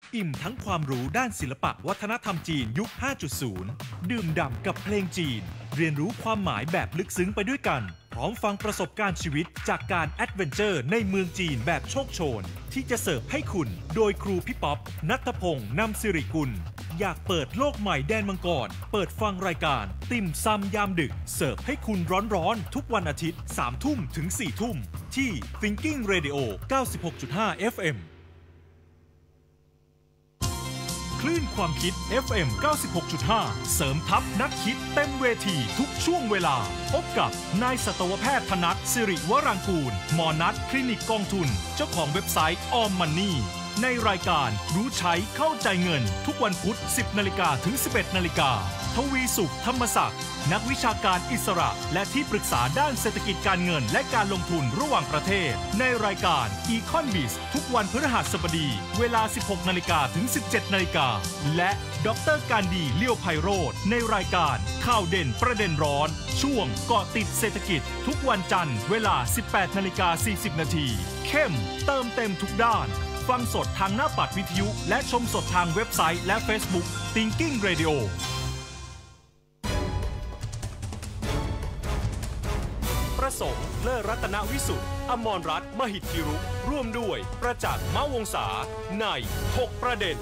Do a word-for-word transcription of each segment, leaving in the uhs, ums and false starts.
อิ่มทั้งความรู้ด้านศิลปะวัฒนธรรมจีนยุค ห้าจุดศูนย์ ดื่มด่ำกับเพลงจีนเรียนรู้ความหมายแบบลึกซึ้งไปด้วยกันพร้อมฟังประสบการณ์ชีวิตจากการแอดเวนเจอร์ในเมืองจีนแบบโชคโชนที่จะเสิร์ฟให้คุณโดยครูพี่ป๊อปณัฐพงษ์นำสิริกุลอยากเปิดโลกใหม่แดนมังกรเปิดฟังรายการติ่มซำยามดึกเสิร์ฟให้คุณร้อนๆทุกวันอาทิตย์ สามทุ่มถึง สี่ทุ่มที่ Thinking Radio เก้าสิบหกจุดห้า เอฟ เอ็มคลื่นความคิด เอฟ เอ็ม เก้าสิบหกจุดห้า เสริมทัพนักคิดเต็มเวทีทุกช่วงเวลาพบกับนายสัตวแพทย์ธนัทสิริวรังกูลหมอนัทคลินิกกองทุนเจ้าของเว็บไซต์ออมมันนี่ในรายการรู้ใช้เข้าใจเงินทุกวันพุธ สิบนาฬิกาถึง สิบเอ็ดนาฬิกาทวีสุขธรรมศักดิ์นักวิชาการอิสระและที่ปรึกษาด้านเศรษฐกิจการเงินและการลงทุนระหว่างประเทศในรายการ Econbiz ทุกวันพฤหัสบดีเวลา สิบหกนาฬิกาถึง สิบเจ็ดนาฬิกาและดร.การดีเลี้ยวไพโรจน์ในรายการข่าวเด่นประเด็นร้อนช่วงเกาะติดเศรษฐกิจทุกวันจันทร์เวลา สิบแปดนาฬิกาสี่สิบนาทีเข้มเติมเต็มทุกด้านฟังสดทางหน้าปัดวิทยุและชมสดทางเว็บไซต์และ Facebook Thinking Radio ประสงค์เลิศรัตนวิสุทธิ์อมรรัตน์มหิทธิรุร่วมด้วยประจักษ์มะวงศาในหกประเด็น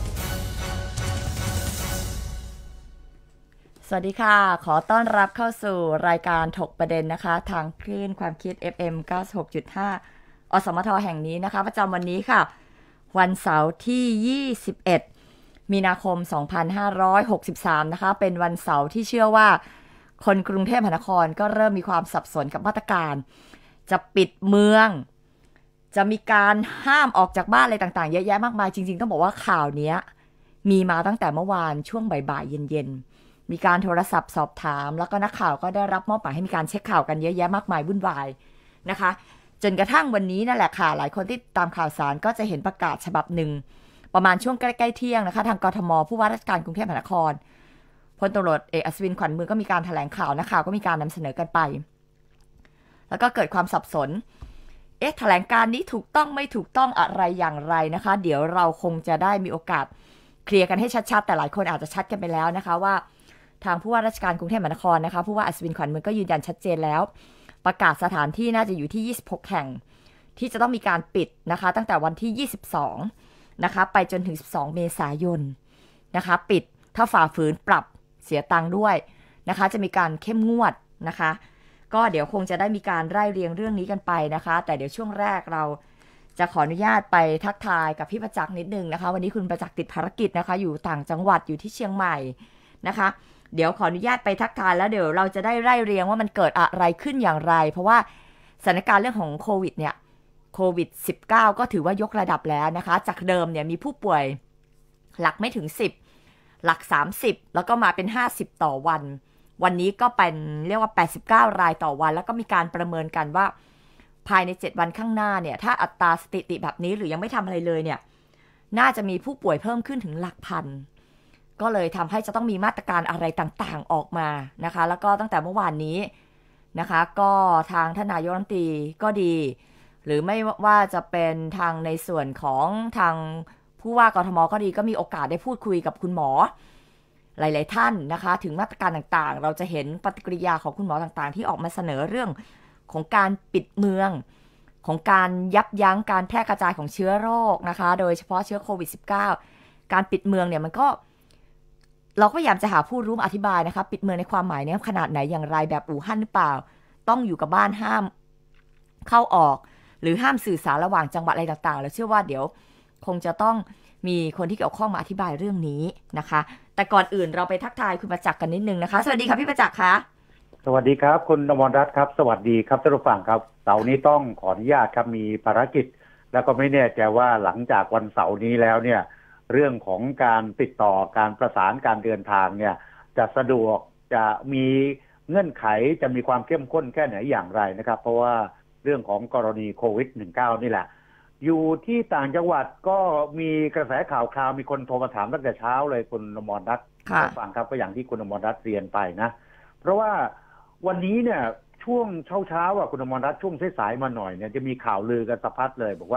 สวัสดีค่ะขอต้อนรับเข้าสู่รายการถกประเด็นนะคะทางคลื่นความคิด เอฟ เอ็ม เก้าสิบหกจุดห้า อสมทแห่งนี้นะคะประจำวันนี้ค่ะวันเสาร์ที่ยี่สิบเอ็ดมีนาคมสองพันห้าร้อยหกสิบสามนะคะเป็นวันเสาร์ที่เชื่อว่าคนกรุงเทพมหานครก็เริ่มมีความสับสนกับมาตรการจะปิดเมืองจะมีการห้ามออกจากบ้านอะไรต่างๆเยอะแยะมากมายจริงๆต้องบอกว่าข่าวนี้มีมาตั้งแต่เมื่อวานช่วงบ่ายๆเย็นๆมีการโทรศัพท์สอบถามแล้วก็นักข่าวก็ได้รับมอบหมายให้มีการเช็คข่าวกันเยอะแยะมากมายวุ่นวายนะคะจนกระทั่งวันนี้นั่นแหละค่ะหลายคนที่ตามข่าวสารก็จะเห็นประกาศฉบับหนึ่งประมาณช่วงใกล้ๆเที่ยงนะคะทางกทมผู้ว่าราชการกรุงเทพมหานครพลตำรวจเอกอัศวินขวัญเมืองก็มีการแถลงข่าวนักข่าวก็มีการนำเสนอกันไปแล้วก็เกิดความสับสนเอ๊ะแถลงการนี้ถูกต้องไม่ถูกต้องอะไรอย่างไรนะคะเดี๋ยวเราคงจะได้มีโอกาสเคลียร์กันให้ชัดๆแต่หลายคนอาจจะชัดกันไปแล้วนะคะว่าทางผู้ว่าราชการกรุงเทพมหานครนะคะผู้ว่าอัศวินขวัญเมืองก็ยืนยันชัดเจนแล้วประกาศสถานที่น่าจะอยู่ที่ยี่สิบหกแห่งที่จะต้องมีการปิดนะคะตั้งแต่วันที่ยี่สิบสองนะคะไปจนถึงสิบสองเมษายนนะคะปิดถ้าฝ่าฝืนปรับเสียตังค์ด้วยนะคะจะมีการเข้มงวดนะคะก็เดี๋ยวคงจะได้มีการไล่เรียงเรื่องนี้กันไปนะคะแต่เดี๋ยวช่วงแรกเราจะขออนุญาตไปทักทายกับพี่ประจักษ์นิดนึงนะคะวันนี้คุณประจักษ์ติดภารกิจนะคะอยู่ต่างจังหวัดอยู่ที่เชียงใหม่นะคะเดี๋ยวขออนุญาตไปทักทายแล้วเดี๋ยวเราจะได้ไล่เรียงว่ามันเกิดอะไรขึ้นอย่างไรเพราะว่าสถานการณ์เรื่องของโควิดเนี่ยโควิด สิบเก้า ก็ถือว่ายกระดับแล้วนะคะจากเดิมเนี่ยมีผู้ป่วยหลักไม่ถึงสิบหลักสามสิบแล้วก็มาเป็นห้าสิบต่อวันวันนี้ก็เป็นเรียกว่าแปดสิบเก้ารายต่อวันแล้วก็มีการประเมินกันว่าภายในเจ็ดวันข้างหน้าเนี่ยถ้าอัตราสถิติแบบนี้หรือยังไม่ทำอะไรเลยเนี่ยน่าจะมีผู้ป่วยเพิ่มขึ้นถึงหลักพันก็เลยทำให้จะต้องมีมาตรการอะไรต่างๆออกมานะคะแล้วก็ตั้งแต่เมื่อวานนี้นะคะก็ทางท่านนายกรัฐมนตรีก็ดีหรือไม่ว่าจะเป็นทางในส่วนของทางผู้ว่ากทมก็ดีก็มีโอกาสได้พูดคุยกับคุณหมอหลายๆท่านนะคะถึงมาตรการต่างๆเราจะเห็นปฏิกิริยาของคุณหมอต่างๆที่ออกมาเสนอเรื่องของการปิดเมืองของการยับยั้งการแพร่กระจายของเชื้อโรคนะคะโดยเฉพาะเชื้อโควิด สิบเก้า การปิดเมืองเนี่ยมันก็เราก็พยายามจะหาผู้รู้มาอธิบายนะคะปิดเมืองในความหมายเนี่ยขนาดไหนอย่างไรแบบอู่ฮั่นหรือเปล่าต้องอยู่กับบ้านห้ามเข้าออกหรือห้ามสื่อสารระหว่างจังหวัดอะไรต่างๆแล้วเชื่อว่าเดี๋ยวคงจะต้องมีคนที่เกี่ยวข้องมาอธิบายเรื่องนี้นะคะแต่ก่อนอื่นเราไปทักทายคุณประจักษ์กันนิดนึงนะคะสวัสดีค่ะพี่ประจักษ์ค่ะสวัสดีครับคุณอมรรัตน์ครับสวัสดีครับท่านผู้ฟังครับเสาร์นี้ต้องขออนุญาตครับมีภารกิจแล้วก็ไม่แน่ใจว่าหลังจากวันเสาร์นี้แล้วเนี่ยเรื่องของการติดต่อการประสานการเดินทางเนี่ยจะสะดวกจะมีเงื่อนไขจะมีความเข้มข้นแค่ไหนอย่างไรนะครับเพราะว่าเรื่องของกรณีโควิด สิบเก้า นี่แหละอยู่ที่ต่างจังหวัดก็มีกระแสข่าวคราวมีคนโทรมาถามตั้งแต่เช้าเลยคุณอมรรัตน์ฟังครับก็อย่างที่คุณอมรรัตน์เรียนไปนะเพราะว่าวันนี้เนี่ยช่วงเช้าๆอ่ะคุณอมรรัตน์ช่วงสายๆมาหน่อยเนี่ยจะมีข่าวลือกันสะพัดเลยบอกว่า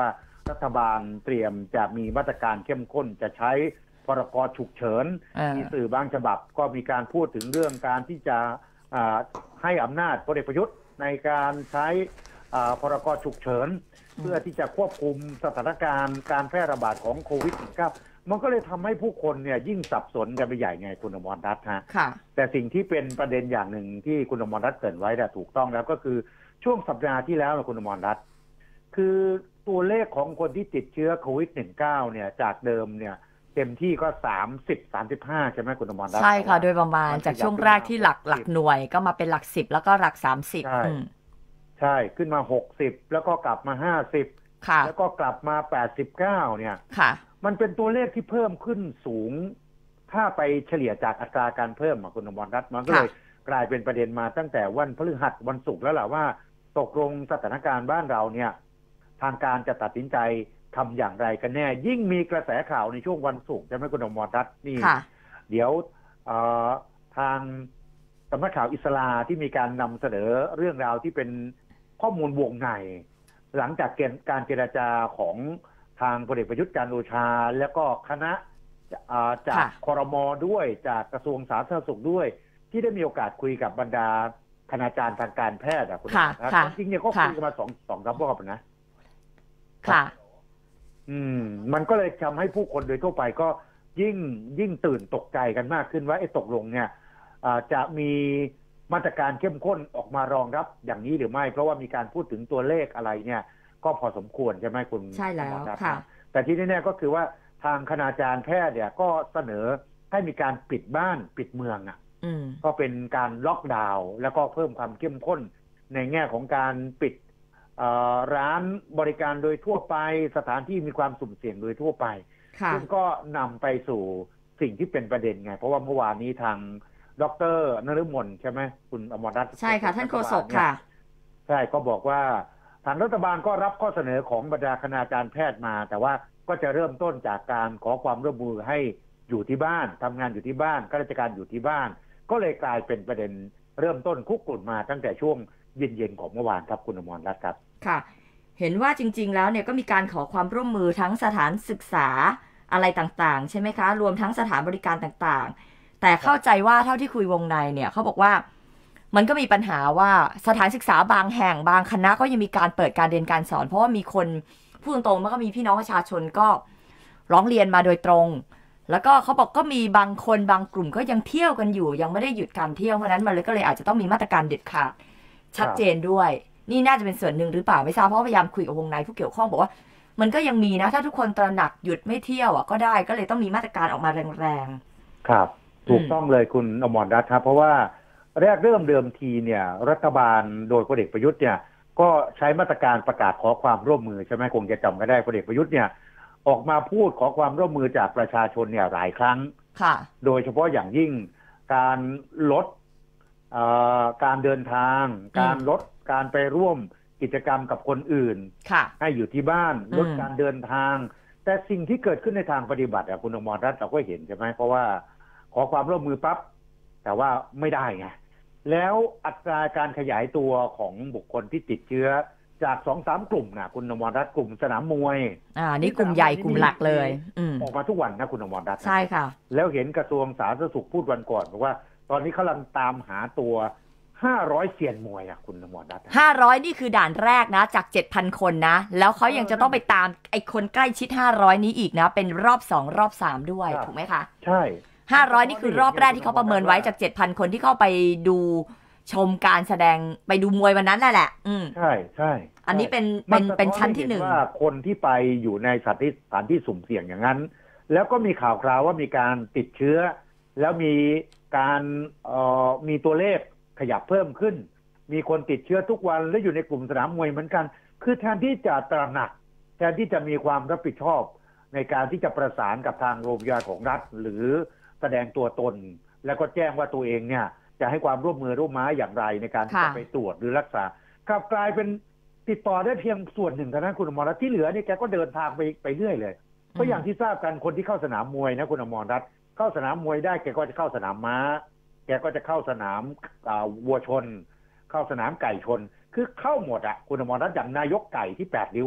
รัฐบาลเตรียมจะมีมาตรการเข้มข้นจะใช้พรกฉุกเฉินมีสื่อบางฉบับก็มีการพูดถึงเรื่องการที่จะให้อำนาจพลเอกประยุทธ์ในการใช้พรกฉุกเฉินเพื่อที่จะควบคุมสถานการณ์การแพร่ระบาดของโควิด สิบเก้า มันก็เลยทำให้ผู้คนเนี่ยยิ่งสับสนกันไปใหญ่ไงคุณอมรรัตน์ฮะแต่สิ่งที่เป็นประเด็นอย่างหนึ่งที่คุณอมรรัตน์เกริ่นไว้แต่ถูกต้องแล้วก็คือช่วงสัปดาห์ที่แล้วนะคุณอมรรัตน์คือตัวเลขของคนที่ติดเชื้อโควิด สิบเก้า เนี่ยจากเดิมเนี่ยเต็มที่ก็สามสิบ สามสิบห้าใช่ไหมคุณอมรรัตน์ใช่ค่ะโดยประมาณจากช่วงแรกที่หลักหลักหน่วยก็มาเป็นหลักสิบแล้วก็หลักสามสิบใช่ใช่ขึ้นมาหกสิบแล้วก็กลับมาห้าสิบแล้วก็กลับมาแปดสิบเก้าเนี่ยค่ะมันเป็นตัวเลขที่เพิ่มขึ้นสูงถ้าไปเฉลี่ยจากอัตราการเพิ่มคุณอมรรัตน์มันก็เลยกลายเป็นประเด็นมาตั้งแต่วันพฤหัสวันศุกร์แล้วแหละว่าตกลงสถานการณ์บ้านเราเนี่ยทางการจะตัดสินใจทำอย่างไรกันแน่ยิ่งมีกระแสข่าวในช่วงวันศุกร์ใช่ไหมคุณอมรรัตน์นี่เดี๋ยวทางสำนักข่าวอิสลาที่มีการนำเสนอเรื่องราวที่เป็นข้อมูลวงในหลังจากการเจรจาของทางพลเอกประยุทธ์จันทร์โอชาแล้วก็คณะจากครม.ด้วยจากกระทรวงสาธารณสุขด้วยที่ได้มีโอกาสคุยกับบรรดาคณาจารย์ทางการแพทย์คุณนะครับจริงๆเนี่ยก็คุยกันมาสองสองสามรอบนะค่ะอืมมันก็เลยทำให้ผู้คนโดยทั่วไปก็ยิ่งยิ่งตื่นตกใจกันมากขึ้นว่าไอ้ตกลงเนี่ยจะมีมาตรการเข้มข้นออกมารองรับอย่างนี้หรือไม่เพราะว่ามีการพูดถึงตัวเลขอะไรเนี่ยก็พอสมควรใช่ไหมคุณใช่แล้วค่ะแต่ที่แน่ๆก็คือว่าทางคณาจารย์แพทย์เนี่ยก็เสนอให้มีการปิดบ้านปิดเมืองอ่ะก็เป็นการล็อกดาวน์แล้วก็เพิ่มความเข้มข้นในแง่ของการปิดร้านบริการโดยทั่วไปสถานที่มีความสุ่มเสี่ยงโดยทั่วไปซึ่งก็นำไปสู่สิ่งที่เป็นประเด็นไงเพราะว่าเมื่อวานนี้ทางดร.นฤมลใช่ไหมคุณอมรรัตน์ใช่ค่ะท่านโฆษกค่ะใช่ก็บอกว่าทางรัฐบาลก็รับข้อเสนอของบรรดาคณาจารย์แพทย์มาแต่ว่าก็จะเริ่มต้นจากการขอความร่วมมือให้อยู่ที่บ้านทำงานอยู่ที่บ้านข้าราชการอยู่ที่บ้านก็เลยกลายเป็นประเด็นเริ่มต้นคุกรุ่นมาตั้งแต่ช่วงเย็นๆของเมื่อวานครับคุณอมรรัตน์ครับค่ะเห็นว่าจริงๆแล้วเนี่ยก็มีการขอความร่วมมือทั้งสถานศึกษาอะไรต่างๆใช่ไหมคะรวมทั้งสถานบริการต่างๆแต่เข้าใจว่าเท่าที่คุยวงในเนี่ยเขาบอกว่ามันก็มีปัญหาว่าสถานศึกษาบางแห่งบางคณะก็ยังมีการเปิดการเรียนการสอนเพราะว่ามีคนพูดตรงๆมันก็มีพี่น้องประชาชนก็ร้องเรียนมาโดยตรงแล้วก็เขาบอกก็มีบางคนบางกลุ่มก็ยังเที่ยวกันอยู่ยังไม่ได้หยุดการเที่ยวเพราะนั้นมันเลยก็เลยอาจจะต้องมีมาตรการเด็ดขาดชัดเจนด้วยนี่น่าจะเป็นส่วนหนึ่งหรือเปล่าไม่ทราบเพราะพยายามคุยกับวงในผู้เกี่ยวข้องบอกว่ามันก็ยังมีนะถ้าทุกคนตระหนักหยุดไม่เที่ยวอ่ะก็ได้ก็เลยต้องมีมาตรการออกมาแรงๆครับถูกต้องเลยคุณอมรรัตน์ครับเพราะว่าแรกเริ่มเดิมทีเนี่ยรัฐบาลโดยพลเอกประยุทธ์เนี่ยก็ใช้มาตรการประกาศขอความร่วมมือใช่ไหมคงจะจำกันได้พลเอกประยุทธ์เนี่ยออกมาพูดขอความร่วมมือจากประชาชนเนี่ยหลายครั้งค่ะโดยเฉพาะอย่างยิ่งการลดการเดินทางการลดการไปร่วมกิจกรรมกับคนอื่นให้อยู่ที่บ้านลดการเดินทางแต่สิ่งที่เกิดขึ้นในทางปฏิบัติคุณอมรรัตน์เราก็เห็นใช่ไหมเพราะว่าขอความร่วมมือปั๊บแต่ว่าไม่ได้ไงแล้วอัตราการขยายตัวของบุคคลที่ติดเชื้อจากสองสามกลุ่มนะคุณอมรรัตน์กลุ่มสนามมวยอ่านี่กลุ่มใหญ่กลุ่มหลักเลยออกมาทุกวันนะคุณอมรรัตน์ใช่ค่ะแล้วเห็นกระทรวงสาธารณสุขพูดวันก่อนบอกว่าตอนนี้เขากำลังตามหาตัวห้าร้อยเซียนมวยอ่ะคุณอมรรัตน์ห้าร้อยนี่คือด่านแรกนะจาก เจ็ดพัน คนนะแล้วเขายังจะต้องไปตามไอ้คนใกล้ชิดห้าร้อยนี้อีกนะเป็นรอบสองรอบสามด้วยถูกไหมคะใช่ห้าร้อยนี่คือรอบแรกที่เขาประเมินไว้จาก เจ็ดพัน คนที่เข้าไปดูชมการแสดงไปดูมวยวันนั้นแหละแหละอืมใช่ใช่อันนี้เป็นเป็นเป็นชั้นที่หนึ่งว่าคนที่ไปอยู่ในสถานที่สถานที่สุ่มเสี่ยงอย่างนั้นแล้วก็มีข่าวคราวว่ามีการติดเชื้อแล้วมีการเอ่อมีตัวเลขขยับเพิ่มขึ้นมีคนติดเชื้อทุกวันและอยู่ในกลุ่มสนามมวยเหมือนกันคือแทนที่จะตระหนักแทนที่จะมีความรับผิดชอบในการที่จะประสานกับทางโรงพยาบาลของรัฐหรือแสดงตัวตนแล้วก็แจ้งว่าตัวเองเนี่ยจะให้ความร่วมมือร่วมไม้อย่างไรในการที่จะไปตรวจหรือรักษากลับกลายเป็นติดต่อได้เพียงส่วนหนึ่งเท่านั้นคุณอมรรัตน์ที่เหลือเนี่ยแกก็เดินทางไปไปเรื่อยเลยเพราะอย่างที่ทราบกันคนที่เข้าสนามมวยนะคุณอมรรัตน์เข้าสนามมวยได้แกก็จะเข้าสนามม้าแกก็จะเข้าสนามวัวชนเข้าสนามไก่ชนคือเข้าหมดอ่ะคุณอมรรัตน์อย่างนายกไก่ที่แปดริ้วเนี่ย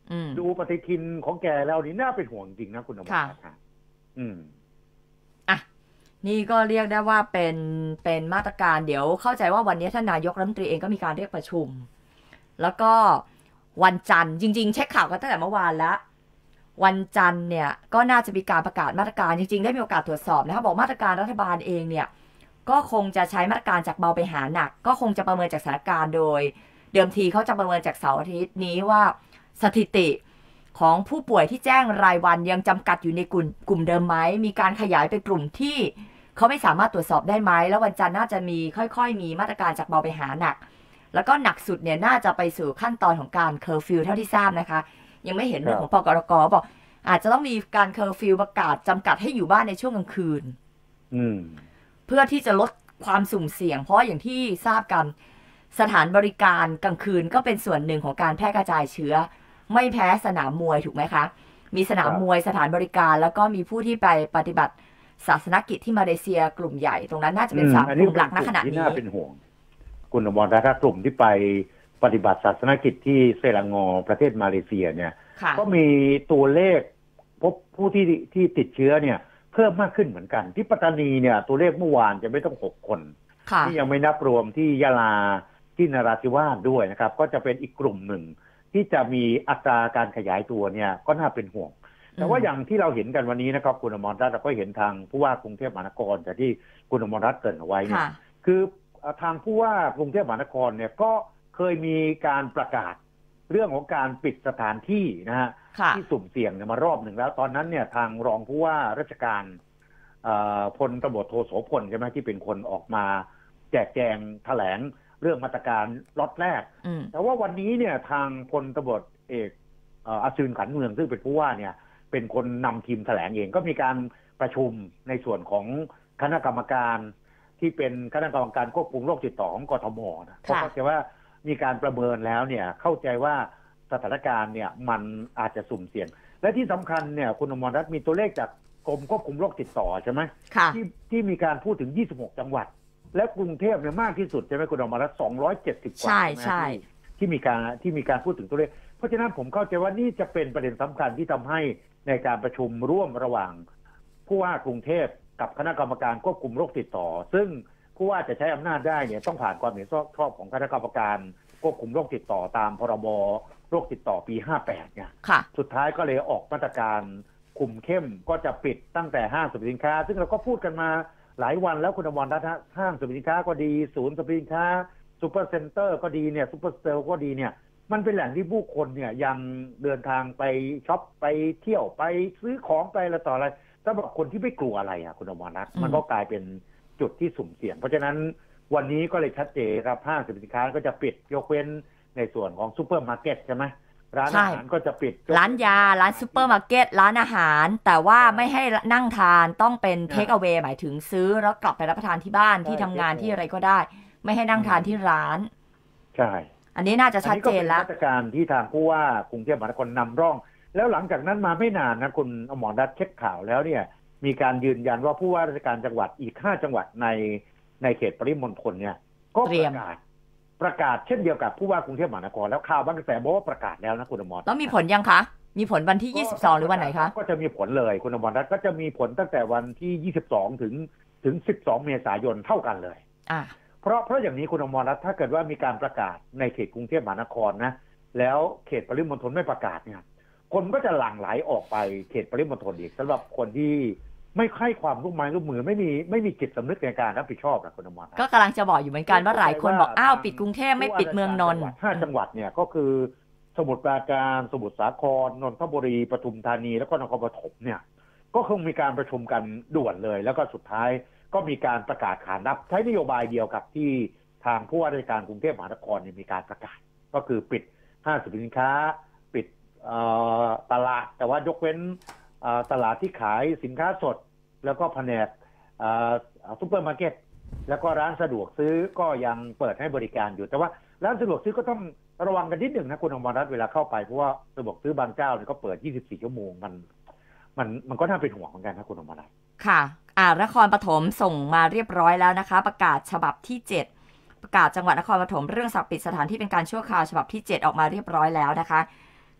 ดูปฏิทินของแกแล้วนี่น่าเป็นห่วงจริงนะคุณอมรรัตน์อืมอ่ะนี่ก็เรียกได้ว่าเป็นเป็นมาตรการเดี๋ยวเข้าใจว่าวันนี้ท่านนายกรัฐมนตรีเองก็มีการเรียกประชุมแล้วก็วันจันทร์จริงๆเช็คข่าวกันตั้งแต่เมื่อวานแล้ววันจันทร์เนี่ยก็น่าจะมีการประกาศมาตรการจริงๆได้มีโอกาสตรวจสอบนะคะบอกมาตรการรัฐบาลเองเนี่ยก็คงจะใช้มาตรการจากเบาไปหาหนักก็คงจะประเมินจากสถานการณ์โดยเดิมทีเขาจะประเมินจากเสาร์อาทิตย์นี้ว่าสถิติของผู้ป่วยที่แจ้งรายวันยังจำกัดอยู่ในกลุ่มกลุ่มเดิมไหมมีการขยายไปกลุ่มที่เขาไม่สามารถตรวจสอบได้ไหมแล้ววันจันทร์น่าจะมีค่อยๆมีมาตรการจากเบาไปหาหนักแล้วก็หนักสุดเนี่ยน่าจะไปสู่ขั้นตอนของการเคอร์ฟิวเท่าที่ทราบนะคะยังไม่เห็นเรื่องของปกรก.บอกอาจจะต้องมีการเคอร์ฟิวประกาศจำกัดให้อยู่บ้านในช่วงกลางคืนเพื่อที่จะลดความสุ่มเสี่ยงเพราะอย่างที่ทราบกันสถานบริการกลางคืนก็เป็นส่วนหนึ่งของการแพร่กระจายเชื้อไม่แพ้สนามมวยถูกไหมคะมีสนามมวยสถานบริการแล้วก็มีผู้ที่ไปปฏิบัติศาสนกิจที่มาเลเซียกลุ่มใหญ่ตรงนั้นน่าจะเป็นสามกลุ่มหลักณขณะนี้น่าเป็นห่วงคุณอมรรัตน์กลุ่มที่ไปปฏิบัติศาสนกิจที่เซรางอประเทศมาเลเซียเนี่ยก็มีตัวเลขพบผู้ที่ที่ติดเชื้อเนี่ยเพิ่มมากขึ้นเหมือนกันที่ปัตตานีเนี่ยตัวเลขเมื่อวานจะไม่ต้องหกคนที่ยังไม่นับรวมที่ยะลาที่นราธิวาสด้วยนะครับก็จะเป็นอีกกลุ่มหนึ่งที่จะมีอัตราการขยายตัวเนี่ยก็น่าเป็นห่วงแต่ว่าอย่างที่เราเห็นกันวันนี้นะครับคุณอมรรัตน์เราก็เห็นทางผู้ว่ากรุงเทพมหานครแต่ที่คุณอมรรัตน์เกริ่นเอาไว้เนี่ยคือทางผู้ว่ากรุงเทพมหานครเนี่ยก็เคยมีการประกาศเรื่องของการปิดสถานที่นะฮะที่สุ่มเสี่ยงเนี่ยมารอบหนึ่งแล้วตอนนั้นเนี่ยทางรองผู้ว่าราชการพลตำรวจโทโสพลใช่ไหมที่เป็นคนออกมาแจกแจงแถลงเรื่องมาตรการล็อตแรกแต่ว่าวันนี้เนี่ยทางพลตำรวจเอกอัศวินขันเมืองซึ่งเป็นผู้ว่าเนี่ยเป็นคนนำทีมแถลงเองก็มีการประชุมในส่วนของคณะกรรมการที่เป็นคณะกรรมการควบคุมโรคติดต่อของกทมนะเพราะเข้าใจว่ามีการประเมินแล้วเนี่ยเข้าใจว่าสถานการณ์เนี่ยมันอาจจะสุ่มเสี่ยงและที่สำคัญเนี่ยคุณอมรรัตน์มีตัวเลขจากกรมควบคุมโรคติดต่อใช่ไหมที่ที่มีการพูดถึงยี่สิบหกจังหวัดและกรุงเทพเนี่ยมากที่สุดใช่ไหมคุณอมรรัตน์สองร้อยเจ็ดสิบกว่าใช่ใช่ที่มีการที่มีการพูดถึงตัวเลขเพราะฉะนั้นผมเข้าใจว่านี่จะเป็นประเด็นสำคัญที่ทำให้ในการประชุมร่วมระหว่างผู้ว่ากรุงเทพกับคณะกรรมการควบคุมโรคติดต่อซึ่งผู้ว่าจะใช้อำนาจได้เนี่ยต้องผ่านความเห็นชอบของคณะกรรมการควบคุมโรคติดต่อตามพรบโรคติดต่อปีห้าสิบแปดเนี่ยสุดท้ายก็เลยออกมาตรการคุมเข้มก็จะปิดตั้งแต่ห้างสรรพสินค้าซึ่งเราก็พูดกันมาหลายวันแล้วคุณอมรรัตน์ห้างสรรพสินค้าก็ดีศูนย์สรรพสินค้าซูเปอร์เซ็นเตอร์ก็ดีเนี่ยซูเปอร์สเตอร์ก็ดีเนี่ยมันเป็นแหล่งที่ผู้คนเนี่ยยังเดินทางไปช็อปไปเที่ยวไปซื้อของไปอะไรต่ออะไรสำหรับคนที่ไม่กลัวอะไรอ่ะคุณอมรรัตน์มันก็กลายเป็นจุดที่สุ่มเสี่ยงเพราะฉะนั้นวันนี้ก็เลยชัดเจนครับห้างสรรพสินค้าก็จะปิดยกเว้นในส่วนของซูเปอร์มาร์เก็ตใช่ไหมร้านอาหารก็จะปิดร้านยาร้านซูเปอร์มาร์เก็ตร้านอาหารแต่ว่าไม่ให้นั่งทานต้องเป็นเทคเอาเวย์หมายถึงซื้อแล้วกลับไปรับประทานที่บ้านที่ทำงานที่อะไรก็ได้ไม่ให้นั่งทานที่ร้านใช่อันนี้น่าจะชัดเจนแล้วมาตรการที่ทางผู้ว่ากรุงเทพมหานครนำร่องแล้วหลังจากนั้นมาไม่นานนะคุณอมรรัตน์เช็คข่าวแล้วเนี่ยมีการยืนยันว่าผู้ว่าราชการจังหวัดอีกห้าจังหวัดในในเขตปริมณฑลเนี่ยก็ประกาศประกาศเช่นเดียวกับผู้ว่ากรุงเทพมหานครแล้วข่าวบางกระแสบอกว่าประกาศแล้วนะคุณอมรแล้วมีผลยังคะมีผลวันที่ยี่สิบสองหรือวันไหนคะก็จะมีผลเลยคุณอมรรัตน์ก็จะมีผลตั้งแต่วันที่ยี่สิบสองถึงถึงสิบสองเมษายนเท่ากันเลยอ่าเพราะเพราะอย่างนี้คุณอมรรัตน์ถ้าเกิดว่ามีการประกาศในเขตกรุงเทพมหานครนะแล้วเขตปริมณฑลไม่ประกาศเนี่ยคนก็จะหลั่งไหลออกไปเขตปริมณฑลอีกสำหรับคนที่ไม่ให้ความร่วมมือร่วมมือไม่มีไม่มีจิตสำนึกในการรับผิดชอบนะคุณอมรรัตน์ก็กำลังจะบอกอยู่เหมือนกันว่าหลายคนบอกอ้าวปิดกรุงเทพไม่ปิดเมืองนนท์ห้าจังหวัดเนี่ยก็คือสมุทรปราการสมุทรสาครนนทบุรีปทุมธานีแล้วก็นครปฐมเนี่ยก็คงมีการประชุมกันด่วนเลยแล้วก็สุดท้ายก็มีการประกาศขานรับใช้นโยบายเดียวกับที่ทางผู้ว่าราชการกรุงเทพมหานครมีการประกาศก็คือปิดห้างสรรพสินค้าปิดตลาดแต่ว่ายกเว้นตลาดที่ขายสินค้าสดแล้วก็แผนกซุปเปอร์มาร์เก็ตแล้วก็ร้านสะดวกซื้อก็ยังเปิดให้บริการอยู่แต่ว่าร้านสะดวกซื้อก็ต้องระวังกันนิดหนึ่งนะคุณอมรรัตน์เวลาเข้าไปเพราะว่าสะดวกซื้อบางเจ้าเนี่ยก็เปิดยี่สิบสี่ชั่วโมงมันมันมันก็น่าเป็นห่วงเหมือนกันนะคุณอมรรัตน์ค่ะอ่านครปฐมส่งมาเรียบร้อยแล้วนะคะประกาศฉบับที่เจ็ดประกาศจังหวัดนครปฐมเรื่องสั่งปิดสถานที่เป็นการชั่วคราวฉบับที่เจ็ดออกมาเรียบร้อยแล้วนะคะ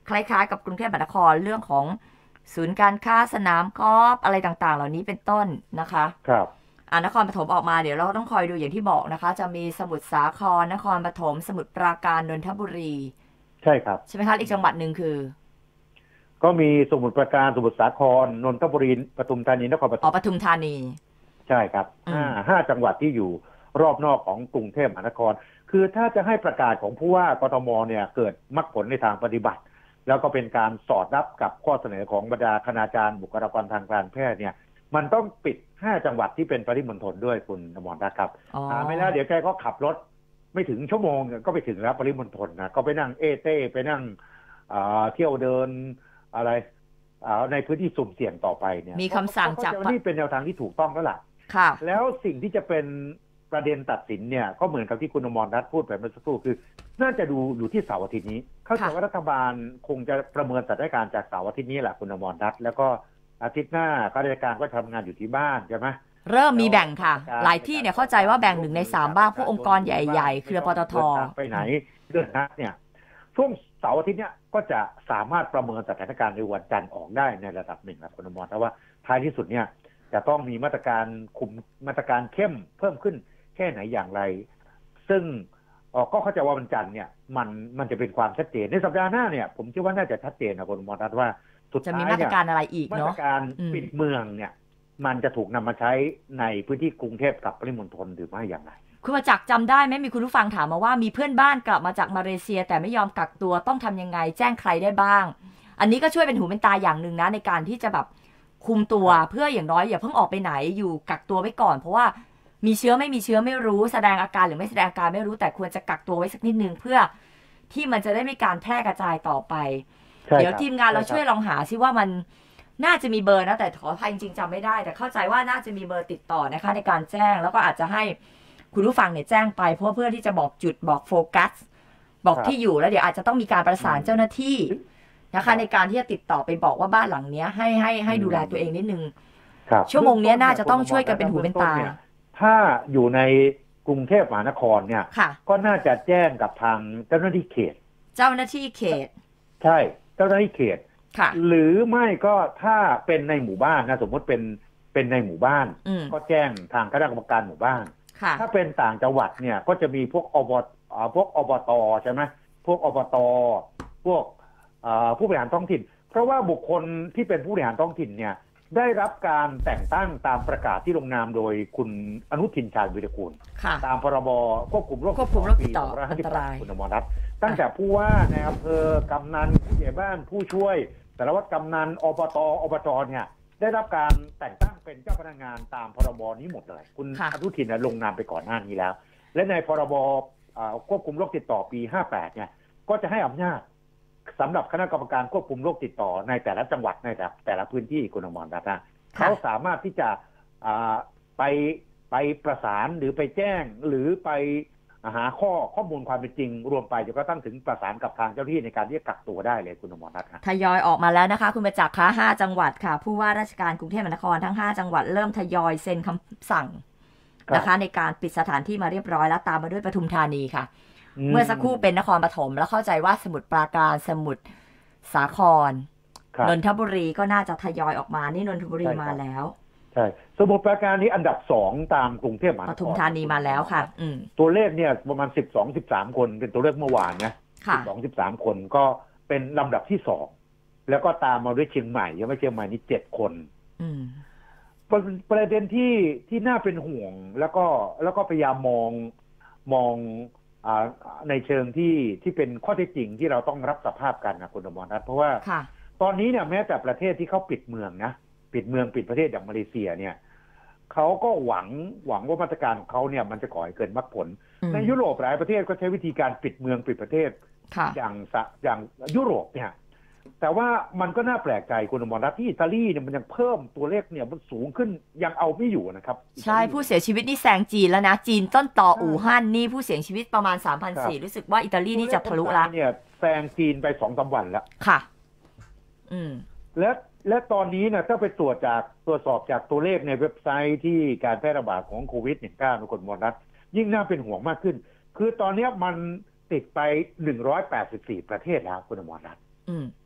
คล้ายๆกับกรุงเทพมหานครเรื่องของศูนย์การค้าสนามกอล์ฟอะไรต่างๆเหล่านี้เป็นต้นนะคะครับอ่านครปฐมออกมาเดี๋ยวเราต้องคอยดูอย่างที่บอกนะคะจะมีสมุทรสาครนครปฐมสมุทรปราการนนทบุรีใช่ครับใช่ไหมคะอีกจังหวัดหนึ่งคือก็มีสมุทรปราการสมุทรสาครนนทบุรีปทุมธานีนครปฐมอ๋อปทุมธานีใช่ครับห้าห้าจังหวัดที่อยู่รอบนอกของกรุงเทพมหานครคือถ้าจะให้ประกาศของผู้ว่ากทมเนี่ยเกิดมรรคผลในทางปฏิบัติแล้วก็เป็นการสอดรับกับข้อเสนอของบรรดาคณาจารย์บุคลากรทางการแพทย์เนี่ยมันต้องปิดห้าจังหวัดที่เป็นปริมณฑลด้วยคุณอมรรัตน์ครับหาไม่แล้วเดี๋ยวแกก็ขับรถไม่ถึงชั่วโมงก็ไปถึงแล้วปริมณฑลนะก็ไปนั่งเอเต้ไปนั่งเที่ยวเดินอะไรในพื้นที่สุ่มเสี่ยงต่อไปเนี่ยมีคำสั่งจากนี่เป็นแนวทางที่ถูกต้องแล้วล่ะค่ะแล้วสิ่งที่จะเป็นประเด็นตัดสินเนี่ยก็เหมือนกับที่คุณอมรรัตน์พูดไปเมื่อสักครู่คือน่าจะดูอยู่ที่เสาร์อาทิตย์นี้เข้าใจว่ารัฐบาลคงจะประเมินสถานการณ์จากเสาร์อาทิตย์นี้แหละคุณอมรรัตน์แล้วก็อาทิตย์หน้าข้าราชการก็ทำงานอยู่ที่บ้านใช่ไหมเริ่มมีแบ่งค่ะหลายที่เนี่ยเข้าใจว่าแบ่งหนึ่งในสามบ้างพวกองค์กรใหญ่ๆเครือปตท. ไปไหนเรื่องนั้นเนี่ยช่วงเสาร์อาทิตย์เนี่ยก็จะสามารถประเมินสถานการณ์ในวันจันทร์ออกได้ในระดับหนึ่งครับคุณอมรแต่ว่าท้ายที่สุดเนี่ยจะต้องมีมาตรการคุมมาตรการเข้มเพิ่มขึ้นแค่ไหนอย่างไรซึ่งก็เข้าใจว่าวันจันทร์เนี่ยมันมันจะเป็นความชัดเจนในสัปดาห์หน้าเนี่ยผมคิดว่าน่าจะชัดเจนนะคุณอมรว่าสุดท้ายจะมีมาตรการอะไรอีกเนาะมาตรการปิดเมืองเนี่ยมันจะถูกนำมาใช้ในพื้นที่กรุงเทพกับปริมณฑลหรือไม่อย่างไรคุณประจักษ์จำได้ไหมมีคุณผู้ฟังถามมาว่ามีเพื่อนบ้านกลับมาจากมาเลเซียแต่ไม่ยอมกักตัวต้องทำยังไงแจ้งใครได้บ้างอันนี้ก็ช่วยเป็นหูเป็นตาอย่างหนึ่งนะในการที่จะแบบคุมตัวเพื่ออย่างน้อยอย่าเพิ่งออกไปไหนอยู่กักตัวไว้ก่อนเพราะว่ามีเชื้อไม่มีเชื้อไม่รู้แสดงอาการหรือไม่แสดงอาการไม่รู้แต่ควรจะกักตัวไว้สักนิดนึงเพื่อที่มันจะได้ไม่การแพร่กระจายต่อไปเดี๋ยวทีมงานเราช่วยลองหาซิว่ามันน่าจะมีเบอร์นะแต่ขออภัยจริงๆจำไม่ได้แต่เข้าใจว่าน่าจะมีเบอร์ติดต่อนะคะในการแจ้งแล้วก็อาจจะให้คุณผู้ฟังเนี่ยแจ้งไปเพื่อเพื่อที่จะบอกจุดบอกโฟกัสบอกที่อยู่แล้วเดี๋ยวอาจจะต้องมีการประสานเจ้าหน้าที่นะคะในการที่จะติดต่อไปบอกว่าบ้านหลังนี้ให้ให้ให้ดูแลตัวเองนิดนึงชั่วโมงนี้น่าจะต้องช่วยกันเป็นหูเป็นตาถ้าอยู่ในกรุงเทพมหานครเนี่ยก็น่าจะแจ้งกับทางเจ้าหน้าที่เขตเจ้าหน้าที่เขตใช่เจ้าหน้าที่เขตหรือไม่ก็ถ้าเป็นในหมู่บ้านนะสมมติเป็นเป็นในหมู่บ้านก็แจ้งทางคณะกรรมการหมู่บ้านถ้าเป็นต่างจังหวัดเนี่ยก็จะมีพวกอบตพวกอบตใช่ไหมพวกอบตพวกผู้บริหารท้องถิ่นเพราะว่าบุคคลที่เป็นผู้บริหารท้องถิ่นเนี่ยได้รับการแต่งตั้งตามประกาศที่ลงนามโดยคุณอนุทินชาญวีรกูลตามพรบควบคุมโรคติดต่ออันตรายคุณอมรรัตน์ตั้งแต่ผู้ว่าในอำเภอกำนันผู้ใหญ่บ้านผู้ช่วยสารวัตรกำนันอบตอบจเนี่ยได้รับการแต่งตั้งเป็นเจ้าพนักงานตามพรบนี้หมดเลยคุณอนุทินลงนามไปก่อนหน้านี้แล้วและในพรบควบคุมโรคติดต่อปีห้าแปดเนี่ยก็จะให้อำนาจสำหรับคณะกรรมการควบคุมโรคติดต่อในแต่ละจังหวัดในแต่ละพื้นที่คุณอมรรัตน์เขาสามารถที่จะไปไปประสานหรือไปแจ้งหรือไปหาข้อข้อมูลความเป็นจริงรวมไปจนกระทั่งถึงประสานกับทางเจ้าหน้าที่ในการที่จะกักตัวได้เลยคุณอมรรัตน์ทยอยออกมาแล้วนะคะคุณประจักษ์คะห้าจังหวัดค่ะผู้ว่าราชการกรุงเทพมหานครทั้งห้าจังหวัดเริ่มทยอยเซ็นคำสั่งนะคะในการปิดสถานที่มาเรียบร้อยแล้วตามมาด้วยปทุมธานีค่ะเมื่อสักครู่เป็นนครปฐมแล้วเข้าใจว่าสมุทรปราการสมุทรสาครนนทบุรีก็น่าจะทยอยออกมานี่นนทบุรีมาแล้วใช่สมุทรปราการนี้อันดับสองตามกรุงเทพมหานครปทุมธานีมาแล้วค่ะตัวเลขเนี่ยประมาณสิบสอง สิบสามคนเป็นตัวเลขเมื่อวานนะสิบสอง สิบสามคนก็เป็นลำดับที่สองแล้วก็ตามมาด้วยเชียงใหม่ยังไม่เชียงใหม่นี่เจ็ดคนประเด็นที่ที่น่าเป็นห่วงแล้วก็แล้วก็พยายามมองมองในเชิงที่ที่เป็นข้อเท็จจริงที่เราต้องรับสภาพกันนะคุณอมรรัตน์เพราะว่าตอนนี้เนี่ยแม้แต่ประเทศที่เขาปิดเมืองนะปิดเมืองปิดประเทศอย่างมาเลเซียเนี่ยเขาก็หวังหวังว่ามาตรการของเขาเนี่ยมันจะก่อให้เกิดมรรคผลในยุโรปหลายประเทศก็ใช้วิธีการปิดเมืองปิดประเทศอย่างอย่างยุโรปเนี่ยแต่ว่ามันก็น่าแปลกใจคุณอมรรัตน์ที่อิตาลีเนี่ยมันยังเพิ่มตัวเลขเนี่ยมันสูงขึ้นยังเอาไม่อยู่นะครับใช่ผู้เสียชีวิตนี่แซงจีนแล้วนะจีนต้นต่ออู่ฮั่นนี่ผู้เสียชีวิตประมาณ สามพันสี่ร้อย รู้สึกว่าอิตาลีนี่จะทะลุแล้วเนี่ยแซงจีนไป สองสาม วันแล้วค่ะอืมและและตอนนี้นะถ้าไปตรวจจากตรวจสอบจากตัวเลขในเว็บไซต์ที่การแพร่ระบาดของโควิด สิบเก้า ในคนมรรัฐยิ่งน่าเป็นห่วงมากขึ้นคือตอนนี้มันติดไปหนึ่งร้อยแปดสิบสี่ประเทศแล้วคุณอมรรัตน์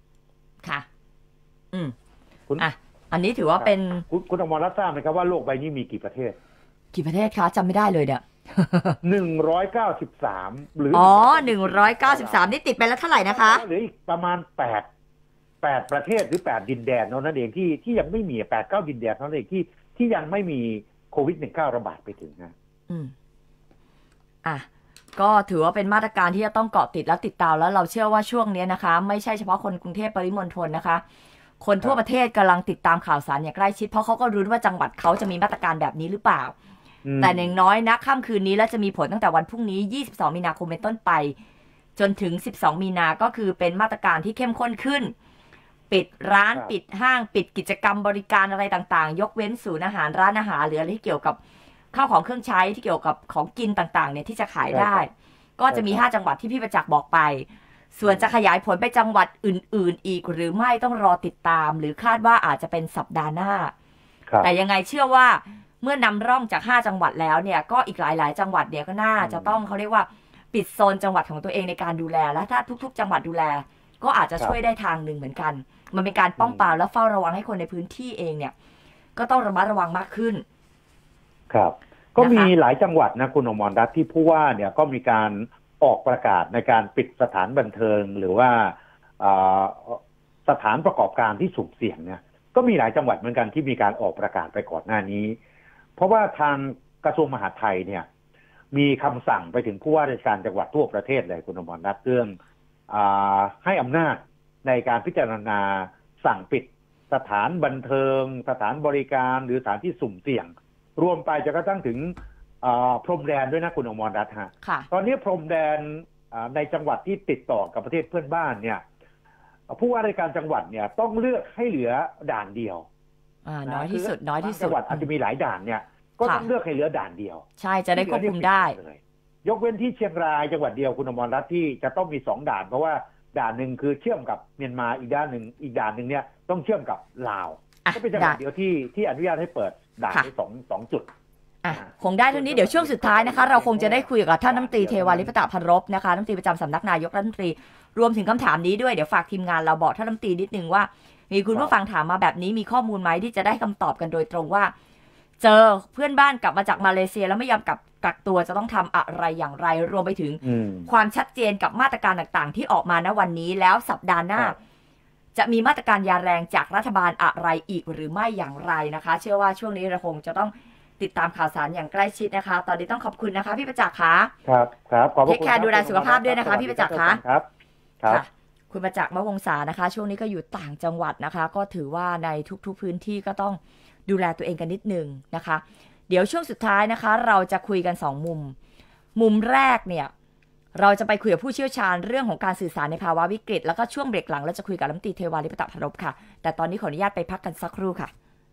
ค่ะอืมคุณอ่ะอันนี้ถือว่าเป็นคุณคุณอมรรัตน์ทราบไหมครับว่าโลกใบนี้มีกี่ประเทศกี่ประเทศคะจำไม่ได้เลยเนี่ยหนึ่งร้อยเก้าสิบสามหรืออ๋อหนึ่งร้อยเก้าสิบสามนี่ติดไปแล้วเท่าไหร่นะคะหรืออีกประมาณแปดแปดประเทศหรือแปดดินแดนเท่านั้นเองที่ที่ยังไม่มีแปดเก้าดินแดนเท่านั้นเองที่ที่ยังไม่มีโควิดสิบเก้าระบาดไปถึงนะอืมอ่ะก็ถือว่าเป็นมาตรการที่จะต้องเกาะติดและติดตามแล้วเราเชื่อว่าช่วงนี้นะคะไม่ใช่เฉพาะคนกรุงเทพปริมณฑลนะคะคนทั่วประเทศกำลังติดตามข่าวสารอย่างใกล้ชิดเพราะเขาก็รู้ว่าจังหวัดเขาจะมีมาตรการแบบนี้หรือเปล่าแต่อย่างน้อยนะค่ำคืนนี้และจะมีผลตั้งแต่วันพรุ่งนี้ยี่สิบสองมีนาคมเป็นต้นไปจนถึงสิบสองมีนาก็คือเป็นมาตรการที่เข้มข้นขึ้นปิดร้านปิดห้างปิดกิจกรรมบริการอะไรต่างๆยกเว้นศูนย์อาหารร้านอาหารหรืออะไรที่เกี่ยวกับข้าวของเครื่องใช้ที่เกี่ยวกับของกินต่างๆเนี่ยที่จะขายได้ก็จะมีห้าจังหวัดที่พี่ประจักษ์บอกไปส่วนจะขยายผลไปจังหวัดอื่นๆอีกหรือไม่ต้องรอติดตามหรือคาดว่าอาจจะเป็นสัปดาห์หน้าแต่ยังไงเชื่อว่าเมื่อนำร่องจากห้าจังหวัดแล้วเนี่ยก็อีกหลายๆจังหวัดเนี่ยก็น่าจะต้องเขาเรียกว่าปิดโซนจังหวัดของตัวเองในการดูแลและถ้าทุกๆจังหวัดดูแลก็อาจจะช่วยได้ทางหนึ่งเหมือนกันมันเป็นการป้องปรามและเฝ้าระวังให้คนในพื้นที่เองเนี่ยก็ต้องระมัดระวังมากขึ้นครับก็มีหลายจังหวัดนะคุณอมรรัตน์ที่ผู้ว่าเนี่ยก็มีการออกประกาศในการปิดสถานบันเทิงหรือว่าสถานประกอบการที่สุ่มเสี่ยงเนี่ยก็มีหลายจังหวัดเหมือนกันที่มีการออกประกาศไปก่อนหน้านี้เพราะว่าทางกระทรวงมหาดไทยเนี่ยมีคำสั่งไปถึงผู้ว่าราชการจังหวัดทั่วประเทศเลยคุณอมรรัตน์เรื่องให้อำนาจในการพิจารณาสั่งปิดสถานบันเทิงสถานบริการหรือสถานที่สุ่มเสี่ยงรวมไปจะกระทั่งถึงพรมแดนด้วยนะคุณอมรรัตน์ฮะตอนนี้พรมแดนในจังหวัดที่ติดต่อกับประเทศเพื่อนบ้านเนี่ยผู้ว่าราชการจังหวัดเนี่ยต้องเลือกให้เหลือด่านเดียวน้อยที่สุดน้อยที่สุดจังหวัดอาจจะมีหลายด่านเนี่ยก็ต้องเลือกให้เหลือด่านเดียวใช่จะได้ควบคุมได้ยกเว้นที่เชียงรายจังหวัดเดียวคุณอมรรัตน์ที่จะต้องมีสองด่านเพราะว่าด่านหนึ่งคือเชื่อมกับเมียนมาอีกด้านหนึ่งอีกด่านหนึ่งเนี่ยต้องเชื่อมกับลาวก็เป็นจังหวัดเดียวที่ที่อนุญาตให้เปิดด่านที่สองสองจุดอ่ะคงได้เท่านี้เดี๋ยวช่วงสุดท้ายนะคะเราคงจะได้คุยกับท่านรัฐมนตรีเทวาลิปตะพรบนะคะรัฐมนตรีประจำสำนักนายกรัฐมนตรีรวมถึงคำถามนี้ด้วยเดี๋ยวฝากทีมงานเราบอกท่านรัฐมนตรีนิดนึงว่ามีคุณผู้ฟังถามมาแบบนี้มีข้อมูลไหมที่จะได้คำตอบกันโดยตรงว่าเจอเพื่อนบ้านกลับมาจากมาเลเซียแล้วไม่ยอมกลับกักตัวจะต้องทำอะไรอย่างไรรวมไปถึงความชัดเจนกับมาตรการต่างๆที่ออกมาณวันนี้แล้วสัปดาห์หน้าจะมีมาตรการยาแรงจากรัฐบาลอะไรอีกหรือไม่อย่างไรนะคะเชื่อว่าช่วงนี้เราคงจะต้องติดตามข่าวสารอย่างใกล้ชิดนะคะตอนนี้ต้องขอบคุณนะคะพี่ประจักษ์ค่ะครับครับขอบคุณเทคแคร์ดูแลสุขภาพด้วยนะคะพี่ประจักษ์ค่ะครับครับคุณประจักษ์มวงศานะคะช่วงนี้ก็อยู่ต่างจังหวัดนะคะก็ถือว่าในทุกๆพื้นที่ก็ต้องดูแลตัวเองกันนิดนึงนะคะเดี๋ยวช่วงสุดท้ายนะคะเราจะคุยกันสองมุมมุมแรกเนี่ยเราจะไปคุยกับผู้เชี่ยวชาญเรื่องของการสื่อสารในภาวะวิกฤตแล้วก็ช่วงเบรกหลังเราจะคุยกับรัฐมนตรีเทวาลิปตะพรบค่ะแต่ตอนนี้ขออนุญาตไปพักกันสักครู่ค่ะ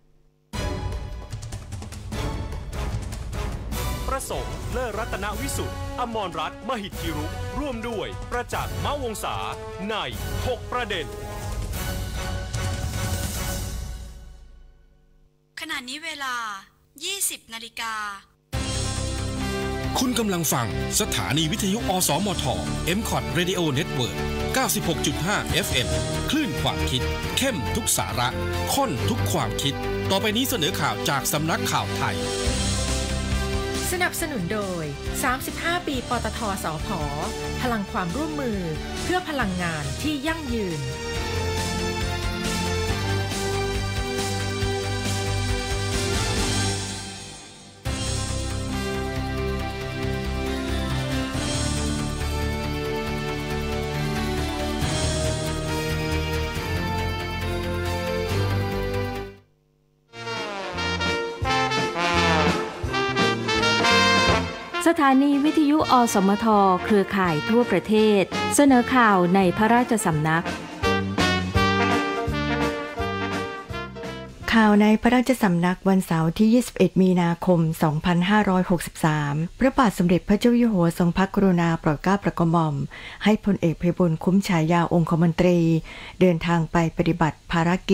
ประสงค์เลิศรัตนวิสุทธิ์อมรรัตน์มหิทธิรุกร่วมด้วยประจักษ์มวงศาในถกประเด็นขณะนี้เวลา ยี่สิบนาฬิกาคุณกำลังฟังสถานีวิทยุอสมท เอ็ม คอท Radio Network เก้าสิบหกจุดห้า เอฟ เอ็ม คลื่นความคิดเข้มทุกสาระข้นทุกความคิดต่อไปนี้เสนอข่าวจากสำนักข่าวไทยสนับสนุนโดยสามสิบห้าปีปตท.สผ.พลังความร่วมมือเพื่อพลังงานที่ยั่งยืนสถานีวิทยุอสมทเครือข่ายทั่วประเทศเสนอข่าวในพระราชสำนักข่าวในพระราชสำนักวันเสาร์ที่ยี่สิบเอ็ดมีนาคมสองพันห้าร้อยหกสิบสามพระบาทสมเด็จพระเจ้าอยู่หัวทรงพระกรุณาโปรดเกล้าโปรดกระหม่อมให้พลเอกไพบูลย์คุ้มฉายาองคมนตรีเดินทางไปปฏิบัติภารกิจ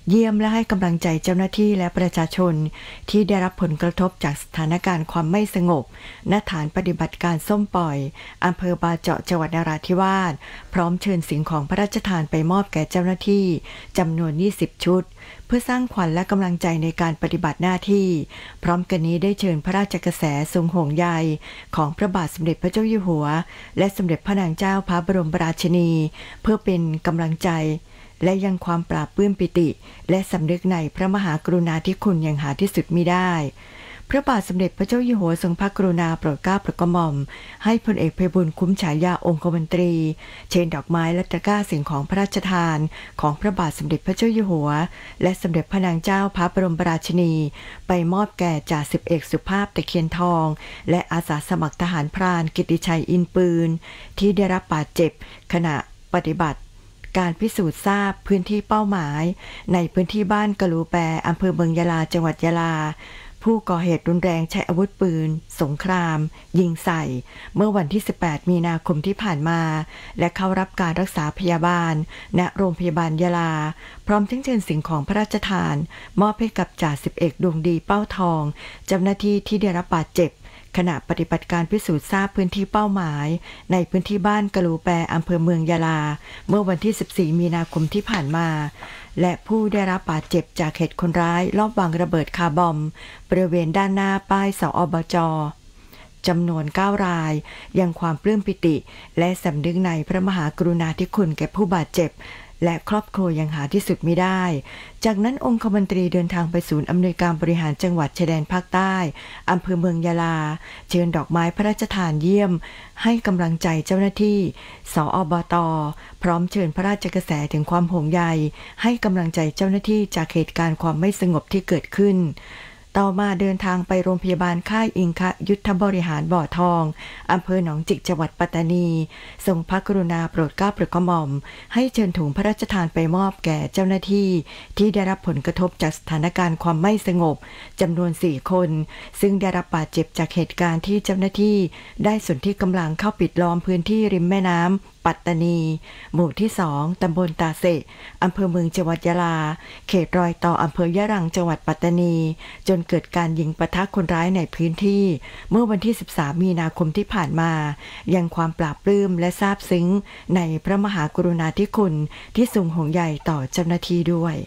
เยี่ยมและให้กำลังใจเจ้าหน้าที่และประชาชนที่ได้รับผลกระทบจากสถานการณ์ความไม่สงบณฐานปฏิบัติการส้มปล่อยอำเภอบาเจาะจังหวัดนราธิวาสพร้อมเชิญสิ่งของพระราชทานไปมอบแก่เจ้าหน้าที่จำนวนยี่สิบชุดเพื่อสร้างขวัญและกำลังใจในการปฏิบัติหน้าที่พร้อมกันนี้ได้เชิญพระราชกระแสทรงห่วงใยของพระบาทสมเด็จพระเจ้าอยู่หัวและสมเด็จพระนางเจ้าพระบรมราชินีเพื่อเป็นกำลังใจและยังความปราบปลื้มปิติและสำนึกในพระมหากรุณาธิคุณอย่างหาที่สุดมิได้พระบาทสมเด็จพระเจ้าอยู่หัวทรงพระกรุณาโปรดเกล้าโปรดกระหม่อมให้พลเอกไพบูลย์คุ้มฉายาองคมนตรีเชิญดอกไม้และตะกร้าสิ่งของพระราชทานของพระบาทสมเด็จพระเจ้าอยู่หัวและสมเด็จพระนางเจ้าพระบรมราชินีไปมอบแก่จ่าสิบเอกสุภาพตะเคียนทองและอาสาสมัครทหารพรานกิตติชัยอินปืนที่ได้รับบาดเจ็บขณะปฏิบัติการพิสูจน์ทราบพื้นที่เป้าหมายในพื้นที่บ้านกะลูแปอำเภอเมืองยะลาจังหวัดยะลาผู้ก่อเหตุรุนแรงใช้อาวุธปืนสงครามยิงใส่เมื่อวันที่สิบแปดมีนาคมที่ผ่านมาและเข้ารับการรักษาพยาบาลณโรงพยาบาลยะลาพร้อมทั้งเชิญสิ่งของพระราชทานมอบให้กับจ่าสิบเอกดวงดีเป้าทองเจ้าหน้าที่ที่ได้รับบาดเจ็บขณะปฏิบัติการพิสูจน์ทราบพื้นที่เป้าหมายในพื้นที่บ้านกะลูแปอำเภอเมืองยะลาเมื่อวันที่สิบสี่มีนาคมที่ผ่านมาและผู้ได้รับบาดเจ็บจากเหตุคนร้ายลอบวางระเบิดคาร์บอมบริเวณด้านหน้าป้ายสอบจ.จำนวนเก้ารายยังความปลื้มปิติและสำนึกในพระมหากรุณาธิคุณแก่ผู้บาดเจ็บและครอบครัวยังหาที่สุดไม่ได้จากนั้นองคมนตรีเดินทางไปศูนย์อำนวยการบริหารจังหวัดชายแดนภาคใต้อำเภอเมืองยะลาเชิญดอกไม้พระราชทานเยี่ยมให้กำลังใจเจ้าหน้าที่สอบต.พร้อมเชิญพระราชกระแสถึงความห่วงใยให้กำลังใจเจ้าหน้าที่จากเหตุการณ์ความไม่สงบที่เกิดขึ้นต่อมาเดินทางไปโรงพยาบาลค่ายอิงคะยุทธบริหารบ่อทองอำเภอหนองจิกจังหวัดปัตตานีทรงพระกรุณาโปรดเกล้าโปรดกระหม่อมให้เชิญถุงพระราชทานไปมอบแก่เจ้าหน้าที่ที่ได้รับผลกระทบจากสถานการณ์ความไม่สงบจำนวนสี่คนซึ่งได้รับบาดเจ็บจากเหตุการณ์ที่เจ้าหน้าที่ได้สนที่กำลังเข้าปิดล้อมพื้นที่ริมแม่น้ำปัตตานีหมู่ที่สองตำบลตาเสะอำเภอเมืองจังหวัดยะลาเขตรอยต่ออำเภอยะรังจังหวัดปัตตานีจนเกิดการยิงปะทะคนร้ายในพื้นที่เมื่อวันที่สิบสามมีนาคมที่ผ่านมายังความปราบปลื้มและซาบซึ้งในพระมหากรุณาธิคุณที่ทรงห่วงใยต่อเจ้าหน้าที่ด้วย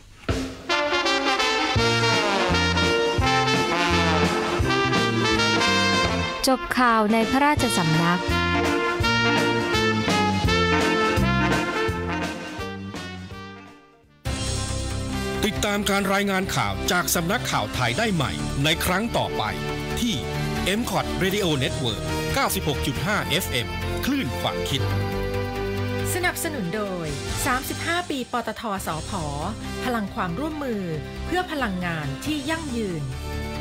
จบข่าวในพระราชสำนักติดตามการรายงานข่าวจากสำนักข่าวไทยได้ใหม่ในครั้งต่อไปที่ เอ็ม คอท Radio Network เก้าสิบหกจุดห้า เอฟ เอ็ม คลื่นความคิดสนับสนุนโดยสามสิบห้าปีปตท.สผ.พลังความร่วมมือเพื่อพลังงานที่ยั่งยืน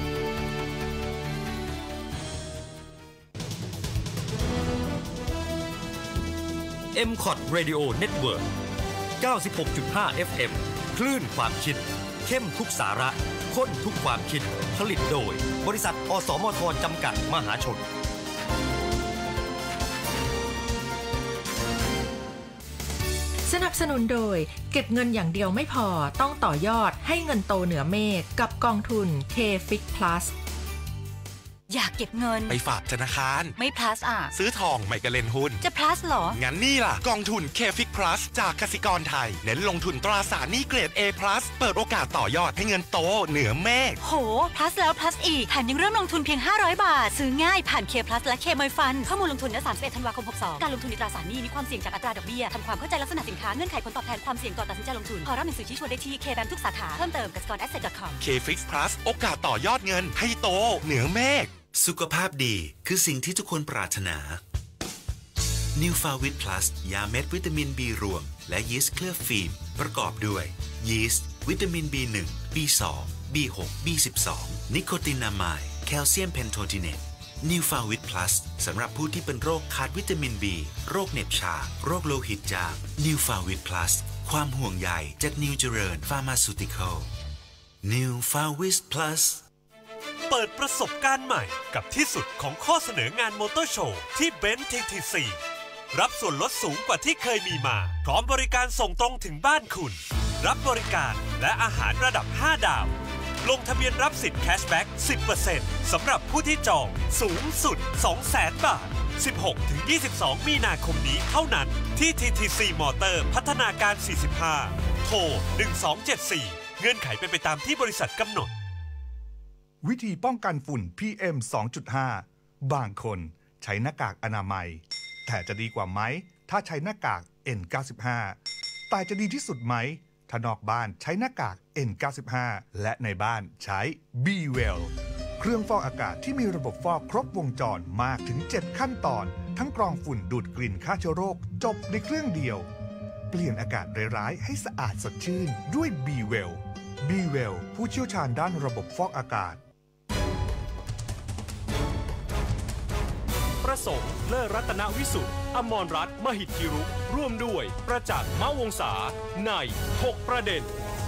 เอ็ม คอท Radio Network เก้าสิบหกจุดห้า เอฟ เอ็ม คลื่นความคิดเข้มทุกสาระข้นทุกความคิดผลิตโดยบริษัทอสมทจำกัดมหาชนสนับสนุนโดยเก็บเงินอย่างเดียวไม่พอต้องต่อยอดให้เงินโตเหนือเมฆกับกองทุน K-Fix Plus อยากเก็บเงินไปฝากธนาคารไม่ plus อ่ะซื้อทองไม่ก็เล่นหุ้นจะ plus หรองั้นนี่ล่ะกองทุน K-Fix Plus จากกสิกรไทยเน้นลงทุนตราสารหนี้เกรด A+ เปิดโอกาสต่อยอดให้เงินโตเหนือเมฆโห plus แล้ว plus อีกแถมยังเริ่มลงทุนเพียงห้าร้อยบาทซื้อง่ายผ่าน K Plus และ K My Fund ข้อมูลลงทุนณสามสิบเอ็ดธันวาคมหกสิบสองการลงทุนในตราสารหนี้มีความเสี่ยงจากอัตราดอกเบี้ยทำความเข้าใจลักษณะสินค้าเงื่อนไขผลตอบแทนความเสี่ยงต่อตัดสินใจลงทุนขอรับหนังสือชี้ชวนได้ที่ K-Bank ทุกสาขาเพิ่มเติม กสิกร แอสเซท ดอท คอม K-Fix Plus โอกาสต่อยอดเงินให้โตเหนือเมฆสุขภาพดีคือสิ่งที่ทุกคนปรารถนา Newfavit Plus ยาเม็ดวิตามิน B รวมและยีสต์เคลือบฟิล์มประกอบด้วยยีสต์วิตามิน บี หนึ่ง บี สอง บี หก บี สิบสอง นิโคตินามายด์แคลเซียมเพนโทจิเนต Newfavit Plus สำหรับผู้ที่เป็นโรคขาดวิตามิน B โรคเหน็บชาโรคโลหิตจาง Newfavit Plus ความห่วงใยจาก New เจริญ Pharmaceutical Newfavit Plus เปิดประสบการณ์ใหม่กับที่สุดของข้อเสนองานมอเตอร์โชว์ที่เบนซ์ ที ที ซี รับส่วนลดสูงกว่าที่เคยมีมาพร้อมบริการส่งตรงถึงบ้านคุณรับบริการและอาหารระดับห้าดาวลงทะเบียนรับสิทธิ์แคชแบ็ก สิบเปอร์เซ็นต์ สำหรับผู้ที่จองสูงสุด สองแสน บาท สิบหกถึงยี่สิบสอง มีนาคมนี้เท่านั้นที่ ที ที ซี Motor พัฒนาการ สี่สิบห้า โทร หนึ่งสองเจ็ดสี่ เงื่อนไขเป็นไปตามที่บริษัทกำหนดวิธีป้องกันฝุ่น พี เอ็ม สองจุดห้า บางคนใช้หน้ากากอนามัยแต่จะดีกว่าไหมถ้าใช้หน้ากาก เอ็น เก้าสิบห้า แต่จะดีที่สุดไหมถ้านอกบ้านใช้หน้ากาก เอ็น เก้าสิบห้า และในบ้านใช้ B-Well เครื่องฟอกอากาศที่มีระบบฟอกครบวงจรมากถึงเจ็ดขั้นตอนทั้งกรองฝุ่นดูดกลิ่นฆ่าเชื้อโรคจบในเครื่องเดียวเปลี่ยนอากาศร้ายๆให้สะอาดสดชื่นด้วย B-Well B-Well ผู้เชี่ยวชาญด้านระบบฟอกอากาศประสงค์เลิศรัตนวิสุทธิ์อมรรัตน์มหิทธิรุกร่วมด้วยประจักษ์มะวงศาในหกประเด็น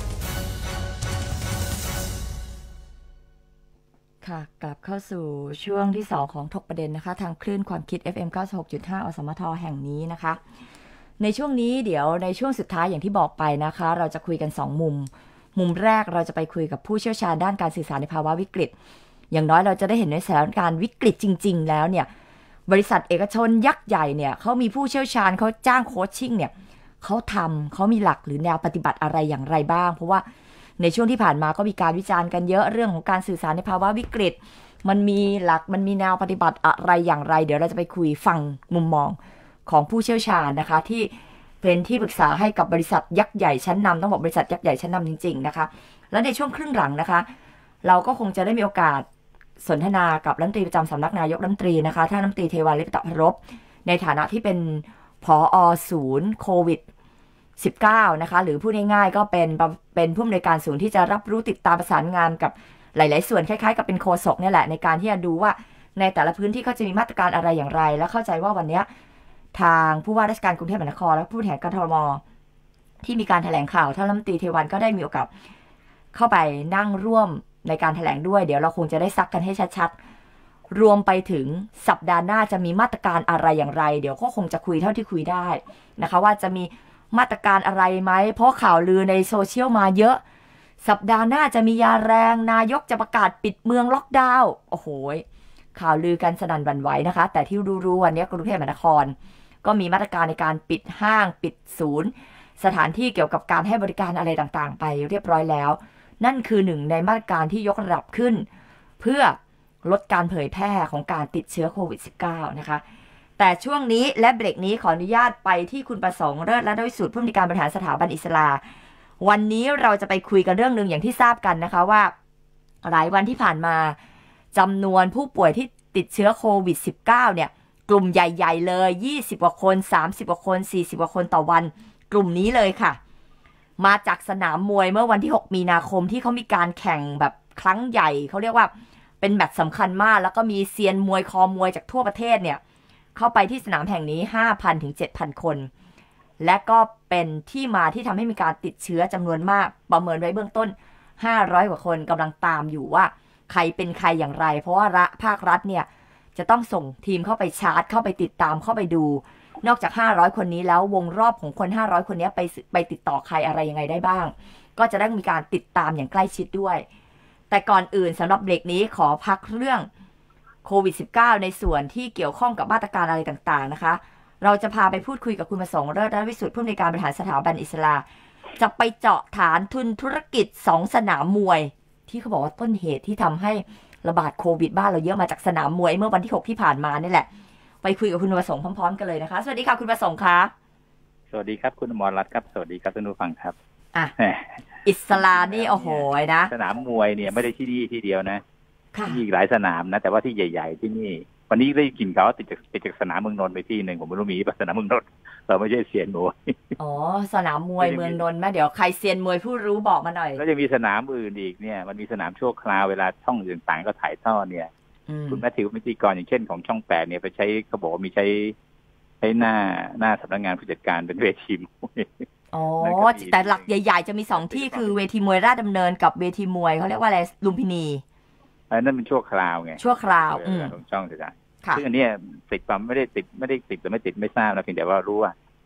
ค่ะกลับเข้าสู่ช่วงที่สองของถกประเด็นนะคะทางคลื่นความคิด เอฟ เอ็ม เก้าสิบหกจุดห้า อสมทแห่งนี้นะคะในช่วงนี้เดี๋ยวในช่วงสุดท้ายอย่างที่บอกไปนะคะเราจะคุยกันสองมุมมุมแรกเราจะไปคุยกับผู้เชี่ยวชาญด้านการสื่อสารในภาวะวิกฤตอย่างน้อยเราจะได้เห็นในสถานการณ์วิกฤตจริงๆแล้วเนี่ยบริษัทเอกชนยักษ์ใหญ่เนี่ยเขามีผู้เชี่ยวชาญเขาจ้างโค้ชชิ่งเนี่ยเขาทำเขามีหลักหรือแนวปฏิบัติอะไรอย่างไรบ้างเพราะว่าในช่วงที่ผ่านมาก็มีการวิจารณ์กันเยอะเรื่องของการสื่อสารในภาวะวิกฤตมันมีหลักมันมีแนวปฏิบัติอะไรอย่างไรเดี๋ยวเราจะไปคุยฟังมุมมองของผู้เชี่ยวชาญนะคะที่เป็นที่ปรึกษาให้กับบริษัทยักษ์ใหญ่ชั้นนำต้องบอกบริษัทยักษ์ใหญ่ชั้นนำจริงๆนะคะและในช่วงครึ่งหลังนะคะเราก็คงจะได้มีโอกาสสนทนากับรัฐมนตรีประจำสำนักนายกรัฐมนตรีนะคะท่านรัฐมนตรีเทวันลิปตภรพในฐานะที่เป็นผอ.ศูนย์โควิดสิบเก้า นะคะหรือพูดง่ายๆก็เป็นเป็นผู้อำนวยการศูนย์ที่จะรับรู้ติดตามประสานงานกับหลายๆส่วนคล้ายๆกับเป็นโฆษกนี่แหละในการที่จะดูว่าในแต่ละพื้นที่เขาจะมีมาตรการอะไรอย่างไรและเข้าใจว่าวันนี้ทางผู้ว่าราชการกรุงเทพมหานครและผู้บริหารกทม.ที่มีการแถลงข่าวท่านรัฐมนตรีเทวันก็ได้มีโอกาสเข้าไปนั่งร่วมในการแถลงด้วยเดี๋ยวเราคงจะได้ซักกันให้ชัดๆรวมไปถึงสัปดาห์หน้าจะมีมาตรการอะไรอย่างไรเดี๋ยวก็คงจะคุยเท่าที่คุยได้นะคะว่าจะมีมาตรการอะไรไหมเพราะข่าวลือในโซเชียลมาเยอะสัปดาห์หน้าจะมียาแรงนายกจะประกาศปิดเมืองล็อกดาวน์โอ้โหข่าวลือกันสนั่นหวั่นไหวนะคะแต่ที่รู้ๆวันนี้กรุงเทพมหานครก็มีมาตรการในการปิดห้างปิดศูนย์สถานที่เกี่ยวกับการให้บริการอะไรต่างๆไปเรียบร้อยแล้วนั่นคือหนึ่งในมาตรการที่ยกระดับขึ้นเพื่อลดการเผยแพร่ของการติดเชื้อโควิด สิบเก้า นะคะแต่ช่วงนี้และเบรกนี้ขออนุญาตไปที่คุณประสงค์เลิศรัตนวิสุทธิ์ผู้อำนวยการบริหารสถาบันอิสลาวันนี้เราจะไปคุยกันเรื่องนึงอย่างที่ทราบกันนะคะว่าหลายวันที่ผ่านมาจำนวนผู้ป่วยที่ติดเชื้อโควิด สิบเก้า เนี่ยกลุ่มใหญ่ๆเลยยี่สิบกว่าคนสามสิบกว่าคนสี่สิบกว่าคนต่อวันกลุ่มนี้เลยค่ะมาจากสนามมวยเมื่อวันที่หกมีนาคมที่เขามีการแข่งแบบครั้งใหญ่เขาเรียกว่าเป็นแมตช์สำคัญมากแล้วก็มีเซียนมวยคอมวยจากทั่วประเทศเนี่ยเข้าไปที่สนามแห่งนี้ ห้าพัน ถึง เจ็ดพัน คนและก็เป็นที่มาที่ทำให้มีการติดเชื้อจำนวนมากประเมินไว้เบื้องต้นห้าร้อยกว่าคนกำลังตามอยู่ว่าใครเป็นใครอย่างไรเพราะว่าภาครัฐเนี่ยจะต้องส่งทีมเข้าไปชาร์จเข้าไปติดตามเข้าไปดูนอกจากห้าร้อยคนนี้แล้ววงรอบของคนห้าร้อยคนนี้ไปไปติดต่อใครอะไรยังไงได้บ้างก็จะได้มีการติดตามอย่างใกล้ชิดด้วยแต่ก่อนอื่นสำหรับเบรกนี้ขอพักเรื่องโควิด สิบเก้า ในส่วนที่เกี่ยวข้องกับมาตรการอะไรต่างๆนะคะเราจะพาไปพูดคุยกับคุณประสงค์เลิศรัตนวิสุทธิ์ผู้อำนวยการบริหารสถาบันอิสลาจะไปเจาะฐานทุนธุรกิจสองสนามมวยที่เขาบอกว่าต้นเหตุที่ทำให้ระบาดโควิดบ้านเราเยอะมาจากสนามมวยเมื่อวันที่หกที่ผ่านมานี่แหละไปคุยกับคุณประสงค์พร้อมๆกันเลยนะคะสวัสดีค่ะคุณประสงค์คะสวัสดีครับคุณอมรรัตน์ครับสวัสดีครับท่านผู้ฟังครับอ่ะอิสลานี่โอ้โหนะสนามมวยเนี่ยไม่ได้ที่นี่ที่เดียวนะมีอีกหลายสนามนะแต่ว่าที่ใหญ่ๆที่นี่วันนี้ได้กินเขาติดจากติดจากสนามเมืองนนท์ไปที่หนึ่งผมไม่รู้มีป่ะสนามเมืองนนท์เราไม่ใช่เซียนมวยอ๋อสนามมวยเมืองนนท์ไหมเดี๋ยวใครเซียนมวยผู้รู้บอกมาหน่อยแล้วจะมีสนามอื่นอีกเนี่ยมันมีสนามชั่วคราวเวลาช่องต่างๆก็ถ่ายทอดเนี่ยคุณแมทธิวพิธีกรอย่างเช่นของช่องแปดเนี่ยไปใช้เขาบอกมีใช้ใช้หน้าหน้าสำนักงานผู้จัดการเป็นเวทีมวยอ๋อแต่หลักใหญ่ๆจะมีสองที่คือเวทีมวยราชดำเนินกับเวทีมวยเขาเรียกว่าอะไรลุมพินีอันนั้นเป็นชั่วคราวไงชั่วคราวของช่องใช่ไหมซึ่งอันนี้ติดปั๊มไม่ได้ติดไม่ได้ติดหรือไม่ติดไม่ทราบนะเพียงแต่ว่ารู้ว่า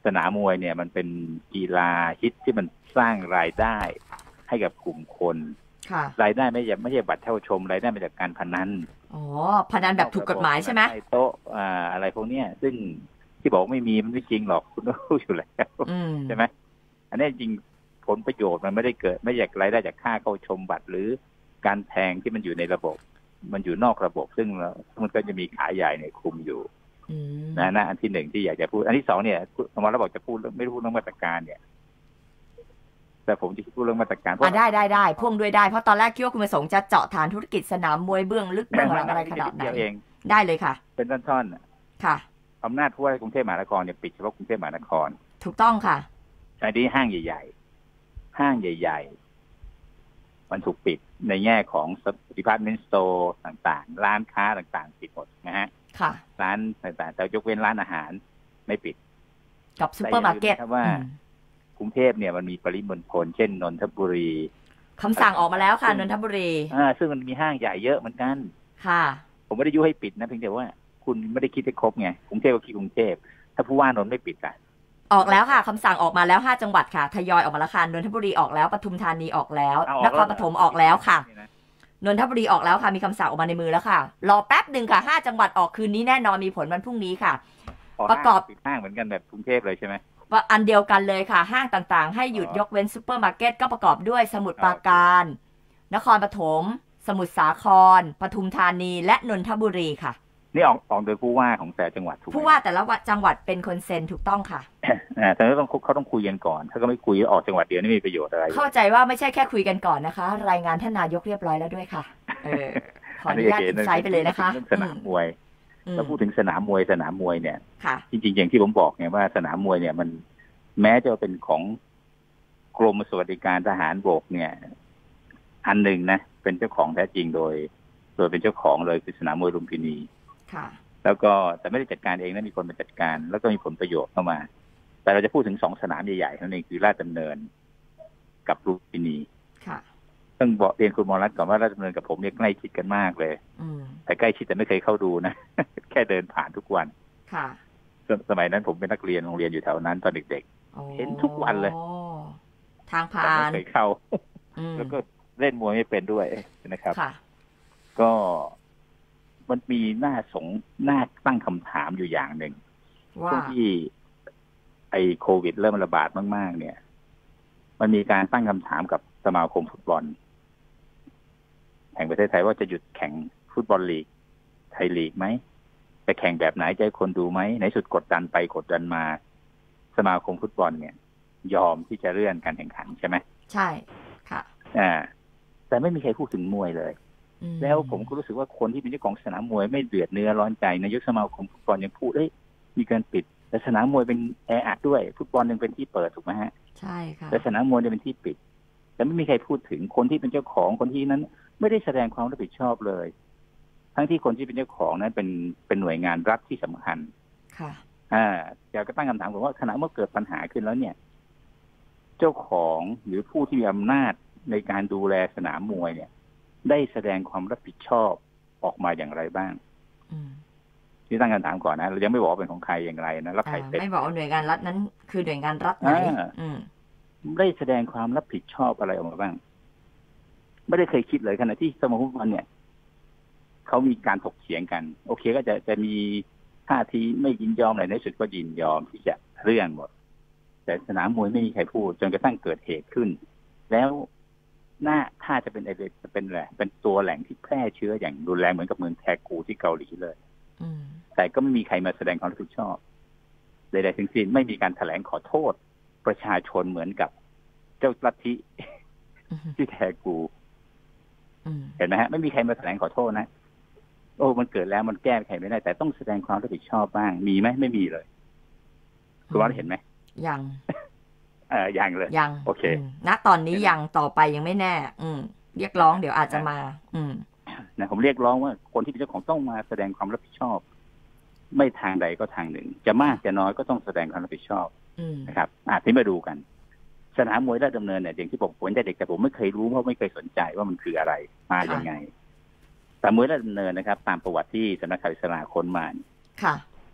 สนามมวยเนี่ยมันเป็นกีฬาฮิตที่มันสร้างรายได้ให้กับกลุ่มคนรายได้ไม่ใช่ไม่ใช่บัตรเช่าชมรายได้มาจากการพนันอ๋อพนันแบบถูกกฎหมายใช่ไหมโต๊ะอ่าอะไรพวกเนี้ยซึ่งที่บอกไม่มีมันไม่จริงหรอกคุณรู้อยู่แล้วใช่ไหมอันนี้จริงผลประโยชน์มันไม่ได้เกิดไม่อยากรายได้จากค่าเข้าชมบัตรหรือการแทงที่มันอยู่ในระบบมันอยู่นอกระบบซึ่งมันก็จะมีขาใหญ่เนี่ยคุมอยู่นะนะอันที่หนึ่งที่อยากจะพูดอันที่สองเนี่ยธรรมะเราบอกจะพูดไม่พูดเรื่องมาตรการเนี่ยแต่ผมจะพูดเรื่องมาตรการเพราะได้ได้ได้พ่วงด้วยได้เพราะตอนแรกคิดว่าคุณประสงค์จะเจาะฐานธุรกิจสนามมวยเบื้องลึกเบื้องหลังอะไรขนาดไหนได้เลยค่ะเป็นท่อนๆค่ะอำนาจผู้ว่ากรุงเทพมหานครเนี่ยปิดเฉพาะกรุงเทพมหานครถูกต้องค่ะอันนี้ห้างใหญ่ๆห้างใหญ่ๆมันถูกปิดในแง่ของ department store ต่างๆร้านค้าต่างๆปิดหมดนะฮะค่ะร้านต่างๆแต่ยกเว้นร้านอาหารไม่ปิดกับซุปเปอร์มาร์เก็ตว่ากรุงเทพเนี่ยมันมีปริมณฑลเช่นนนทบุรีคำสั่งออกมาแล้วค่ะนนทบุรีอ่าซึ่งมันมีห้างใหญ่เยอะเหมือนกันค่ะผมไม่ได้ยุให้ปิดนะเพียงแต่ว่าคุณไม่ได้คิดให้ครบไงกรุงเทพก็คิดกรุงเทพถ้าผู้ว่านนท์ไม่ปิดกันออกแล้วค่ะคำสั่งออกมาแล้วห้าจังหวัดค่ะทยอยออกมาแล้วค่ะนนทบุรีออกแล้วปทุมธานีออกแล้วนครปฐมออกแล้วค่ะนนทบุรีออกแล้วค่ะมีคำสั่งออกมาในมือแล้วค่ะรอแป๊บหนึ่งค่ะห้าจังหวัดออกคืนนี้แน่นอนมีผลวันพรุ่งนี้ค่ะประกอบปิดห้างเหมือนกันแบบกรุงเทพเลยใช่ไหมอันเดียวกันเลยค่ะห้างต่างๆให้หยุดยกเว้นซุปเปอร์มาร์เก็ตก็ประกอบด้วยสมุทรปราการนครปฐมสมุทรสาครปทุมธานีและนนทบุรีค่ะนี่ออกออกโดยผู้ว่าของแต่จังหวัดถูกผู้ว่าแต่ละจังหวัดเป็นคนเซ็นถูกต้องค่ะแต่ต้องเขาต้องคุยกันก่อนถ้าก็ไม่คุยออกจังหวัดเดียวนี่มีประโยชน์อะไรเข้าใจว่าไม่ใช่แค่คุยกันก่อนนะคะรายงานท่านนายกเรียบร้อยแล้วด้วยค่ะเออขออนุญาตอินไซต์ไปเลยนะคะสนามมวยแล้วพูดถึงสนามมวยสนามมวยเนี่ยจริงๆอย่างที่ผมบอกไงว่าสนามมวยเนี่ยมันแม้จะเป็นของกรมสวัสดิการทหารบกเนี่ยอันหนึ่งนะเป็นเจ้าของแท้จริงโดยโดยเป็นเจ้าของเลยคือสนามมวยลุมพินีแล้วก็แต่ไม่ได้จัดการเองนะมีคนมาจัดการแล้วก็มีผลประโยชน์เข้ามาแต่เราจะพูดถึงสองสนามใหญ่ๆเท่านั้นคือราชดำเนินกับลุมพินีต้องบอกเรียนคุณมรรัตน์ก่อนว่าราชดำเนินกับผมเนี่ยใกล้ชิดกันมากเลยแต่ใกล้ชิดแต่ไม่เคยเข้าดูนะแค่เดินผ่านทุกวันสมัยนั้นผมเป็นนักเรียนโรงเรียนอยู่แถวนั้นตอนเด็กๆเห็นทุกวันเลยทางผ่านไม่เคยเข้าแล้วก็เล่นมวยไม่เป็นด้วยนะครับก็มันมีหน้าสงหน้าตั้งคำถามอยู่อย่างหนึ่งช่วงที่ไอ้โควิดเริ่มระบาดมากๆเนี่ยมันมีการตั้งคำถามกับสมาคมฟุตบอลแห่งประเทศไทยว่าจะหยุดแข่งฟุตบอลลีกไทยลีกไหมจะแข่งแบบไหนจะให้คนดูไหมในสุดกดดันไปกดดันมาสมาคมฟุตบอลเนี่ยยอมที่จะเลื่อนการแข่งขันใช่ไหมใช่ค่ะอ่าแต่ไม่มีใครพูดถึงมวยเลยแล้วผมก็รู้สึกว่าคนที่เป็นเจ้าของสนามมวยไม่เดือดเนื้อร้อนใจนายกสมาคมฟุตบอลยังพูดเอ้ยมีการปิดแต่สนามมวยเป็นแออัดด้วยฟุตบอลยังเป็นที่เปิดถูกไหมฮะใช่ค่ะแต่สนามมวยเนี่ยเป็นที่ปิดแต่ไม่มีใครพูดถึงคนที่เป็นเจ้าของคนที่นั้นไม่ได้แสดงความรับผิดชอบเลยทั้งที่คนที่เป็นเจ้าของนั้นเป็นเป็นหน่วยงานรัฐที่สำคัญค่ะอ่าอยากก็ตั้งคำถามผมว่าขณะเมื่อเกิดปัญหาขึ้นแล้วเนี่ยเจ้าของหรือผู้ที่มีอำนาจในการดูแลสนามมวยเนี่ยได้แสดงความรับผิดชอบออกมาอย่างไรบ้างที่ตั้งคำถามก่อนนะเรายังไม่บอกว่าเป็นของใครอย่างไรนะรับใครเป็นไม่บอกว่าหน่วยงานรัฐนั้นคือหน่วยงานรัฐไหนได้แสดงความรับผิดชอบอะไรออกมาบ้างไม่ได้เคยคิดเลยขณะที่สมาคมฟุตบอลเนี่ยเขามีการถกเถียงกันโอเคก็จะจะมีท่าทีไม่ยินยอมอะไรในสุดก็ยินยอมที่จะเลื่อนหมดแต่สนามมวยไม่มีใครพูดจนกระทั่งเกิดเหตุขึ้นแล้วน่าถ้าจะเป็นอะไรจะเป็นอะไรเป็นตัวแหล่งที่แพร่เชื้ออย่างรุนแรงเหมือนกับเมืองแทกูที่เกาหลีเลยแต่ก็ไม่มีใครมาแสดงความรับผิดชอบใดๆทั้งสิ้นไม่มีการแถลงขอโทษประชาชนเหมือนกับเจ้าลัทธิที่แทกูเห็นไหมฮะไม่มีใครมาแถลงขอโทษนะโอ้มันเกิดแล้วมันแก้ไขไม่ได้แต่ต้องแสดงความรับผิดชอบบ้างมีไหมไม่มีเลยคุณว่าเห็นไหมยังเออยังเลยยังโอเคณตอนนี้ยังต่อไปยังไม่แน่อืมเรียกร้องเดี๋ยวอาจจะมาอืมนะผมเรียกร้องว่าคนที่เป็นเจ้าของต้องมาแสดงความรับผิดชอบไม่ทางใดก็ทางหนึ่งจะมากจะน้อยก็ต้องแสดงความรับผิดชอบนะครับอ่ะที่มาดูกันสนามมวยราชดำเนินเนี่ยอย่างที่ผมผมแต่เด็กแต่ผมไม่เคยรู้เพราะไม่เคยสนใจว่ามันคืออะไรมาอย่างไงแต่มวยราชดำเนินนะครับตามประวัติที่สำนักข่าวอิสระค้นมาค่ะ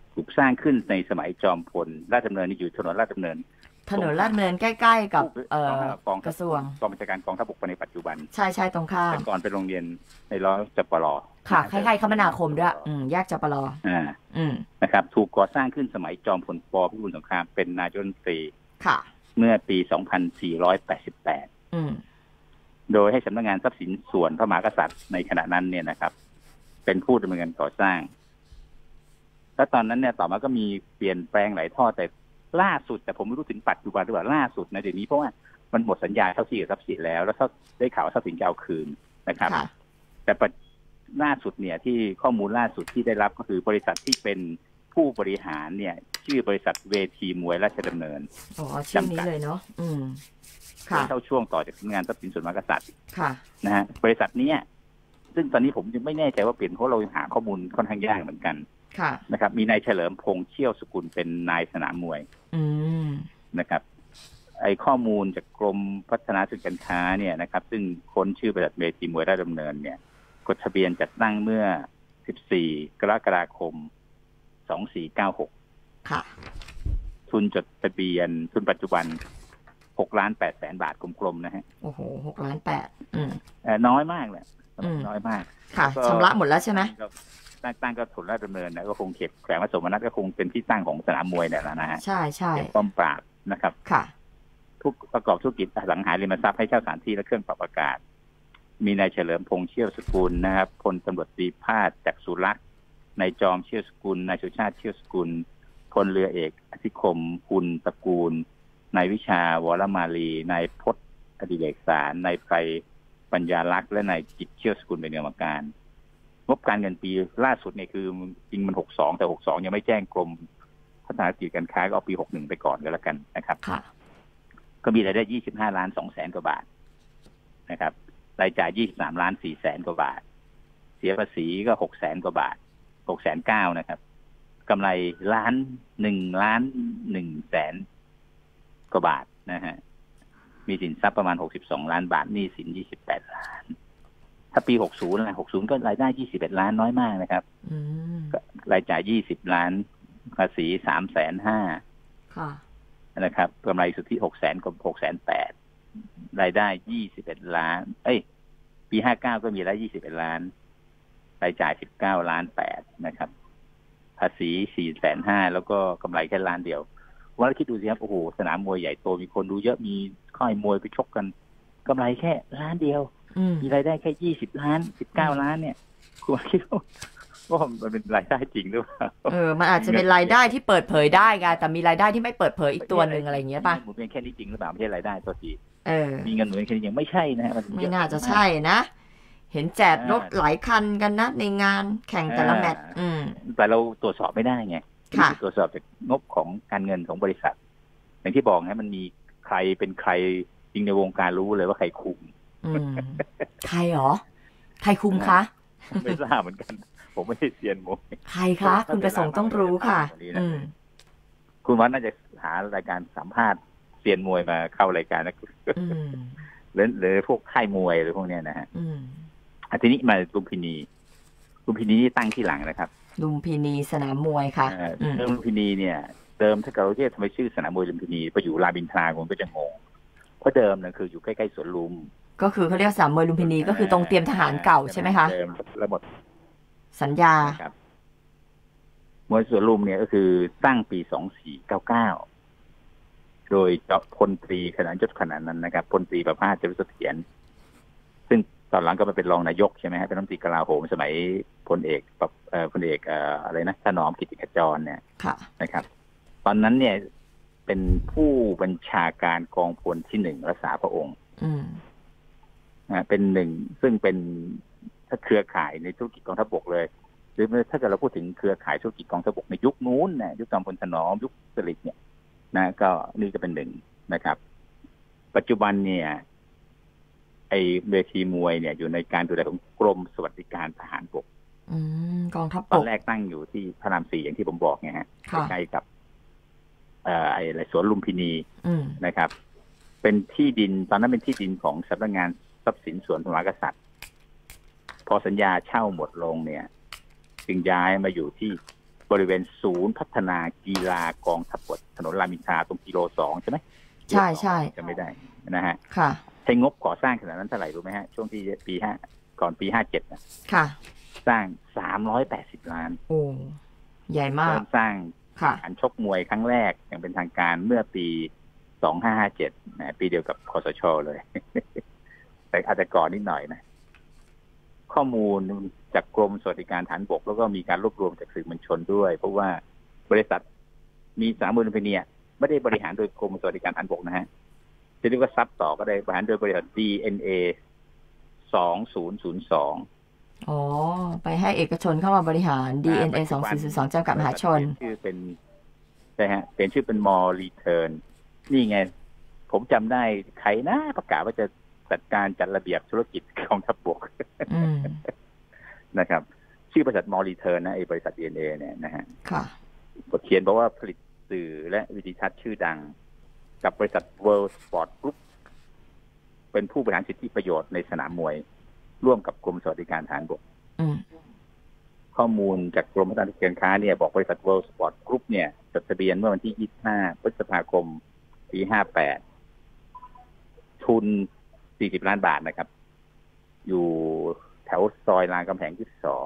ถูกสร้างขึ้นในสมัยจอมพลราชดำเนินนี่อยู่ถนนราชดำเนินถนนลาดดำเนินใกล้ๆกับเอ่อกระทรวงกองบัญชาการกองทัพบกในปัจจุบันใช่ๆตรงข้ามแต่ก่อนเป็นโรงเรียนในร้อยจปรค่ะคล้ายๆคมนาคมด้วยอืมแยกจปรอ่าอืมนะครับถูกก่อสร้างขึ้นสมัยจอมพลป.พิบูลสงครามเป็นนายกรัฐมนตรีค่ะเมื่อปีสองพันสี่ร้อยแปดสิบแปดอืมโดยให้สำนักงานทรัพย์สินส่วนพระมหากษัตริย์ในขณะนั้นเนี่ยนะครับเป็นผู้ดำเนินการก่อสร้างแล้วตอนนั้นเนี่ยต่อมาก็มีเปลี่ยนแปลงหลายท่อแต่ล่าสุดแต่ผมไม่รู้ถึงปัจจุบันหรือว่าล่าสุดนะเดี๋ยวนี้เพราะว่ามันหมดสัญญาเช่าที่กับทรัพย์สินแล้วแล้วได้ข่าวว่าทรัพย์สินจะเอาคืนนะครับแต่ล่าสุดเนี่ยที่ข้อมูลล่าสุดที่ได้รับก็คือบริษัทที่เป็นผู้บริหารเนี่ยชื่อบริษัทเวทีมวยราชดำเนินอ๋อชื่อนี้เลยเนาะอืมค่ะเข้าช่วงต่อจากสำนักงานทรัพย์สินส่วนพระมหากษัตริย์ค่ะนะฮะบริษัทนี้ซึ่งตอนนี้ผมยังไม่แน่ใจว่าเปลี่ยนเพราะเราหาข้อมูลค่อนข้างยากเหมือนกันค่ะนะครับมีนายเฉลิมพงษ์เชี่ยวสกุลเป็นนายสนามมวยอืมนะครับไอ้ข้อมูลจากกรมพัฒนาเศรษฐกิจการค้าเนี่ยนะครับซึ่งค้นชื่อบริษัทเวทีมวยราชดำเนินเนี่ยกฎทะเบียนจัดตั้งเมื่อสิบสี่กรกฎาคมสองพันสี่ร้อยเก้าสิบหกค่ะทุนจดทะเบียนทุนปัจจุบันหกล้านแปดแสนบาทกลมๆนะฮะโอ้โหหกล้านแปดอืมเอ่อน้อยมากเลยน้อยมากค่ะชำระหมดแล้วใช่ไหมตั้งตั้งก็ทุนราชดำเนินนะก็คงเข็บแขวงวัดสมนัตก็คงเป็นที่ตั้งของสนามมวยเนี่ยแหละนะฮะใช่ใช่ป้อมปราบนะครับค่ะทุกประกอบธุรกิจอสังหาริมทรัพย์ให้เช่าสถานที่และเครื่องปรับอากาศมีนายเฉลิมพงษ์เชี่ยวสกุลนะครับพลตำรวจตรีภาสจักษุลักษณ์นายจอมเชี่ยวสกุลนายสุชาติเชี่ยวสกุลพลเรือเอกอธิคมคุณตระกูลนายวิชาวรมาลีนายพจน์อดิเรกสารนายไพรปัญญาลักษณ์และนายจิตเชี่ยวสกุลเป็นกรรมการงบการเงินปีล่าสุดเนี่ยคือจริงมันหกสิบสองแต่หกสิบสองยังไม่แจ้งกรมพัฒนาเศรษฐกิจการค้าก็เอาปีหกสิบเอ็ดไปก่อนก็แล้วกันนะครับก็มีรายได้ยี่สิบห้าล้านสองแสนกว่าบาทนะครับรายจ่ายยี่สิบสามล้านสี่แสนกว่าบาทเสียภาษีก็หกแสนกว่าบาทหกแสนเก้านะครับกำไรล้านหนึ่งล้านหนึ่งแสนกว่าบาทนะฮะมีสินทรัพย์ประมาณหกสิบสองล้านบาทหนี้สินยี่สิบแปดล้านถ้าปีหกสิบนะหกสิบก็รายได้ยี่สิบเอ็ดล้านน้อยมากนะครับรายจ่ายยี่สิบล้านภาษีสามแสนห้านะครับกำไรสุทธิหกแสนกับหกแสนแปดรายได้ยี่สิบเอ็ดล้านเอ้ยปีห้าเก้าก็มีรายได้ยี่สิบเอ็ดล้านรายจ่ายสิบเก้าล้านแปดนะครับภาษีสี่แสนห้าแล้วก็กำไรแค่ล้านเดียวว่าคิดดูสิครับโอ้โหสนามมวยใหญ่โตมีคนดูเยอะมีค่ายมวยไปชกกันกำไรแค่ล้านเดียวมีรายได้แค่ยี่สิบล้านสิบเก้าล้านเนี่ยคุณคิดว่ามันเป็นรายได้จริงหรือเปล่าเออมันอาจจะเป็นรายได้ที่เปิดเผยได้ไงแต่มีรายได้ที่ไม่เปิดเผยอีกตัวหนึ่งอะไรอย่างเงี้ยป่ะหมุนเวียนแค่นี้จริงหรือเปล่าไม่ใช่รายได้ตัวทีเออมีเงินหมุนเวียนแค่นี้ยังไม่ใช่นะมันไม่น่าจะใช่นะเห็นแจกรถหลายคันกันนะในงานแข่งแต่ละแมตช์แต่เราตรวจสอบไม่ได้ไงตรวจสอบจากงบของการเงินของบริษัทอย่างที่บอกนะมันมีใครเป็นใครจริงในวงการรู้เลยว่าใครคุมใครหรอใครคุมคะไม่ทราบเหมือนกันผมไม่ได้เซียนมวยใครคะคุณประสงค์ต้องรู้ค่ะคุณวัดน่าจะหารายการสัมภาษณ์เซียนมวยมาเข้ารายการนะหรือหรือพวกค่ายมวยหรือพวกเนี้ยนะฮะอันทีนี้มาลุมพินีลุมพินีนี่ตั้งที่หลังนะครับลุมพินีสนามมวยค่ะเดิมลุมพินีเนี่ยเดิมถ้าเกิดเราเรียกทำไมชื่อสนามมวยลุมพินีไปอยู่รามอินทราคนก็จะงงเพราะเดิมเนี่ยคืออยู่ใกล้ๆสวนลุมก็คือเขาเรียกสนามมวยลุมพินีก็คือตรงเตรียมทหารเก่าใช่ไหมคะเดิมแล้วหมดสัญญาครับมวยสวนลุมเนี่ยก็คือตั้งปีสองพันสี่ร้อยเก้าสิบเก้าโดยเจ้าพลตรีขนาดยศขนาดนั้นนะครับพลตรีประภาส จารุเสถียรซึ่งตอนหลังก็มาเป็นรองนายกใช่ไหมฮะเป็นรัฐมนตรีกลาโหมสมัยพลเอกเอ่อพลเอกเอ่ออะไรนะถนอมกิติขจรเนี่ยนะครับตอนนั้นเนี่ยเป็นผู้บัญชาการกองพลที่หนึ่งรักษาพระองค์นะเป็นหนึ่งซึ่งเป็นถ้าเครือข่ายในธุรกิจกองทัพบกเลยหรือถ้าเกิดเราพูดถึงเครือข่ายธุรกิจกองทัพบกในยุคนู้นนะยุคจอมพลถนอมยุคสฤษดิ์เนี่ยนะก็นี่ก็เป็นหนึ่งนะครับปัจจุบันเนี่ยไอเวทีมวยเนี่ยอยู่ในการดูแลของกรมสวัสดิการทหารบกกองทัพบกตอนแรกตั้งอยู่ที่พระรามสี่อย่างที่ผมบอกไงฮะใกล้กับเอ่อไออะไรสวนลุมพินีนะครับเป็นที่ดินตอนนั้นเป็นที่ดินของสำนักงานทรัพย์สินส่วนพระมหากษัตริย์พอสัญญาเช่าหมดลงเนี่ยจึงย้ายมาอยู่ที่บริเวณศูนย์พัฒนากีฬากองทัพบกถนนรามอินทราตรงกิโลสองใช่ไหมใช่ใช่จะไม่ได้นะฮะค่ะใช้งบก่อสร้างขนาดนั้นเท่าไหร่รู้ไหมฮะช่วงที่ปีห้าก่อนปีห้าเจ็ดนะค่ะสร้างสามร้อยแปดสิบล้านโอ้ใหญ่มากสร้างการชกมวยครั้งแรกอย่างเป็นทางการเมื่อปีสองพันห้าร้อยห้าสิบเจ็ดนะปีเดียวกับคสช.เลย แต่อาจจะก่อนนิดหน่อยนะข้อมูลจากกรมสวัสดิการฐานบกแล้วก็มีการรวบรวมจากสื่อมวลชนด้วยเพราะว่าบริษัทมีสามมูลนิธิไม่ได้บริหารโดยกรมสวัสดิการฐานบกนะฮะจะเรียกว่าซับต่อก็ได้บริหารโดยบริษัท ดี เอ็น เอ สองพันสองอ๋อไปให้เอกชนเข้ามาบริหาร ดี เอ็น เอ สองพันสองจำกัดมหาชนชื่อเป็นใช่ฮะเป็นชื่อเป็น More Return นี่ไงผมจำได้ใครนะประกาศว่าจะจัดการจัดระเบียบธุรกิจกองทัพบกนะครับชื่อบริษัท More Return นะไอ้บริษัท ดี เอ็น เอ เนี่ยนะฮะค่ะบทเขียนบอกว่าผลิตสื่อและวิดีทัศน์ชื่อดังกับบริษัท World Sport Group เป็นผู้บริหารสิทธิประโยชน์ในสนามมวยร่วมกับกรมสวัสดิการฐานบกข้อมูลจากกรมพัฒนาการค้าเนี่ยบอกบริษัท World Sport Group เนี่ยจดทะเบียนเมื่อวันที่ยี่สิบห้าพฤษภาคมปีห้าสิบแปดทุนสี่สิบล้านบาทนะครับอยู่แถวซอยรามคำแหงยี่สิบสอง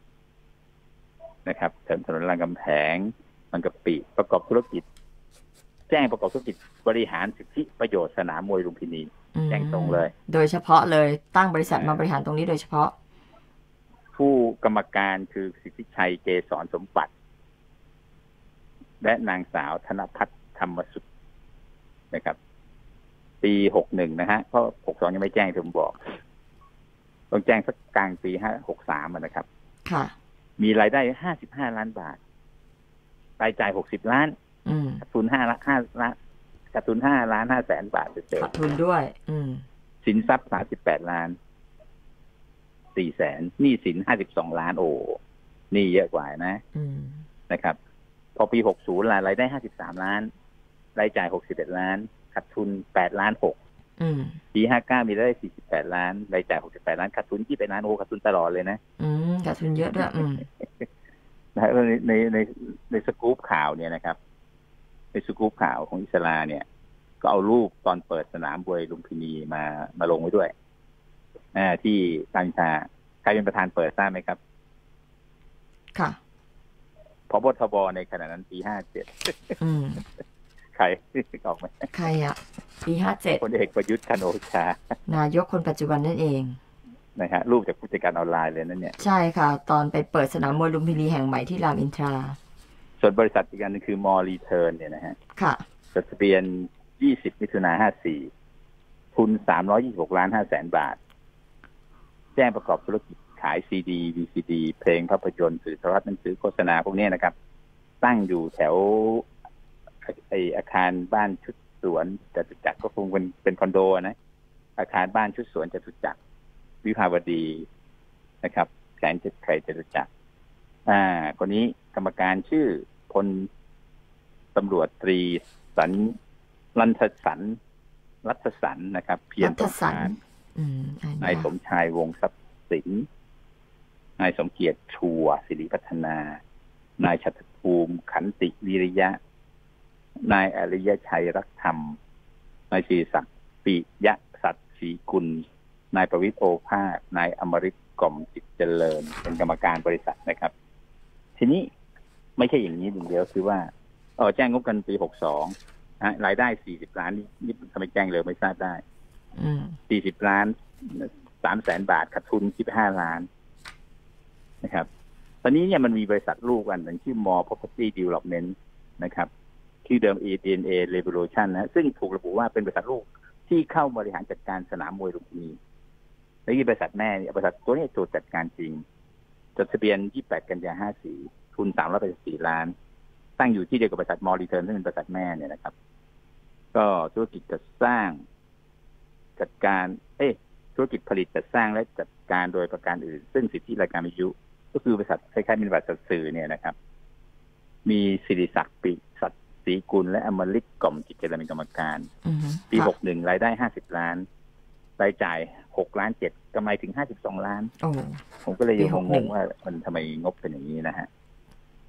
นะครับถนนรามคำแหงบางกะปิประกอบธุรกิจแจ้งประกอบธุรกิจบริหารสิทธิประโยชน์สนามมวยลุมพินีแจ้งตรงเลยโดยเฉพาะเลยตั้งบริษัทมาบริหารตรงนี้โดยเฉพาะผู้กรรมการคือสิทธิชัยเกษรสมบัติและนางสาวธนภัทรธรรมสุขนะครับปีหกหนึ่งนะฮะเพราะหกสองยังไม่แจ้งผมบอกต้องแจ้งสักกลางปีห้าหกสามนะครับค่ะมีรายได้ห้าสิบห้าล้านบาทรายจ่ายหกสิบล้านขาดทุนห้าล้านห้าล้านขาดทุนห้าล้านห้าแสนบาทเศษขาดทุนด้วยสินทรัพย์สามสิบแปดล้านสี่แสนหนี้สินห้าสิบสองล้านโอ้นี่เยอะกว่านะนะครับพอปีหกสิบรายได้ห้าสิบสามล้านรายจ่ายหกสิบเอ็ดล้านขาดทุนแปดล้านหกปีห้าเก้ามีรายได้สี่สิบแปดล้านรายจ่ายหกสิบแปดล้านขาดทุนที่เป็นล้านโอ้ขาดทุนตลอดเลยนะอืมขาดทุนเยอะด้วยอืมนะในในในในสกู๊ปข่าวเนี่ยนะครับในสกู๊ปข่าวของอิสราเนี่ยก็เอารูปตอนเปิดสนามมวยลุมพินีมามาลงไว้ด้วยอ่าที่ตันชาใครเป็นประธานเปิดทราบไหมครับค่ะผบ.ทบ.ในขณะนั้นปีห้าเจ็ดใครออกไหมใครอ่ะปีห้าเจ็ดพลเอกประยุทธ์จันทร์โอชานายกคนปัจจุบันนั่นเองนะฮะรูปจากผู้จัดการออนไลน์เลยนั่นเนี่ยใช่ค่ะตอนไปเปิดสนามมวยลุมพินีแห่งใหม่ที่รามอินทราส่วนบริษัทอีกอันนึงคือ More Return เนี่ยนะฮะค่ะจดทะเบียนยี่สิบมิถุนายนห้าสิบสี่ทุนสามร้อยยี่สิบหกล้านห้าแสนบาทแจ้งประกอบธุรกิจขายซีดี วี ซี ดี เพลงภาพยนตร์สื่อโทรทัศน์หนังสือโฆษณาพวกนี้นะครับตั้งอยู่แถวไออาคารบ้านชุดสวนจตุจักรก็คงเป็นเป็นคอนโดนะอาคารบ้านชุดสวนจตุจักรวิภาวดีนะครับแสนจิตไข่จตุจักรอ่าคนนี้กรรมการชื่อพลตำรวจตรีสันรัฐสันรัฐสันนะครับเพียรประสานนายสมชายวงทรัพย์สินนายสมเกียรติชัวศิริพัฒนานายชัตรภูมิขันติวิริยะนายอริยชัยรักธรรมนายศิริศักดิ์ปิยะสัตย์ศรีกุลนายประวิตรโอภาสนายอมฤตกล่อมจิตเจริญเป็นกรรมการบริษัทนะครับทีนี้ไม่ใช่อย่างนี้อย่างเดียวคือว่าเออแจ้งงบกันปีหกสองนะรายได้สี่สิบล้านนี่นี่ทำไมแจ้งเลยไม่ทราบได้สี่สิบล้านสามแสนบาทขาดทุนสิบห้าล้านนะครับตอนนี้เนี่ยมันมีบริษัทลูกอันหนึ่งชื่อ More Property Development นะครับชื่อเดิม ดี เอ็น เอ Revolution นะซึ่งถูกระบุว่าเป็นบริษัทลูกที่เข้าบริหารจัดการสนามมวยลุมพินีและที่บริษัทแม่เนี่ยบริษัทตัวนี้ตัวจัดการจริงจดทะเบียนยี่สิบแปดกันยายนห้าสิบสี่ทุนสามร้อยแปดสิบสี่ล้านตั้งอยู่ที่เดียวกับบริษัท More Return ซึ่งเป็นบริษัทแม่เนี่ยนะครับก็ธุรกิจจัดสร้างจัดการเอ๊ะธุรกิจผลิตจัดสร้างและจัดการโดยประการอื่นซึ่งสิทธิรายการวิทยุก็คือบริษัทคล้ายๆเป็นบริษัทสื่อเนี่ยนะครับมีศิริศักดิ์ปิสัตย์ศรีกุลและอมฤตกล่อมจิตเจริญเป็นกรรมการปีหกสิบเอ็ดรายได้ห้าสิบล้านรายจ่ายหกล้านเจ็ดกำไรถึงห้าสิบสองล้านผมก็เลยยังงงว่ามันทำไมงบเป็นอย่างนี้นะฮะทีนี้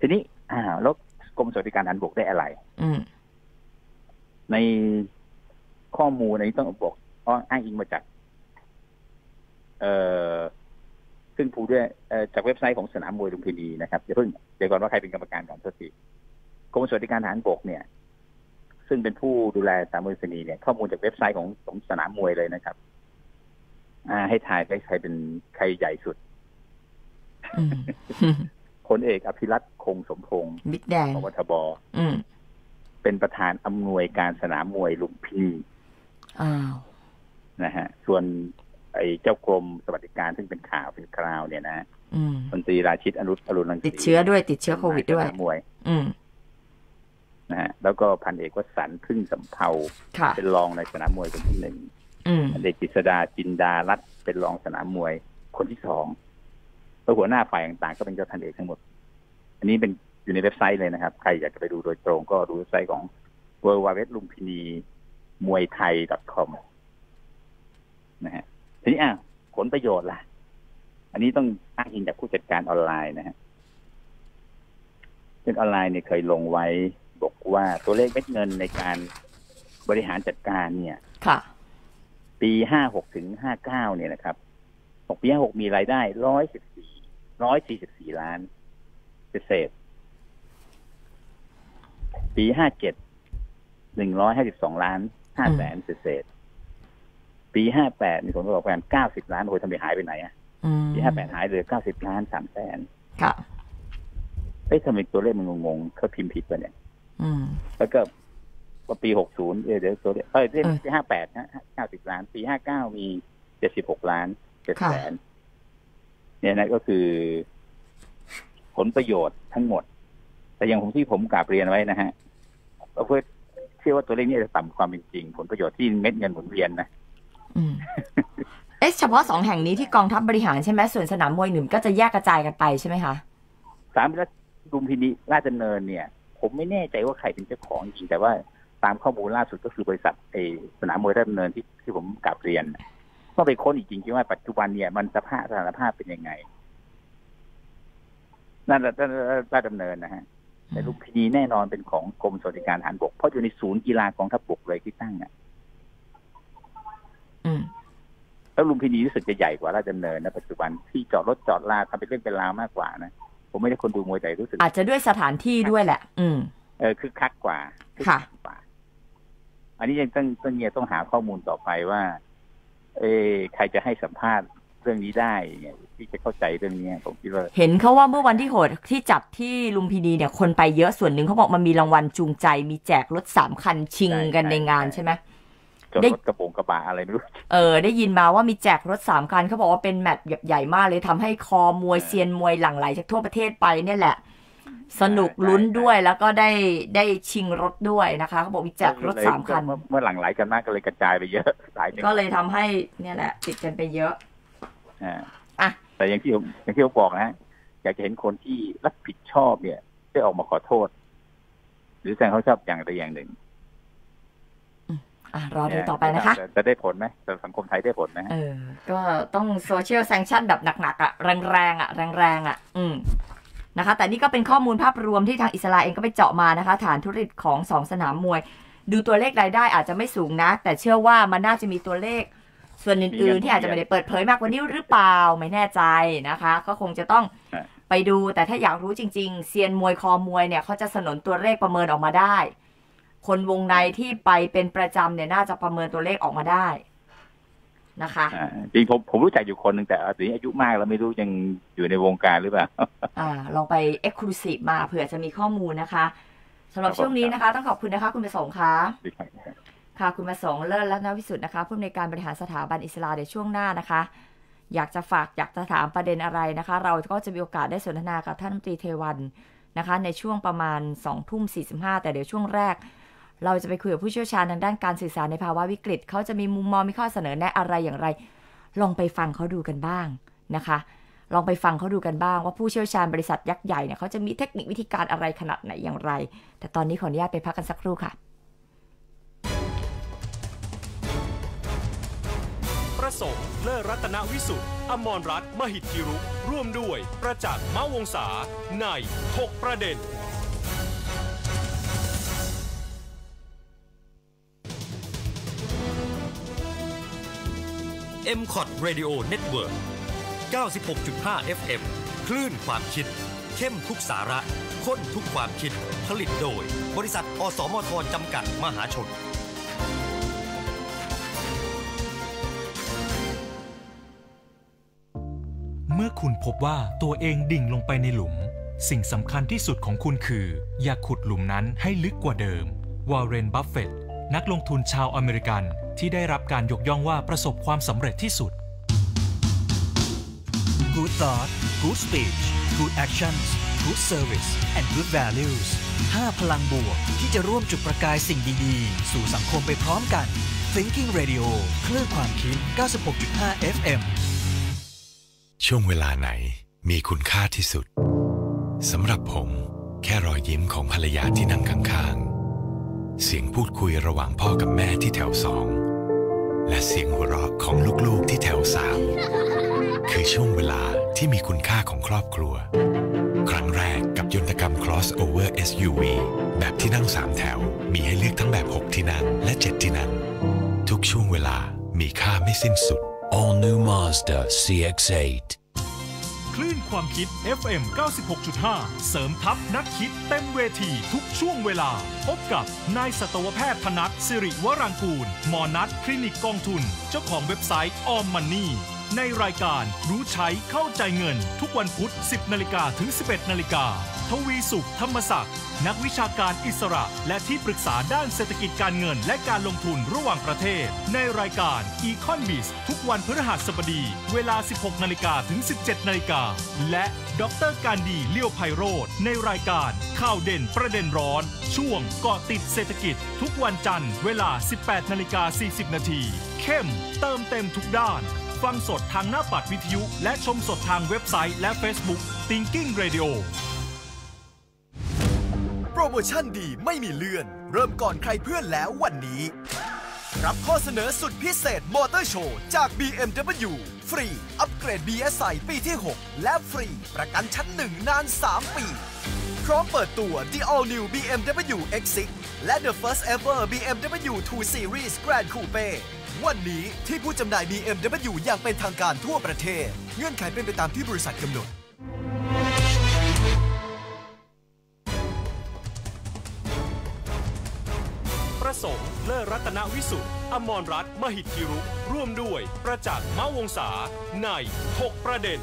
อ้าวแล้วกรมสวัสดิการทหารบกได้อะไรในข้อมูลในต้องบอกอ้างอิงมาจากเอ่อซึ่งผู้ด้วยจากเว็บไซต์ของสนามมวยลุมพินีนะครับเดี๋ยวเพิ่งเดี๋ยวก่อนว่าใครเป็นกรรมการก่อนสักทีกรมสวัสดิการทหารบกเนี่ยซึ่งเป็นผู้ดูแลสนามมวยลุมพินีเนี่ยข้อมูลจากเว็บไซต์ของของสนามมวยเลยนะครับอ่าให้ทายได้ใครเป็นใครใหญ่สุดพลเอกอภิรัตน์คงสมพงษ์บิ๊กแดงพบทบเป็นประธานอำนวยการสนามมวยลุมพินีอ้าวนะฮะส่วนไอ้เจ้ากรมสวัสดิการซึ่งเป็นข่าวเป็นคราวเนี่ยนะมนตรีราชิตอนุอรุณรังสีติดเชื้อด้วยติดเชื้อโควิดด้วยมวยนะฮะแล้วก็พันเอกวสันต์พึ่งสำเภาเป็นรองในสนามมวยคนที่หนึ่งพันเอกกฤษดาจินดารัตน์เป็นรองสนามมวยคนที่สองแล้วหัวหน้าฝ่ายต่างๆก็เป็นเจ้าพันเอกทั้งหมดอันนี้เป็นอยู่ในเว็บไซต์เลยนะครับใครอยากจะไปดูโดยตรงก็ดูเว็บไซต์ของ ดับเบิลยู ดับเบิลยู ดับเบิลยู ดอท ลุมพินีมวยไทย ดอท คอม นะฮะทีนี้อ่ะผลประโยชน์ล่ะอันนี้ต้องอ้างอิงจากผู้จัดการออนไลน์นะฮะซึ่งออนไลน์เนี่ยเคยลงไว้บอกว่าตัวเลขเม็ดเงินในการบริหารจัดการเนี่ยค่ะปีห้าหกถึงห้าเก้าเนี่ยนะครับของปีห้าหกมีรายได้ร้อยสิบสี่ร้อยสี่สิบสี่ล้านเศษปีห้าเจ็ดหนึ่งร้อยห้าสิบสองล้านห้าแสนเศษปีห้าแปดมีผลประกอบการเก้าสิบล้านโอ้ยทำไมหายไปไหนอ่ะปีห้าแปดหายเหลือเก้าสิบล้านสามแสนค่ะเฮ้ยทำไมตัวเลขมันงงๆเขาพิมพ์ผิดไปเนี่ยแล้วก็ปีหกสิบเออเดี๋ยวตัวเลขเอ้ยปีห้าแปดนะเก้าสิบล้านปีห้าเก้ามีเจ็ดสิบหกล้านเจ็ดแสนเนี่ยนะก็คือผลประโยชน์ทั้งหมดแต่อย่างผมที่ผมกราบเรียนไว้นะฮะเพื่อเชื่อว่าตัวเลขนี้จะต่ำความเป็นจริงผลประโยชน์ที่เม็ดเงินหมุนเวียนนะเอ๊ะเฉพาะสองแห่งนี้ที่กองทัพบริหารใช่ไหมส่วนสนามมวยหนึ่งก็จะแยกกระจายกันไปใช่ไหมคะสามลุมพินีราชดำเนินเนี่ยผมไม่แน่ใจว่าใครเป็นเจ้าของจริงแต่ว่าตามข้อมูลล่าสุดก็คือบริษัทไอสนามมวยราชดำเนินที่ที่ผมกราบเรียนต้องไปค้นอีกจริงๆว่าปัจจุบันเนี่ยมันสภาพสถานภาพเป็นยังไงนั่นราชดำเนินนะฮะแต่ลุมพินีแน่นอนเป็นของกรมสวัสดิการทหารบกเพราะอยู่ในศูนย์กีฬากองทัพบกเลยที่ตั้งอ่ะแล้วลุมพินีรู้สึกจะใหญ่กว่าราชดำเนินนะปัจจุบันที่จอดรถจอดลาทำเป็นเรื่องเป็นราวมากกว่านะผมไม่ได้คนดูมวยแต่รู้สึกอาจจะด้วยสถานที่ด้วยแหละอืมเออคือคักกว่าค่ะอันนี้ยังต้องต้องเนี่ยต้องหาข้อมูลต่อไปว่าเออใครจะให้สัมภาษณ์เรื่องนี้ได้เนี่ยที่จะเข้าใจเรื่องนี้ผมคิดว่าเห็นเขาว่าเมื่อวันที่โหดที่จับที่ลุมพินีเนี่ยคนไปเยอะส่วนหนึ่งเขาบอกมันมีรางวัลจูงใจมีแจกรถสามคันชิงกันในงานใช่ไหมรถกระโปรงกระบะอะไรไม่รู้เออได้ยินมาว่ามีแจกรถสามคันเขาบอกว่าเป็นแมตช์ใหญ่มากเลยทำให้คอมวยเซียนมวยหลั่งไหลจากทั่วประเทศไปเนี่ยแหละสนุกลุ้นด้วยแล้วก็ได้ได้ชิงรถด้วยนะคะเขาบอกมีแจกรถสามคันเมื่อหลั่งไหลกันมากก็เลยกระจายไปเยอะก็เลยทำให้เนี่ยแหละติดกันไปเยอะอ่าอ่ะแต่อย่างที่อย่างที่ผมบอกนะอยากจะเห็นคนที่รับผิดชอบเนี่ยได้ออกมาขอโทษหรือแสดงเขาชอบอย่างใดอย่างหนึ่งอ่ะรอดูต่อไปนะคะจะได้ผลไหมแต่สังคมไทยได้ผลไหมเออก็ต้องโซเชียลแซงชั่นแบบหนักๆอ่ะแรงๆอ่ะแรงๆอ่ะอืมนะคะแต่นี่ก็เป็นข้อมูลภาพรวมที่ทางอิสราเอลก็ไปเจาะมานะคะฐานธุรกิจของสองสนามมวยดูตัวเลขรายได้อาจจะไม่สูงนะแต่เชื่อว่ามันน่าจะมีตัวเลขส่วนอื่นๆที่อาจจะไม่ได้เปิดเผยมากกว่านี้หรือเปล่าไม่แน่ใจนะคะก็คงจะต้องไปดูแต่ถ้าอยากรู้จริงๆเซียนมวยคอมวยเนี่ยเขาจะสนนตัวเลขประเมินออกมาได้คนวงในที่ไปเป็นประจำเนี่ยน่าจะประเมินตัวเลขออกมาได้นะคะจริงผมผมรู้จักอยู่คนหนึ่งแต่ตอนนี้อายุมากแล้วไม่รู้ยังอยู่ในวงการหรือเปล่าอ่าลองไป Exclusive มาเผื่อจะมีข้อมูลนะคะสำหรับช่วงนี้นะคะต้องขอบคุณนะคะคุณประสงค์ค่ะค่ะคุณประสงค์เลิศและนวิสุทธ์นะคะผู้อำนวยการบริหารสถาบันอิสลามในช่วงหน้านะคะอยากจะฝากอยากจะถามประเด็นอะไรนะคะเราก็จะมีโอกาสได้สนทนากับท่านรัฐมนตรีเทวันนะคะในช่วงประมาณสองทุ่มสี่สิบห้าแต่เดี๋ยวช่วงแรกเราจะไปคุยกับผู้เชี่ยวชาญทางด้านการสื่อสารในภาวะวิกฤตเขาจะมีมุมมองมีข้อเสนอแนะอะไรอย่างไรลองไปฟังเขาดูกันบ้างนะคะลองไปฟังเขาดูกันบ้างว่าผู้เชี่ยวชาญบริษัทยักษ์ใหญ่เนี่ยเขาจะมีเทคนิควิธีการอะไรขนาดไหนอย่างไรแต่ตอนนี้ขออนุญาตไปพักกันสักครู่ค่ะประสงค์เลิศรัตนวิสุทธิ์อมรรัตน์มหิทธิรุร่วมด้วยประจักษ์มะวงศาในถกประเด็นเอ็ม คอท Radio Network เก้าสิบหกจุดห้า เอฟ เอ็ม คลื่นความคิดเข้มทุกสาระข้นทุกความคิดผลิตโดยบริษัทอสมทจำกัดมหาชนเมื่อคุณพบว่าตัวเองดิ่งลงไปในหลุมสิ่งสำคัญที่สุดของคุณคืออย่าขุดหลุมนั้นให้ลึกกว่าเดิมวอร์เรน บัฟเฟตต์นักลงทุนชาวอเมริกันที่ได้รับการยกย่องว่าประสบความสำเร็จที่สุด Good thought, good speech, good actions, good service and good values ห้าพลังบวกที่จะร่วมจุดประกายสิ่งดีๆสู่สังคมไปพร้อมกัน Thinking Radio คลื่นความคิด เก้าสิบหกจุดห้า เอฟ เอ็มช่วงเวลาไหนมีคุณค่าที่สุดสำหรับผมแค่รอยยิ้มของภรรยาที่นั่งข้างๆเสียงพูดคุยระหว่างพ่อกับแม่ที่แถวสองและเสียงหัวเราะของลูกๆที่แถวสามคือช่วงเวลาที่มีคุณค่าของครอบครัวครั้งแรกกับยนตกรรม Crossover เอส ยู วี แบบที่นั่งสามแถวมีให้เลือกทั้งแบบหกที่นั่งและเจ็ดที่นั่งทุกช่วงเวลามีค่าไม่สิ้นสุด All New Mazda ซี เอ็กซ์ เอทคลื่นความคิด เอฟ เอ็ม เก้าสิบหกจุดห้า เสริมทัพนักคิดเต็มเวทีทุกช่วงเวลาพบกับนายสัตวแพทย์ธนัทสิริวรังกูลหมอนัทคลินิกกองทุนเจ้าของเว็บไซต์ออมมันนี่ในรายการรู้ใช้เข้าใจเงินทุกวันพุธ สิบนาฬิกาถึง สิบเอ็ดนาฬิกาทวีสุขธรรมศักดิ์นักวิชาการอิสระและที่ปรึกษาด้านเศรษฐกิจการเงินและการลงทุนระหว่างประเทศในรายการ Economist ทุกวันพฤหัสบดีเวลา สิบหกนาฬิกาถึง สิบเจ็ดนาฬิกาและดร.การดีเลี้ยวไพโรจน์ในรายการข่าวเด่นประเด็นร้อนช่วงเกาะติดเศรษฐกิจทุกวันจันทร์เวลา สิบแปดนาฬิกาสี่สิบนาทีเข้มเติมเต็มทุกด้านฟังสดทางหน้าปัดวิทยุและชมสดทางเว็บไซต์และ Facebook Thinking Radio โปรโมชั่นดีไม่มีเลื่อนเริ่มก่อนใครเพื่อนแล้ววันนี้รับข้อเสนอสุดพิเศษมอเตอร์โชว์จาก บี เอ็ม ดับเบิลยู ฟรีอัปเกรด บี เอส ไอ ปีที่หกและฟรีประกันชั้นหนึ่งนานสามปีพร้อมเปิดตัว The All New บี เอ็ม ดับเบิลยู เอ็กซ์ ซิกซ์ และ The First Ever บี เอ็ม ดับเบิลยู ทู Series Grand Coupe วันนี้ที่ผู้จำหน่าย บี เอ็ม ดับเบิลยู อย่างเป็นทางการทั่วประเทศเงื่อนไขเป็นไปตามที่บริษัทกำหนดประสงค์เลิศรัตนวิสุทธิ์อมรรัตน์มหิทธิรุร่วมด้วยประจักษ์มะวงศาในถกประเด็น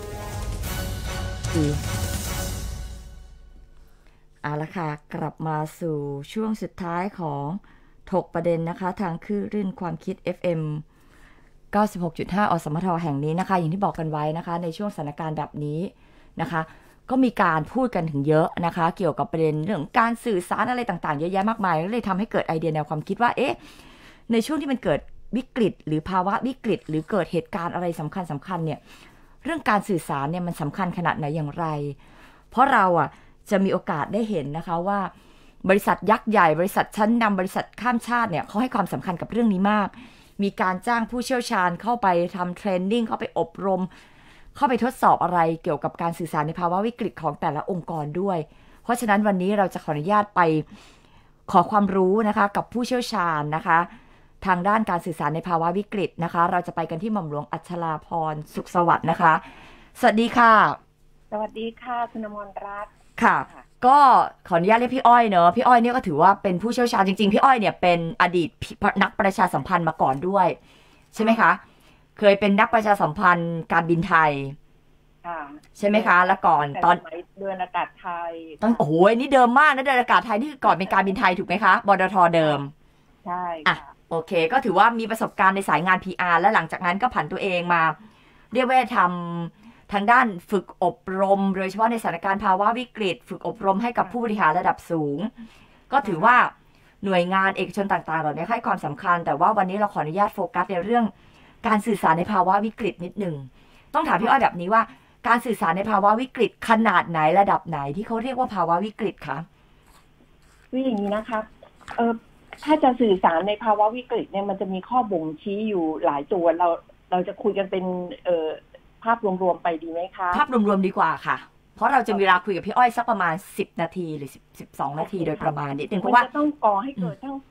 เอาละค่ะกลับมาสู่ช่วงสุดท้ายของถกประเด็นนะคะทางคลื่นความคิด เอฟ เอ็ม เก้าสิบหกจุดห้า อสมทแห่งนี้นะคะอย่างที่บอกกันไว้นะคะในช่วงสถานการณ์แบบนี้นะคะก็มีการพูดกันถึงเยอะนะคะเกี่ยวกับประเด็นเรื่องการสื่อสารอะไรต่างๆเยอะแยะมากมายก็เลยทำให้เกิดไอเดียแนวความคิดว่าเอ๊ะในช่วงที่มันเกิดวิกฤตหรือภาวะวิกฤตหรือเกิดเหตุการณ์อะไรสำคัญสำคัญเนี่ยเรื่องการสื่อสารเนี่ยมันสำคัญขนาดไหนอย่างไรเพราะเราอ่ะจะมีโอกาสได้เห็นนะคะว่าบริษัทยักษ์ใหญ่บริษัทชั้นนำบริษัทข้ามชาติเนี่ยเขาให้ความสำคัญกับเรื่องนี้มากมีการจ้างผู้เชี่ยวชาญเข้าไปทำเทรนนิ่งเข้าไปอบรมเข้าไปทดสอบอะไรเกี่ยวกับการสื่อสารในภาวะวิกฤตของแต่ละองค์กรด้วยเพราะฉะนั้นวันนี้เราจะขออนุญาตไปขอความรู้นะคะกับผู้เชี่ยวชาญนะคะทางด้านการสื่อสารในภาวะวิกฤตนะคะเราจะไปกันที่หม่อมหลวงอัชราพรสุขสวัสดิ์นะคะสวัสดีค่ะสวัสดีค่ะคุณอมรรัตน์ค่ะก็ขออนุญาตเรียกพี่อ้อยเนอะพี่อ้อยเนี่ยก็ถือว่าเป็นผู้เชี่ยวชาญจริงๆพี่อ้อยเนี่ยเป็นอดีตนักประชาสัมพันธ์มาก่อนด้วยใช่ไหมคะเคยเป็นนักประชาสัมพันธ์การบินไทยใช่ไหมคะแล้วก่อนตอนเดินอากาศไทยต้องโอ้โหนี่เดิมมากนะเดินอากาศไทยนี่ก่อนเป็นการบินไทยถูกไหมคะบดท.เดิมใช่อ่ะโอเคก็ถือว่ามีประสบการณ์ในสายงาน พี อาร์ และหลังจากนั้นก็ผันตัวเองมาเรียกว่าทำทางด้านฝึกอบรมโดยเฉพาะในสถานการณ์ภาวะวิกฤตฝึกอบรมให้กับผู้บริหารระดับสูงก็ถือว่าหน่วยงานเอกชนต่างๆเหล่านี้ให้ความสำคัญแต่ว่าวันนี้เราขออนุญาตโฟกัสในเรื่องการสื่อสารในภาวะวิกฤตนิดหนึ่งต้องถามพี่อ้อยแบบนี้ว่าการสื่อสารในภาวะวิกฤตขนาดไหนระดับไหนที่เขาเรียกว่าภาวะวิกฤตคะคืออย่างนี้นะคะเออถ้าจะสื่อสารในภาวะวิกฤตเนี่ยมันจะมีข้อบ่งชี้อยู่หลายตัวเราเราจะคุยกันเป็นเอ่อภาพรวมๆไปดีไหมคะภาพรวมๆดีกว่าค่ะเพราะเราจะมีเวลาคุยกับพี่อ้อยสักประมาณสิบนาทีหรือสิบ สิบสองนาทีโดยประมาณนิดนึงเพราะว่าจะต้องก่อให้เกิดทั้ง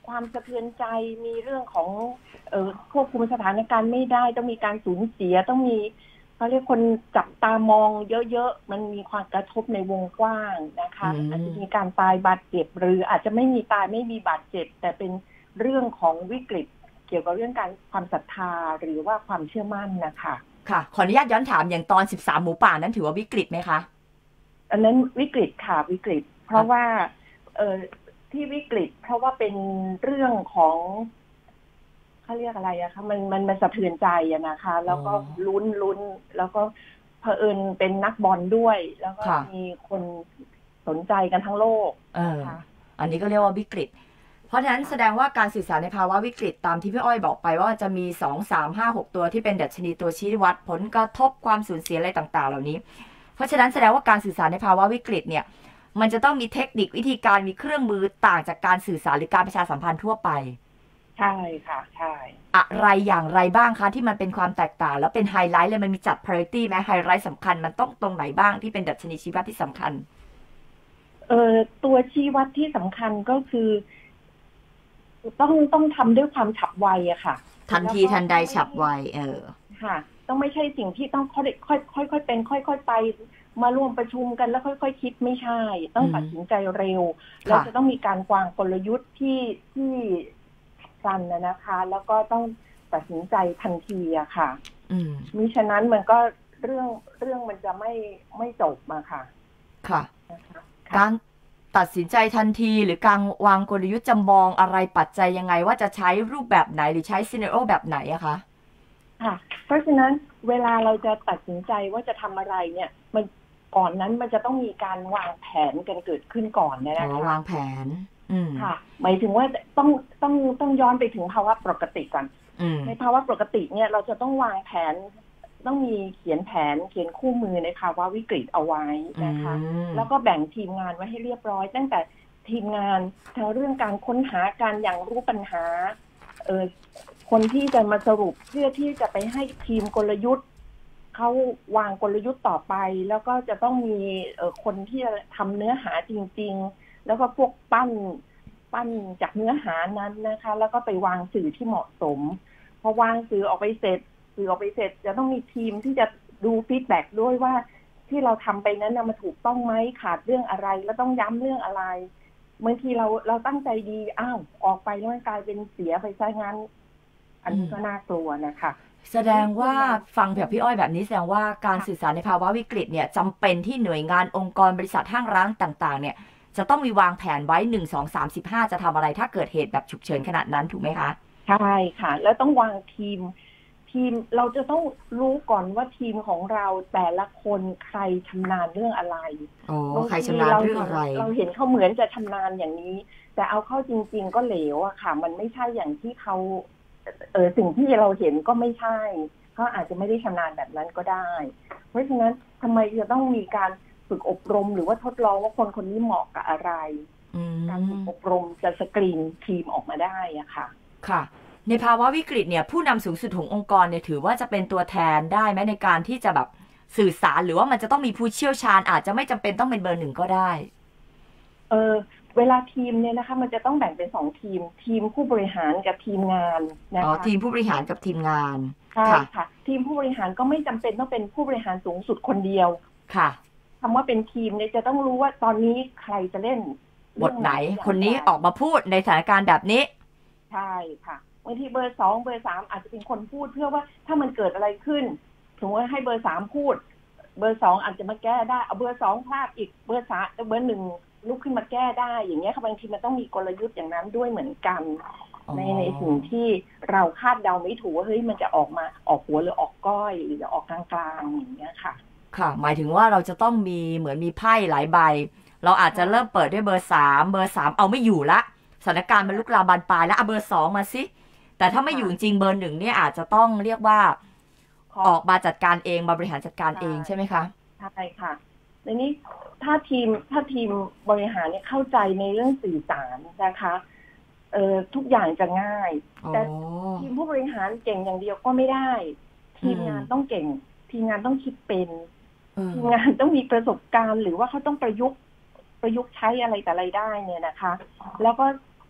ความสะเทือนใจมีเรื่องของเอ่อควบคุมสถานการณ์ไม่ได้ต้องมีการสูญเสียต้องมีเขาเรียกคนจับตามองเยอะๆมันมีความกระทบในวงกว้างนะคะอาจจะมีการตายบาดเจ็บหรืออาจจะไม่มีตายไม่มีบาดเจ็บแต่เป็นเรื่องของวิกฤตเกี่ยวกับเรื่องการความศรัทธาหรือว่าความเชื่อมั่นนะคะค่ะขออนุญาตย้อนถามอย่างตอนสิบสามหมูป่านั้นถือว่าวิกฤตไหมคะอันนั้นวิกฤตค่ะวิกฤตเพราะว่าเอ่อที่วิกฤตเพราะว่าเป็นเรื่องของเขาเรียกอะไรอะคะมันมันมันสะเทือนใจอะนะคะแล้วก็ลุ้นลุ้นแล้วก็เผอิญเป็นนักบอลด้วยแล้วก็มีคนสนใจกันทั้งโลกนะคะอันนี้ก็เรียกว่าวิกฤตเพราะฉะนั้นแสดงว่าการสื่อสารในภาวะวิกฤตตามที่พี่อ้อยบอกไปว่าจะมีสอง สาม ห้า หกตัวที่เป็นดัชนีตัวชี้วัดผลกระทบความสูญเสียอะไรต่างๆเหล่านี้เพราะฉะนั้นแสดงว่าการสื่อสารในภาวะวิกฤตเนี่ยมันจะต้องมีเทคนิควิธีการมีเครื่องมือต่างจากการสื่อสารหรือการประชาสัมพันธ์ทั่วไปใช่ค่ะใช่อะไรอย่างไรบ้างคะที่มันเป็นความแตกต่างแล้วเป็นไฮไลท์เลยมันมีจัด priority ไหมไฮไลท์สำคัญมันต้องตรงไหนบ้างที่เป็นดัชนีชี้วัดที่สำคัญเอ่อตัวชี้วัดที่สำคัญก็คือต้องต้องทำด้วยความฉับไวอะค่ะทันทีทันใดฉับไวเออค่ะต้องไม่ใช่สิ่งที่ต้องค่อยค่อยค่อยค่อยเป็นค่อยๆไปมาร่วมประชุมกันแล้วค่อยๆคิดไม่ใช่ต้องตัดสินใจเร็วแล้วจะต้องมีการวางกลยุทธ์ที่ที่พลันนะคะแล้วก็ต้องตัดสินใจทันทีอะค่ะมิฉะนั้นมันก็เรื่องเรื่องมันจะไม่ไม่จบมาค่ะค่ะการตัดสินใจทันทีหรือการวางกลยุทธ์จำมองอะไรปัจจัยยังไงว่าจะใช้รูปแบบไหนหรือใช้ซีนาริโอแบบไหนอะคะค่ะเพราะฉะนั้นเวลาเราจะตัดสินใจว่าจะทำอะไรเนี่ยมันก่อนนั้นมันจะต้องมีการวางแผนกันเกิดขึ้นก่อนนะคะวางแผนค่ะหมายถึงว่าต้องต้องต้องย้อนไปถึงภาวะปกติก่อนในภาวะปกติเนี่ยเราจะต้องวางแผนต้องมีเขียนแผนเขียนคู่มือในภาวะวิกฤตเอาไว้นะคะแล้วก็แบ่งทีมงานไว้ให้เรียบร้อยตั้งแต่ทีมงานทั้งเรื่องการค้นหาการอย่างรู้ปัญหาเออคนที่จะมาสรุปเพื่อที่จะไปให้ทีมกลยุทธ์เขาวางกลยุทธ์ต่อไปแล้วก็จะต้องมีเอ่อคนที่จะทำเนื้อหาจริงๆแล้วก็พวกปั้นปั้นจากเนื้อหานั้นนะคะแล้วก็ไปวางสื่อที่เหมาะสมพอวางสื่อออกไปเสร็จสื่อออกไปเสร็จจะต้องมีทีมที่จะดูฟีดแบ็กด้วยว่าที่เราทำไปนั้นมันถูกต้องไหมขาดเรื่องอะไรแล้วต้องย้ำเรื่องอะไรบางทีเราเราตั้งใจดีอ้าวออกไปแล้วมันกลายเป็นเสียไปซะงั้นอันนี้ก็น่ากลัวนะคะแสดงว่าฟังแบบพี่อ้อยแบบนี้แสดงว่าการสื่อสารในภาวะวิกฤตเนี่ยจำเป็นที่หน่วยงานองค์กรบริษัทห้างร้านต่างๆเนี่ยจะต้องมีวางแผนไว้หนึ่ง สอง สาม สิบห้าจะทำอะไรถ้าเกิดเหตุแบบฉุกเฉินขนาดนั้นถูกไหมคะใช่ค่ะแล้วต้องวางทีมทีมเราจะต้องรู้ก่อนว่าทีมของเราแต่ละคนใครชำนาญเรื่องอะไรอ๋อใครชำนาญเรื่องอะไรเราเห็นเขาเหมือนจะชำนาญอย่างนี้แต่เอาเข้าจริงๆก็เหลวอะค่ะมันไม่ใช่อย่างที่เขาเออสิ่งที่เราเห็นก็ไม่ใช่เขาอาจจะไม่ได้ชำนาญแบบนั้นก็ได้เพราะฉะนั้นทำไมจะต้องมีการฝึกอบรมหรือว่าทดลองว่าคนคนนี้เหมาะกับอะไรการฝึกอบรมจะสกรีนทีมออกมาได้อะค่ะค่ะในภาวะวิกฤตเนี่ยผู้นำสูงสุดขององค์กรเนี่ยถือว่าจะเป็นตัวแทนได้ไหมในการที่จะแบบสื่อสารหรือว่ามันจะต้องมีผู้เชี่ยวชาญอาจจะไม่จำเป็นต้องเป็นเบอร์หนึ่งก็ได้เออเวลาทีมเนี่ยนะคะมันจะต้องแบ่งเป็นสองทีมทีมผู้บริหารกับทีมงานนะคะอ๋อทีมผู้บริหารกับทีมงานใช่ค่ะทีมผู้บริหารก็ไม่จำเป็นต้องเป็นผู้บริหารสูงสุดคนเดียวค่ะคำว่าเป็นทีมเนี่ยจะต้องรู้ว่าตอนนี้ใครจะเล่นบทไหนคนนี้ออกมาพูดในสถานการณ์แบบนี้ใช่ค่ะบางทีเบอร์สองเบอร์สามอาจจะเป็นคนพูดเพื่อว่าถ้ามันเกิดอะไรขึ้นสมมติว่าให้เบอร์สามพูดเบอร์สองอาจจะมาแก้ได้เอาเบอร์สองพลาดอีกเบอร์สามเบอร์หนึ่งลุกขึ้นมาแก้ได้อย่างเงี้ยค่ะบางทีมันต้องมีกลยุทธ์อย่างนั้นด้วยเหมือนกันในในสิ่งที่เราคาดเดาไม่ถูกว่าเฮ้ยมันจะออกมาออกหัวหรือออกก้อยหรือจะออกกลางๆอย่างเงี้ยค่ะค่ะหมายถึงว่าเราจะต้องมีเหมือนมีไพ่หลายใบเราอาจจะเริ่มเปิดด้วยเบอร์สามเบอร์สามเอาไม่อยู่ละสถานการณ์มันลุกลามบานปลายแล้วเอาเบอร์สองมาสิแต่ถ้าไม่อยู่จริงเบอร์หนึ่งเนี่ยอาจจะต้องเรียกว่าออกมาจัดการเองมาบริหารจัดการเองใช่ไหมคะใช่ค่ะในนี้ถ้าทีมถ้าทีมบริหารเนี่ยเข้าใจในเรื่องสื่อสารนะคะเอ่อทุกอย่างจะง่ายแต่ทีมผู้บริหารเก่งอย่างเดียวก็ไม่ได้ทีมงานต้องเก่งทีมงานต้องคิดเป็นทีมงานต้องมีประสบการณ์หรือว่าเขาต้องประยุกต์ประยุกต์ใช้อะไรแต่อะไรได้เนี่ยนะคะแล้วก็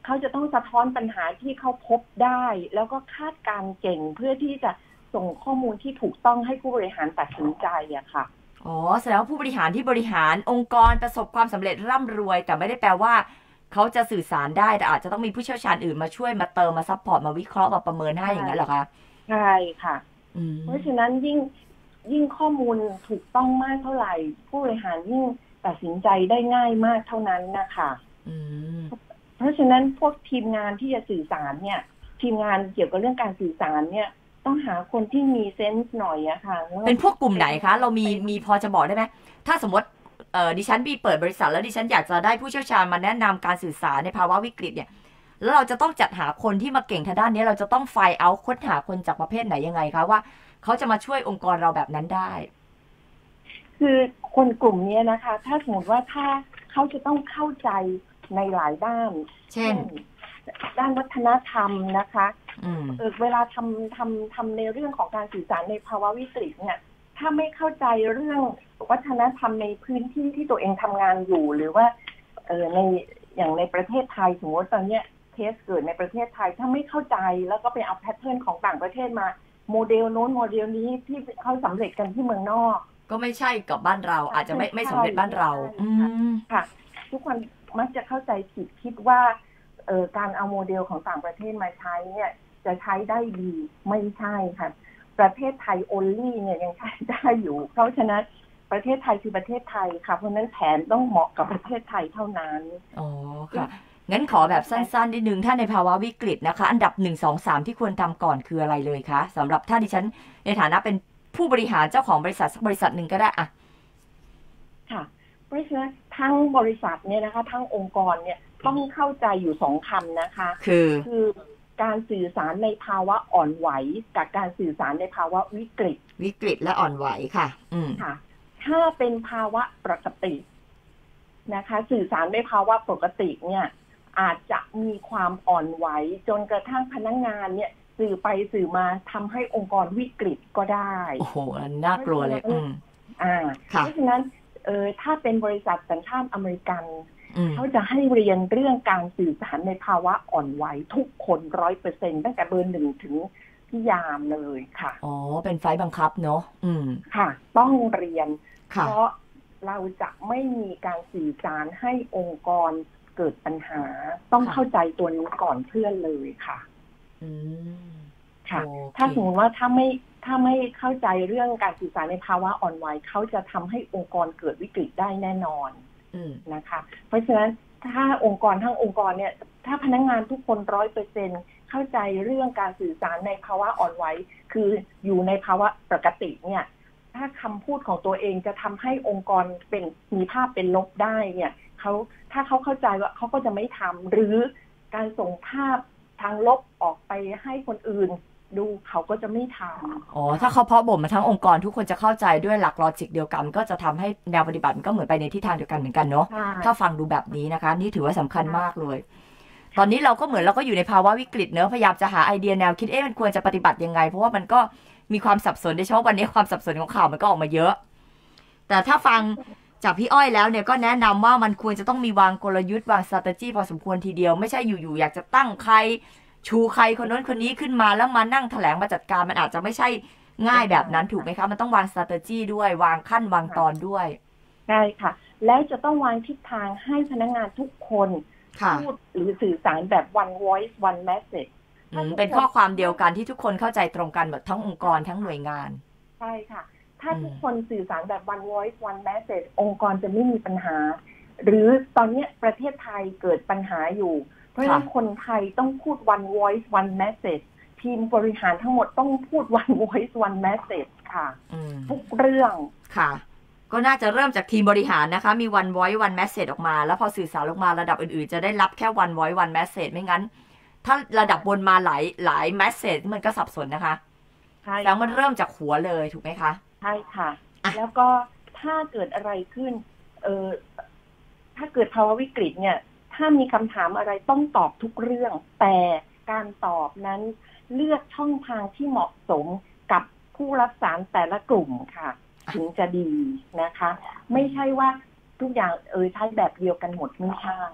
เขาจะต้องสะท้อนปัญหาที่เขาพบได้แล้วก็คาดการณ์เก่งเพื่อที่จะส่งข้อมูลที่ถูกต้องให้ผู้บริหารตัดสินใจอะค่ะอ๋อแสดงว่าผู้บริหารที่บริหารองค์กรประสบความสำเร็จร่ำรวยแต่ไม่ได้แปลว่าเขาจะสื่อสารได้แต่อาจจะต้องมีผู้เชี่ยวชาญอื่นมาช่วยมาเติมมาซัพพอร์ตมาวิเคราะห์มาประเมินให้อย่างนั้นเหรอคะใช่ค่ะเพราะฉะนั้นยิ่งยิ่งข้อมูลถูกต้องมากเท่าไหร่ผู้บริหารยิ่งตัดสินใจได้ง่ายมากเท่านั้นนะคะเพราะฉะนั้นพวกทีมงานที่จะสื่อสารเนี่ยทีมงานเกี่ยวกับเรื่องการสื่อสารเนี่ยต้องหาคนที่มีเซนส์หน่อยอะค่ะเป็นพวกกลุ่มไหนคะเรามีมีพอจะบอกได้ไหมถ้าสมมติเออดิฉันมีเปิดบริษัทแล้วดิฉันอยากจะได้ผู้เชี่ยวชาญมาแนะนำการสื่อสารในภาวะวิกฤตเนี่ยแล้วเราจะต้องจัดหาคนที่มาเก่งทางด้านนี้เราจะต้องไฟล์เอาค้นหาคนจากประเภทไหนยังไงคะว่าเขาจะมาช่วยองค์กรเราแบบนั้นได้คือคนกลุ่มนี้นะคะถ้าสมมติว่าถ้าเขาจะต้องเข้าใจในหลายด้านเช่นด้านวัฒนธรรมนะคะเออเวลาทำทำทำในเรื่องของการสื่อสารในภาวะวิกฤตเนี่ยถ้าไม่เข้าใจเรื่องวัฒนธรรมในพื้นที่ที่ตัวเองทำงานอยู่หรือว่าเออในอย่างในประเทศไทยสมมติตอนเนี้ยเคสเกิดในประเทศไทยถ้าไม่เข้าใจแล้วก็ไปเอาแพทเทิร์นของต่างประเทศมาโมเดลโน้นโมเดลนี้ที่เขาสำเร็จกันที่เมืองนอกก็ไม่ใช่กับบ้านเราอาจจะไม่ไม่สำเร็จบ้านเราค่ะทุกคนมักจะเข้าใจผิดคิดว่าเอ่อการเอาโมเดลของต่างประเทศมาใช้เนี่ยจะใช้ได้ดีไม่ใช่ค่ะประเทศไทย only เนี่ยยังใช้ได้อยู่เพราะฉะนั้นประเทศไทยคือประเทศไทยค่ะเพราะนั้นแผนต้องเหมาะกับประเทศไทยเท่านั้นอ๋อค่ะงั้นขอแบบสั้นๆนิดนึงถ้าในภาวะวิกฤตนะคะอันดับหนึ่ง สอง สามที่ควรทำก่อนคืออะไรเลยคะสำหรับถ้าดิฉันในฐานะเป็นผู้บริหารเจ้าของบริษัทสักบริษัทหนึ่งก็ได้อะค่ะเพราะฉะนั้นทั้งบริษัทเนี่ยนะคะทั้งองค์กรเนี่ยต้องเข้าใจอยู่สองคำนะคะคือคือการสื่อสารในภาวะอ่อนไหวกับการสื่อสารในภาวะวิกฤตวิกฤตและอ่อนไหวค่ะอืมค่ะถ้าเป็นภาวะปกตินะคะสื่อสารในภาวะปกติเนี่ยอาจจะมีความอ่อนไหวจนกระทั่งพนักงานเนี่ยสื่อไปสื่อมาทำให้องค์กรวิกฤตก็ได้โอ้โหน่ากลัวเลยอืมอ่าเพราะฉะนั้นเออถ้าเป็นบริษัทสัญชาติอเมริกันเขาจะให้เรียนเรื่องการสื่อสารในภาวะอ่อนไหวทุกคนร้อยเปอร์เซ็นต์ตั้งแต่เบอร์หนึ่งถึงพี่ยามเลยค่ะอ๋อเป็นไฟบังคับเนาะอืมค่ะต้องเรียนเพราะเราจะไม่มีการสื่อสารให้องค์กรเกิดปัญหาต้องเข้าใจตัวนี้ก่อนเพื่อนเลยค่ะอืมค่ะถ้าสมมติว่าถ้าไม่ถ้าไม่เข้าใจเรื่องการสื่อสารในภาวะอ่อนไหวเขาจะทำให้องค์กรเกิดวิกฤตได้แน่นอนนะคะเพราะฉะนั้นถ้าองค์กรทั้งองค์กรเนี่ยถ้าพนักงานทุกคนร้อยเปอร์เซ็นเข้าใจเรื่องการสื่อสารในภาวะอ่อนไหวคืออยู่ในภาวะปกติเนี่ยถ้าคำพูดของตัวเองจะทำให้องค์กรเป็นมีภาพเป็นลบได้เนี่ยเขาถ้าเขาเข้าใจว่าเขาก็จะไม่ทำหรือการส่งภาพทางลบออกไปให้คนอื่นดูเขาก็จะไม่ทำอ๋อถ้าเขาเพาะบ่มมาทั้งองค์กรทุกคนจะเข้าใจด้วยหลักลอจิกเดียวกันก็จะทำให้แนวปฏิบัติมันก็เหมือนไปในทิศทางเดียวกันเหมือนกันเนาะถ้าฟังดูแบบนี้นะคะนี่ถือว่าสำคัญมากเลยตอนนี้เราก็เหมือนเราก็อยู่ในภาวะวิกฤตเนอะพยายามจะหาไอเดียแนวคิดเอ๊ะมันควรจะปฏิบัติยังไงเพราะว่ามันก็มีความสับสนโดยเฉพาะวันนี้ความสับสนของข่าวมันก็ออกมาเยอะแต่ถ้าฟังจากพี่อ้อยแล้วเนี่ยก็แนะนำว่ามันควรจะต้องมีวางกลยุทธ์วาง strategy พอสมควรทีเดียวไม่ใช่อยู่ๆอยากจะตั้งใครชูใครคนนั้นคนนี้ขึ้นมาแล้วมานั่งแถลงมาจัดการมันอาจจะไม่ใช่ง่ายแบบนั้นถูกไหมคะมันต้องวาง strategy ด้วยวางขั้นวางตอนด้วยใช่ค่ะแล้วจะต้องวางทิศทางให้พนักงานทุกคนพูดหรือสื่อสารแบบ one voice one message เป็นข้อความเดียวกันที่ทุกคนเข้าใจตรงกันหมดทั้งองค์กรทั้งหน่วยงานใช่ค่ะถ้าทุกคนสื่อสารแบบ one voice one message องค์กรจะไม่มีปัญหาหรือตอนนี้ประเทศไทยเกิดปัญหาอยู่เพราะฉะนั้นคนไทยต้องพูด one voice one message ทีมบริหารทั้งหมดต้องพูด one voice one message ค่ะทุกเรื่องค่ะก็น่าจะเริ่มจากทีมบริหารนะคะมี one voice one message ออกมาแล้วพอสื่อสารลงมาระดับอื่นๆจะได้รับแค่ one voice one message ไม่งั้นถ้าระดับบนมาหลายหลาย message มันก็สับสนนะคะใช่แล้วมันเริ่มจากหัวเลยถูกไหมคะใช่ค่ะแล้วก็ถ้าเกิดอะไรขึ้นเออถ้าเกิดภาวะวิกฤตเนี่ยถ้ามีคำถามอะไรต้องตอบทุกเรื่องแต่การตอบนั้นเลือกช่องทางที่เหมาะสมกับผู้รับสารแต่ละกลุ่มค่ะถึงจะดีนะคะไม่ใช่ว่าทุกอย่างเออใช้แบบเดียวกันหมดไม่ใช่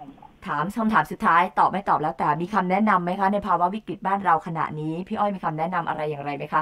ถามคำถามสุดท้ายตอบไม่ตอบแล้วแต่มีคำแนะนำไหมคะในภาวะวิกฤตบ้านเราขณะนี้พี่อ้อยมีคำแนะนำอะไรอย่างไรไหมคะ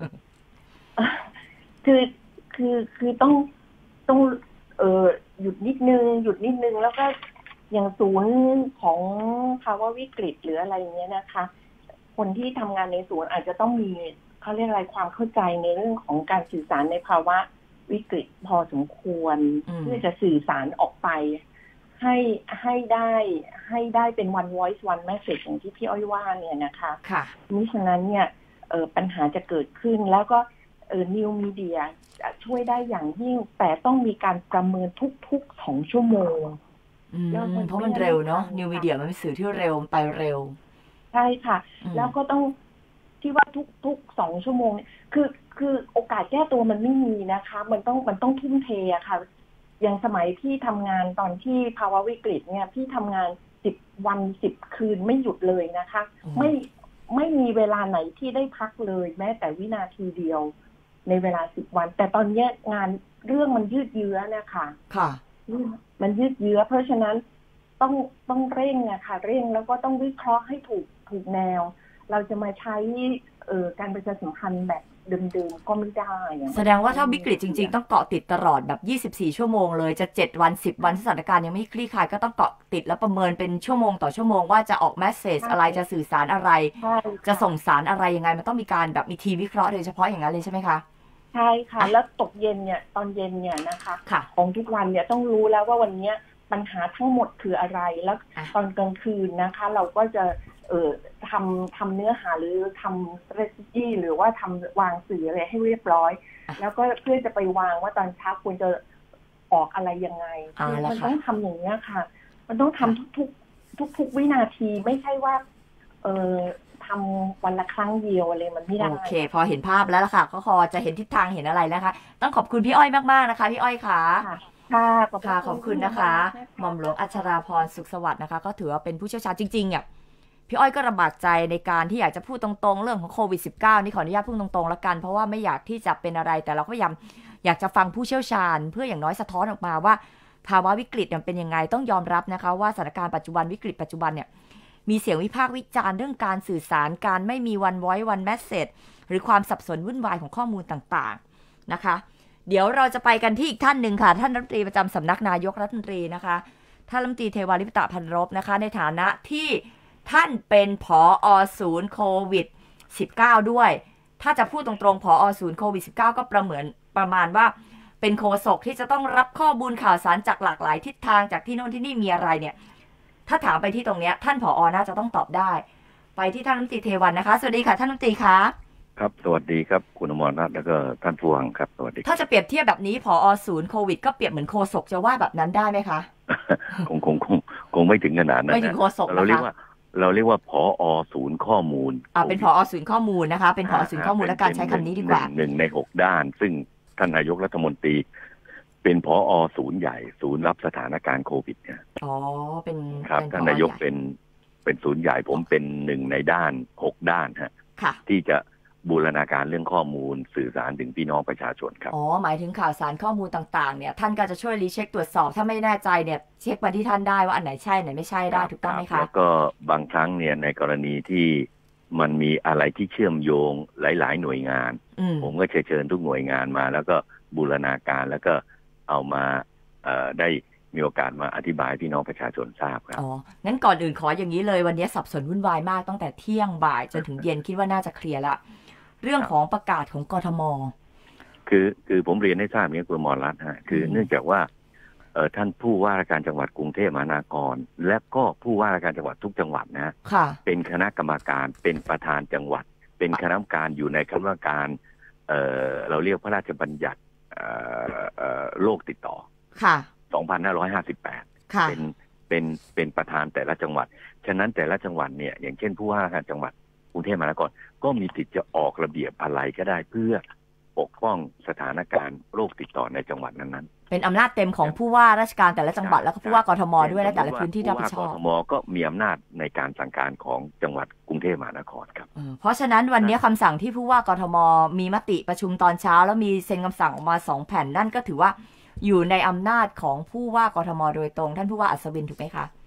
คือคือคือต้องต้องเออหยุดนิดนึงหยุดนิดนึงแล้วก็อย่างศูนย์ของภาวะวิกฤตหรืออะไรเงี้ยนะคะคนที่ทำงานในศูนย์อาจจะต้องมีเขาเรียกอะไรความเข้าใจในเรื่องของการสื่อสารในภาวะวิกฤตพอสมควรเพื่อจะสื่อสารออกไปให้ให้ได้ให้ได้เป็น one voice one message อย่างที่พี่อ้อยว่าเนี่ยนะคะค่ะมิฉะนั้นเนี่ยเออปัญหาจะเกิดขึ้นแล้วก็เออ new media จะช่วยได้อย่างยิ่งแต่ต้องมีการประเมินทุกๆสองชั่วโมงเพราะมันเร็วเนาะ new media มันเป็นสื่อที่เร็วไปเร็วใช่ค่ะแล้วก็ต้องที่ว่าทุกทุกสองชั่วโมงเนี่ยคือคือโอกาสแก้ตัวมันไม่มีนะคะมันต้องมันต้องทุ่มเทอะค่ะอย่างสมัยที่ทำงานตอนที่ภาวะวิกฤตเนี่ยพี่ทำงานสิบวันสิบคืนไม่หยุดเลยนะคะไม่ไม่มีเวลาไหนที่ได้พักเลยแม้แต่วินาทีเดียวในเวลาสิบวันแต่ตอนนี้งานเรื่องมันยืดเยื้อนะคะค่ะมันยืดเยื้อเพราะฉะนั้นต้องต้องเร่งนะคะเร่งแล้วก็ต้องวิเคราะห์ให้ถูกถูกแนวเราจะมาใช้เอ่อการประชาสัมพันธ์แบบเดิมๆก็ไม่ได้แสดงว่าถ้าวิกฤตจริงๆต้องเกาะติดตลอดแบบยี่สิบสี่ชั่วโมงเลยจะเจ็ดวันสิบวันสถานการณ์ยังไม่คลี่คลายก็ต้องเกาะติดแล้วประเมินเป็นชั่วโมงต่อชั่วโมงว่าจะออกเมสเสจอะไรจะสื่อสารอะไรจะส่งสารอะไรยังไงมันต้องมีการแบบมีทีมวิเคราะห์โดยเฉพาะอย่างนั้นเลยใช่ไหมคะใช่ค่ะแล้วตกเย็นเนี่ยตอนเย็นเนี่ยนะคะของทุกวันเนี่ยต้องรู้แล้วว่าวันนี้ปัญหาทั้งหมดคืออะไรแล้วตอนกลางคืนนะคะเราก็จะเอ่อทำทำเนื้อหาหรือทำ strategy หรือว่าทำวางสื่ออะไรให้เรียบร้อยแล้วก็เพื่อจะไปวางว่าตอนเช้าควรจะออกอะไรยังไงมันต้องทำอย่างนี้ค่ะมันต้องทำทุกๆทุกๆวินาทีไม่ใช่ว่าเอ่อทำวันละครั้งเดียวอะไรมันไม่ได้โอเคพอเห็นภาพแล้วล่ะค่ะก็พอจะเห็นทิศทางเห็นอะไรแล้วค่ะต้องขอบคุณพี่อ้อยมากๆนะคะพี่อ้อยค่ะค่ะค่ะขอบคุณนะคะหม่อมหลวงอัชราพรสุขสวัสดิ์นะคะก็ถือว่าเป็นผู้เชี่ยวชาญจริงๆอ่ะพี่อ้อยก็ลำบากใจในการที่อยากจะพูดตรงๆเรื่องของโควิด สิบเก้า นี่ขออนุญาตพูดตรงๆแล้วกันเพราะว่าไม่อยากที่จะเป็นอะไรแต่เราก็พยายามอยากจะฟังผู้เชี่ยวชาญเพื่ออย่างน้อยสะท้อนออกมาว่าภาวะวิกฤตมันเป็นยังไงต้องยอมรับนะคะว่าสถานการณ์ปัจจุบันวิกฤตปัจจุบันเนี่ยมีเสียงวิพากษ์วิจารณ์เรื่องการสื่อสารการไม่มี one voice one message หรือความสับสนวุ่นวายของข้อมูลต่างๆนะคะเดี๋ยวเราจะไปกันที่อีกท่านหนึ่งค่ะท่านรัฐมนตรีประจำสำนักนายกรัฐมนตรีนะคะท่านรัฐมนตรีเทวาลิปตะพันรบนะคะในฐานะที่ท่านเป็นผอ.ศูนย์โควิด สิบเก้า ด้วยถ้าจะพูดตรงๆผอ.ศูนย์โควิด สิบเก้า ก็ประเหมือนประมาณว่าเป็นโฆษกที่จะต้องรับข้อมูลข่าวสารจากหลากหลายทิศทางจากที่โน่นที่นี่มีอะไรเนี่ยถ้าถามไปที่ตรงเนี้ยท่านผอ.น่าจะต้องตอบได้ไปที่ท่านรัฐมนตรีเทวันนะคะสวัสดีค่ะท่านรัฐมนตรีคะครับสวัสดีครับคุณอมรรัตน์แล้วก็ท่านผู้ฟังครับสวัสดีถ้าจะเปรียบเทียบแบบนี้ผอ.ศูนย์โควิดก็เปรียบเหมือนโฆษกจะว่าแบบนั้นได้ไหมคะคงคงคงคงไม่ถึงขนาดนั้นไม่ถึงโฆษกเราเรียกว่าเราเรียกว่าผอ.ศูนย์ข้อมูลอ่าเป็นผอ.ศูนย์ข้อมูลนะคะเป็นผอ.ศูนย์ข้อมูลและการใช้คำนี้ดีกว่าหนึ่งในหกด้านซึ่งท่านนายกรัฐมนตรีเป็นผอ.ศูนย์ใหญ่ศูนย์รับสถานการณ์โควิดเนี่ยอ๋อเป็นครับท่านนายกเป็นเป็นศูนย์ใหญ่ผมเป็นหนึ่งในด้านหกด้านฮะที่จะบูรณาการเรื่องข้อมูลสื่อสารถึงพี่น้องประชาชนครับอ๋อหมายถึงข่าวสารข้อมูลต่างๆเนี่ยท่านก็จะช่วยรีเช็คตรวจสอบถ้าไม่แน่ใจเนี่ยเช็คมาที่ท่านได้ว่าอันไหนใช่ไหนไม่ใช่ได้ถูกต้องไหมคะแล้วก็บางครั้งเนี่ยในกรณีที่มันมีอะไรที่เชื่อมโยงหลายๆหน่วยงานผมก็เชิญทุกหน่วยงานมาแล้วก็บูรณาการแล้วก็เอามาเอ่อได้มีโอกาสมาอธิบายพี่น้องประชาชนทราบครับอ๋องั้นก่อนอื่นขออย่างนี้เลยวันนี้สับสนวุ่นวายมากตั้งแต่เที่ยงบ่ายจนถึงเย็นคิดว่าน่าจะเคลียร์ละเรื่องของประกาศของกทม. คือคือผมเรียนให้ทราบนี้คุณอมรรัตน์ฮะคือเนื่องจากว่าเอ่อท่านผู้ว่าราชการจังหวัดกรุงเทพมหานครและก็ผู้ว่าราชการจังหวัดทุกจังหวัดนะเป็นคณะกรรมการเป็นประธานจังหวัดเป็นคณะกรรมการอยู่ในคณะกรรมการเอ่อเราเรียกพระราชบัญญัติเอ่อเอ่อโรคติดต่อค่ะสองพันห้าร้อยห้าสิบแปดเป็นเป็นเป็นประธานแต่ละจังหวัดฉะนั้นแต่ละจังหวัดเนี่ยอย่างเช่นผู้ว่าราชการจังหวัดกรุงเทพมหานครก็มีสิทธิ์จะออกระเบียบอะไรก็ได้เพื่อปกป้องสถานการณ์โรคติดต่อในจังหวัดนั้นๆเป็นอำนาจเต็มของผู้ว่าราชการแต่ละจังหวัดแล้วก็ผู้ว่ากทมด้วยและแต่ละพื้นที่รับผิดชอบกทมก็มีอำนาจในการสั่งการของจังหวัดกรุงเทพมหานครครับเพราะฉะนั้นวันนี้คำสั่งที่ผู้ว่ากทมมีมติประชุมตอนเช้าแล้วมีเซ็นคำสั่งออกมาสองแผ่นนั่นก็ถือว่าอยู่ในอำนาจของผู้ว่ากทมโดยตรงท่านผู้ว่าอัศวินถูกไหมคะ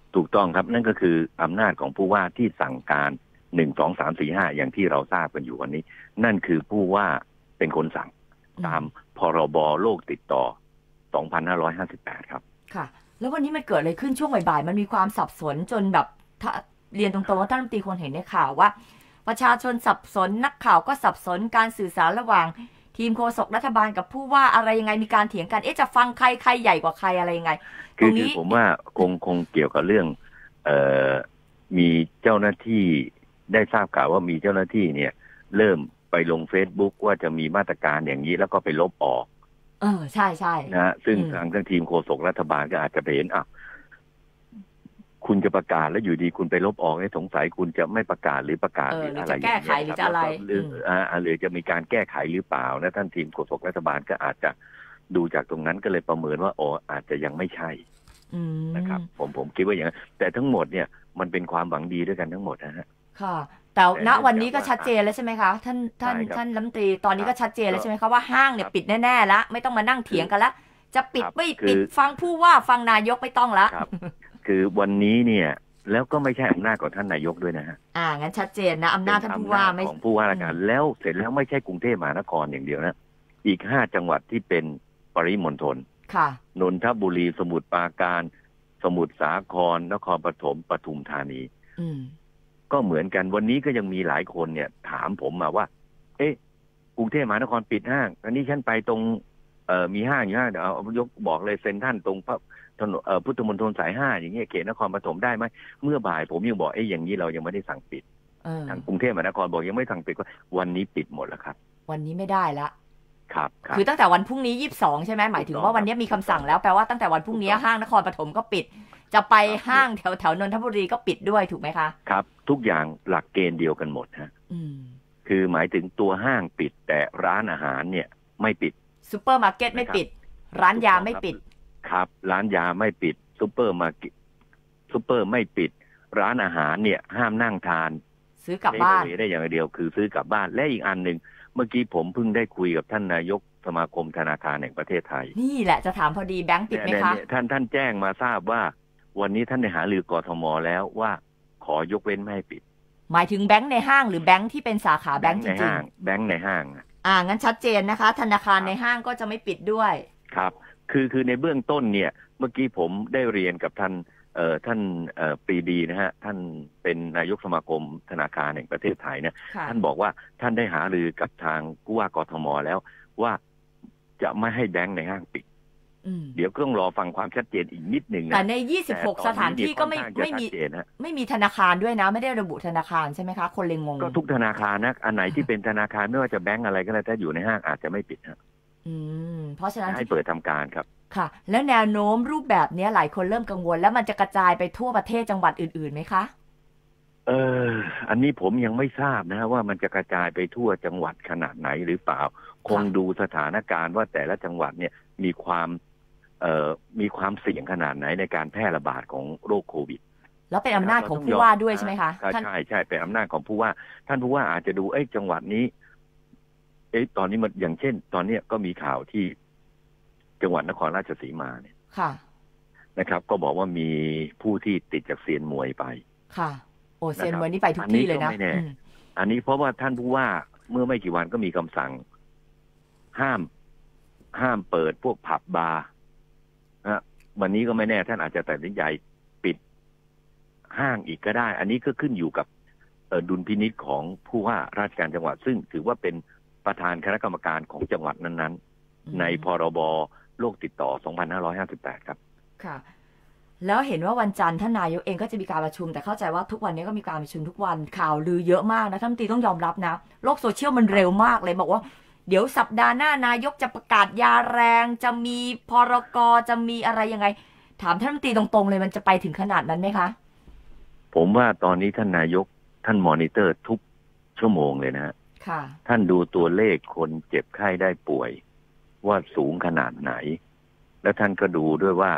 ถูกต้องครับนั่นก็คืออำนาจของผู้ว่าที่สั่งการหนึ่งสองสามสี่ห้าอย่างที่เราทราบกันอยู่วันนี้นั่นคือผู้ว่าเป็นคนสั่งตามพรบโรคติดต่อสองพันห้าร้อยห้าสิบแปดครับค่ะแล้ววันนี้มันเกิดอะไรขึ้นช่วงบ่ายๆมันมีความสับสนจนแบบเรียนตรงๆว่าท่านรัฐมนตรีคงเห็นในข่าวว่าประชาชนสับสนนักข่าวก็สับสนการสื่อสารระหว่างทีมโฆษกรัฐบาลกับผู้ว่าอะไรยังไงมีการเถียงกันเอ๊ะจะฟังใครใครใหญ่กว่าใครอะไรยังไงตรงนี้คือผมว่าคงคงเกี่ยวกับเรื่องเอ่อมีเจ้าหน้าที่ได้ทราบข่าวว่ามีเจ้าหน้าที่เนี่ยเริ่มไปลง Facebook ว่าจะมีมาตรการอย่างนี้แล้วก็ไปลบออกเออใช่ใช่นะซึ่งทางทางทีมโฆษกรัฐบาลก็อาจจะไปเห็นอ่ะคุณจะประกาศแล้วอยู่ดีคุณไปลบออกให้สงสัยคุณจะไม่ประกาศหรือประกาศหรืออะไรอย่างเงี้ยหรือจะอะไรหรืออ่าหรือจะมีการแก้ไขหรือเปล่านะท่านทีมโฆษกรัฐบาลก็อาจจะดูจากตรงนั้นก็เลยประเมินว่าอ๋ออาจจะยังไม่ใช่นะครับผมผมคิดว่าอย่างนั้นแต่ทั้งหมดเนี่ยมันเป็นความหวังดีด้วยกันทั้งหมดนะฮะค่ะแต่ณวันนี้ก็ชัดเจนแล้วใช่ไหมคะท่านท่านท่านรัฐมนตรีตอนนี้ก็ชัดเจนแล้วใช่ไหมคะว่าห้างเนี่ยปิดแน่ๆแล้วไม่ต้องมานั่งเถียงกันละจะปิดไม่ปิดฟังผู้ว่าฟังนายกไม่ต้องละคือวันนี้เนี่ยแล้วก็ไม่ใช่อำนาจของท่านนายกด้วยนะฮะอ่างั้นชัดเจนนะอำนาจท่านผู้ว่าไม่ของผู้ว่าราชการแล้วเสร็จแล้วไม่ใช่กรุงเทพมหานครอย่างเดียวนะอีกห้าจังหวัดที่เป็นปริมณฑลค่ะนนทบุรีสมุทรปราการสมุทรสาครนครปฐมปทุมธานีอืมก็เหมือนกันวันนี้ก็ยังมีหลายคนเนี่ยถามผมมาว่าเอ๊ะกรุงเทพมหานครปิดห้างอันนี้ฉันไปตรงเอ่อมีห้างอยู่ห้างเดี๋ยวเอายกบอกเลยเซ็นทรัลตรงพระถนนเอ่อพุทธมณฑลสายห้าอย่างเงี้ยเขตนครปฐมได้ไหมเมื่อบ่ายผมยังบอกเอ๊ะอย่างนี้เรายังไม่ได้สั่งปิดทางกรุงเทพมหานครบอกยังไม่สั่งปิดว่าวันนี้ปิดหมดแล้วครับวันนี้ไม่ได้ละครับคือตั้งแต่วันพรุ่งนี้ยี่สิบสองใช่ไหมหมายถึงว่าวันนี้มีคำสั่งแล้วแปลว่าตั้งแต่วันพรุ่งนี้ห้างนครปฐมก็ปิดจะไปห้างแถวแถวนนทบุรีก็ปิดด้วยถูกไหมคะครับทุกอย่างหลักเกณฑ์เดียวกันหมดฮะคือหมายถึงตัวห้างปิดแต่ร้านอาหารเนี่ยไม่ปิดซูเปอร์มาร์เก็ตไม่ปิดร้านยาไม่ปิดครับร้านยาไม่ปิดซูเปอร์มาร์เก็ตซูเปอร์ไม่ปิดร้านอาหารเนี่ยห้ามนั่งทานซื้อกลับบ้านได้อย่างเดียวคือซื้อกลับบ้านและอีกอันหนึ่งเมื่อกี้ผมเพิ่งได้คุยกับท่านนายกสมาคมธนาคารแห่งประเทศไทยนี่แหละจะถามพอดีแบงก์ปิดไหมคะท่านท่านแจ้งมาทราบว่าวันนี้ท่านได้หารือกทมแล้วว่าขอยกเว้นไม่ให้ปิดหมายถึงแบงก์ในห้างหรือแบงก์ที่เป็นสาขาแบงก์จริงๆแบงก์ในห้างอ่างั้นชัดเจนนะคะธนาคารในห้างก็จะไม่ปิดด้วยครับคือคือในเบื้องต้นเนี่ยเมื่อกี้ผมได้เรียนกับท่านเอ่อท่านเอ่อปรีดีนะฮะท่านเป็นนายกสมาคมธนาคารแห่งประเทศไทยนะท่านบอกว่าท่านได้หารือกับทางผู้ว่ากทมแล้วว่าจะไม่ให้แบงก์ในห้างปิดเดี๋ยวก็ต้องรอฟังความชัดเจนอีกนิดหนึ่งนะแต่ในยี่สิบหกสถานที่ก็ไม่ไม่มีไม่มีธนาคารด้วยนะไม่ได้ระบุธนาคารใช่ไหมคะคนเลยงงก็ทุกธนาคารนะอันไหนที่เป็นธนาคารไม่ว่าจะแบงก์อะไรก็แล้วแต่อยู่ในห้างอาจจะไม่ปิดนะอืมเพราะฉะนั้นให้เปิดทำการครับค่ะแล้วแนวโน้มรูปแบบนี้หลายคนเริ่มกังวลแล้วมันจะกระจายไปทั่วประเทศจังหวัดอื่นๆไหมคะเอออันนี้ผมยังไม่ทราบนะว่ามันจะกระจายไปทั่วจังหวัดขนาดไหนหรือเปล่าคงดูสถานการณ์ว่าแต่ละจังหวัดเนี่ยมีความเอ่อมีความเสี่ยงขนาดไหนในการแพร่ระบาดของโรคโควิดแล้วเป็นอำนาจของผู้ว่าด้วยใช่ไหมคะใช่ใช่เป็นอำนาจของผู้ว่าท่านผู้ว่าอาจจะดูเอ้ยจังหวัดนี้เอ้ยตอนนี้มันอย่างเช่นตอนนี้ก็มีข่าวที่จังหวัดนครราชสีมาเนี่ยค่ะนะครับก็บอกว่ามีผู้ที่ติดจากเซียนมวยไปค่ะโอ้เซียนมวยนี่ไปทุกที่เลยนะอันนี้เพราะว่าท่านผู้ว่าเมื่อไม่กี่วันก็มีคำสั่งห้ามห้ามเปิดพวกผับบาร์นะวันนี้ก็ไม่แน่ท่านอาจจะตัดสินใจปิดห้างอีกก็ได้อันนี้ก็ขึ้นอยู่กับดุลพินิจของผู้ว่าราชการจังหวัดซึ่งถือว่าเป็นประธานคณะกรรมการของจังหวัดนั้นๆในพรบโรคติดต่อสองพันห้าร้อยห้าสิบแปดครับค่ะแล้วเห็นว่าวันจันทร์ท่านนายกเองก็จะมีการประชุมแต่เข้าใจว่าทุกวันนี้ก็มีการประชุมทุกวันข่าวลือเยอะมากนะท่านตีต้องยอมรับนะโลกโซเชียลมันเร็วมากเลยบอกว่าเดี๋ยวสัปดาห์หน้านายกจะประกาศยาแรงจะมีพรกจะมีอะไรยังไงถามท่านตีตรงๆเลยมันจะไปถึงขนาดนั้นไหมคะผมว่าตอนนี้ท่านนายกท่านมอนิเตอร์ทุกชั่วโมงเลยนะฮะท่านดูตัวเลขคนเจ็บไข้ได้ป่วยว่าสูงขนาดไหนแล้วท่านก็ดูด้วยว่า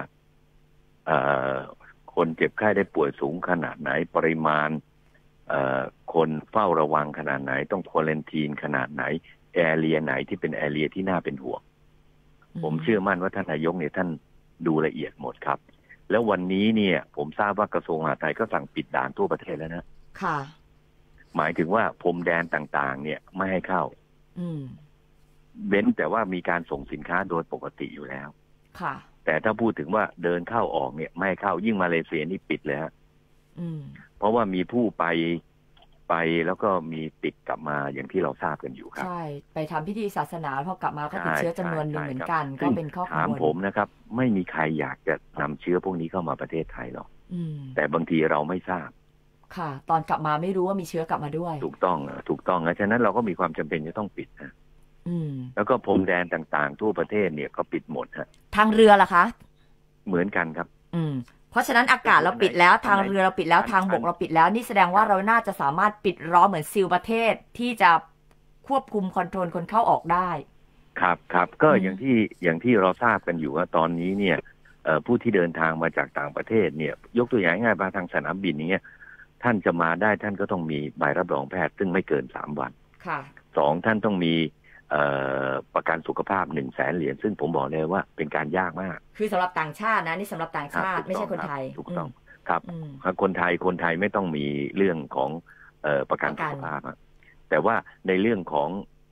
คนเจ็บไข้ได้ป่วยสูงขนาดไหนปริมาณคนเฝ้าระวังขนาดไหนต้องควอรันทีนขนาดไหนแอเรียไหนที่เป็นแอเรียที่น่าเป็นห่วงผมเชื่อมั่นว่าท่านนายกเนี่ยท่านดูละเอียดหมดครับแล้ววันนี้เนี่ยผมทราบว่ากระทรวงมหาดไทยก็สั่งปิดด่านทั่วประเทศแล้วนะค่ะหมายถึงว่าพรมแดนต่างๆเนี่ยไม่ให้เข้าอืมเว้นแต่ว่ามีการส่งสินค้าโดยปกติอยู่แล้วค่ะแต่ถ้าพูดถึงว่าเดินเข้าออกเนี่ยไม่ให้เข้ายิ่งมาเลเซียนี่ปิดเลยฮะเพราะว่ามีผู้ไปไปแล้วก็มีติดกลับมาอย่างที่เราทราบกันอยู่ครับใช่ไปทำพิธีศาสนาพอกลับมาก็ติดเชื้อจำนวนหนึ่งเหมือนกันก็เป็นข้อกังวลถามผมนะครับไม่มีใครอยากจะนำเชื้อพวกนี้เข้ามาประเทศไทยหรอกแต่บางทีเราไม่ทราบค่ะตอนกลับมาไม่รู้ว่ามีเชื้อกลับมาด้วยถูกต้องถูกต้องนะฉะนั้นเราก็มีความจำเป็นจะต้องปิดนะแล้วก็พรมแดนต่างๆทั่วประเทศเนี่ยก็ปิดหมดฮะทางเรือล่ะคะเหมือนกันครับอืมเพราะฉะนั้นอากาศเราปิดแล้วทางเรือเราปิดแล้วทางบกเราปิดแล้วนี่แสดงว่าเราน่าจะสามารถปิดล้อมเหมือนซีลประเทศที่จะควบคุมคอนโทรลคนเข้าออกได้ครับครับก็อย่างที่อย่างที่เราทราบกันอยู่ว่าตอนนี้เนี่ยผู้ที่เดินทางมาจากต่างประเทศเนี่ยยกตัวอย่างง่ายๆมาทางสนามบินอย่างเงี้ยท่านจะมาได้ท่านก็ต้องมีใบรับรองแพทย์ซึ่งไม่เกินสามวันค่ะสองท่านต้องมีประกันสุขภาพหนึ่งแสนเหรียญซึ่งผมบอกเลยว่าเป็นการยากมากคือสำหรับต่างชาตินะนี่สำหรับต่างชาติไม่ใช่คนไทยถูกต้องครับคนไทยคนไทยไม่ต้องมีเรื่องของประกันสุขภาพแต่ว่าในเรื่องของ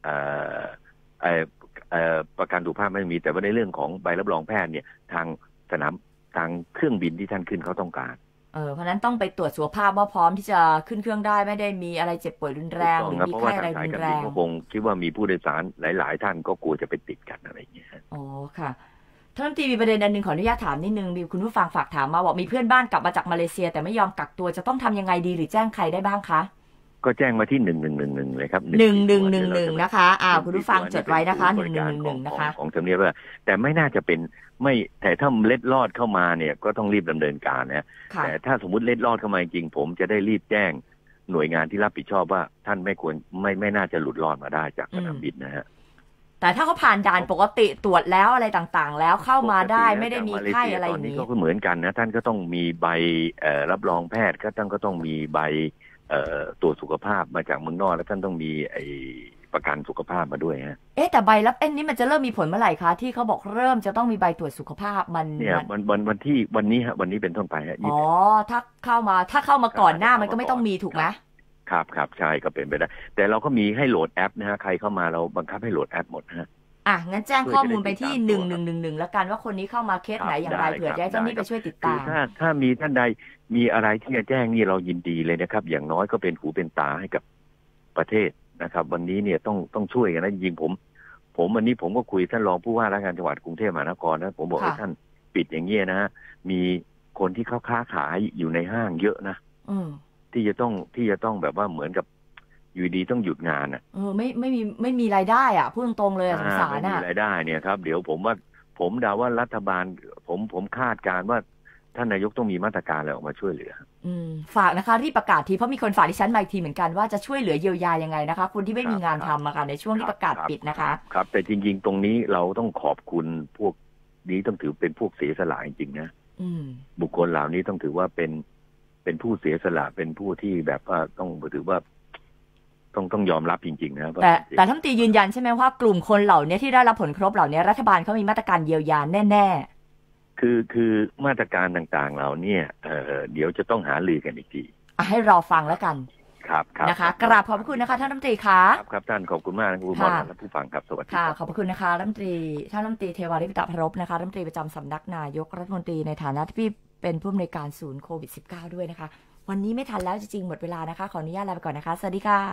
ประกันสุขภาพไม่มีแต่ว่าในเรื่องของใบรับรองแพทย์เนี่ยทางสนามทางเครื่องบินที่ท่านขึ้นเขาต้องการเออเพราะนั้นต้องไปตรวจสุขภาพว่าพร้อมที่จะขึ้นเครื่องได้ไม่ได้มีอะไรเจ็บป่วยรุนแรงหรือมีไข้อะไรรุนแรงก็คงคิดว่ามีผู้โดยสารหลายๆท่านก็กลัวจะไปติดกันอะไรอย่างเงี้ยอ๋อค่ะท่านรัฐมนตรีมีประเด็นอันนึงขออนุญาตถามนิดนึงมีคุณผู้ฟังฝากถามมาบอกมีเพื่อนบ้านกลับมาจากมาเลเซียแต่ไม่ยอมกักตัวจะต้องทำยังไงดีหรือแจ้งใครได้บ้างคะก็แจ้งมาที่หนึ่งหนึ่งหนึ่งหนึ่งเลยครับหนึ่งหนึ่งหนึ่งหนึ่งนะคะอ่าคุณผู้ฟังจดไว้นะคะหนึ่งหนึ่งหนึ่งหนึ่งนะคะของทำเนียบว่าแต่ไม่น่าจะเป็นไม่แต่ถ้าเล็ดลอดเข้ามาเนี่ยก็ต้องรีบดำเนินการนะแต่ถ้าสมมุติเล็ดลอดเข้ามาจริงผมจะได้รีบแจ้งหน่วยงานที่รับผิดชอบว่าท่านไม่ควรไม่ไม่น่าจะหลุดรอดมาได้จากสนามบินนะฮะแต่ถ้าเขาผ่านด่านปกติตรวจแล้วอะไรต่างๆแล้วเข้ามาได้ไม่ได้มีไข้อะไรอย่างนี้ก็เหมือนกันนะท่านก็ต้องมีใบรับรองแพทย์ก็ท่านก็ต้องมีใบตรวจสุขภาพมาจากเมืองนอกแล้วท่านต้องมีไอประกันสุขภาพมาด้วยฮะเอ๊ะแต่ใบรับเอ็นนี้มันจะเริ่มมีผลเมื่อไหร่คะที่เขาบอกเริ่มจะต้องมีใบตรวจสุขภาพมันเนี่ยวันวันวันที่วันนี้ฮะวันนี้เป็นต้นไปฮะอ๋อถ้าเข้ามาถ้าเข้ามาก่อนหน้ามันก็ไม่ต้องมีถูกไหมครับครับใช่ก็เป็นไปได้แต่เราก็มีให้โหลดแอปนะฮะใครเข้ามาเราบังคับให้โหลดแอปหมดฮะอ่ะงั้นแจ้งข้อมูลไปที่หนึ่งหนึ่งหนึ่งหนึ่งแล้วกันว่าคนนี้เข้ามาเคสไหนอย่างไรเผื่อจะให้เจ้าหน้าที่ไปช่วยติดตามถ้าถ้ามีท่านใดมีอะไรที่จะแจ้งนี่เรายินดีเลยนะครับอย่างน้อยก็เป็นหูเป็นตาให้กับประเทศนะครับวันนี้เนี่ยต้องต้องช่วยกันนะจริงผมผมวันนี้ผมก็คุยท่านรองผู้ว่าราชการจังหวัดกรุงเทพมหานครนะผมบอกให้ท่านปิดอย่างเงี้ยนะมีคนที่เขาค้าขายอยู่ในห้างเยอะนะที่จะต้องที่จะต้องแบบว่าเหมือนกับอยู่ดีต้องหยุดงานอ่ะเออไม่ไม่มีไม่มีรายได้อ่ะพูดตรงๆเลยสงสารอ่ะไม่มีรายได้เนี่ยครับเดี๋ยวผมว่าผมเดาว่ารัฐบาลผมผมคาดการว่าท่านนายกต้องมีมาตรการอะไรออกมาช่วยเหลืออืมฝากนะคะที่ประกาศทีเพราะมีคนฝากดิฉันมาอีกทีเหมือนกันว่าจะช่วยเหลือเยียวยายังไงนะคะคนที่ไม่มีงานทำมาค่ะในช่วงที่ประกาศปิดนะคะครับแต่จริงๆตรงนี้เราต้องขอบคุณพวกนี้ต้องถือเป็นพวกเสียสละจริงๆนะบุคคลเหล่านี้ต้องถือว่าเป็นเป็นผู้เสียสละเป็นผู้ที่แบบว่าต้องถือว่าต้องต้องยอมรับจริงๆนะแต่แต่ท่านตียืนยันใช่ไหมว่ากลุ่มคนเหล่านี้ที่ได้รับผลกระทบเหล่านี้รัฐบาลเขามีมาตรการเยียวยาแน่ๆคือคือมาตรการต่างๆเราเนี่ยเอ่อเดี๋ยวจะต้องหารือกันอีกทีให้รอฟังแล้วกันครับครับนะคะกราบขอบพระคุณนะคะท่านรัฐมนตรีค่ะครับครับท่านขอบคุณมากนะคุณหมอและผู้ฟังครับสวัสดีค่ะขอบพระคุณนะคะรัฐมนตรีท่านรัฐมนตรีเทวาธิปตะพรบนะคะรัฐมนตรีประจำสำนักนายกรัฐมนตรีในฐานะที่เป็นผู้อำนวยการศูนย์โควิด สิบเก้า ด้วยนะคะวันนี้ไม่ทันแล้วจริงๆหมดเวลานะคะขออนุญาตลาไปก่อนนะคะสวัสดีค่ะ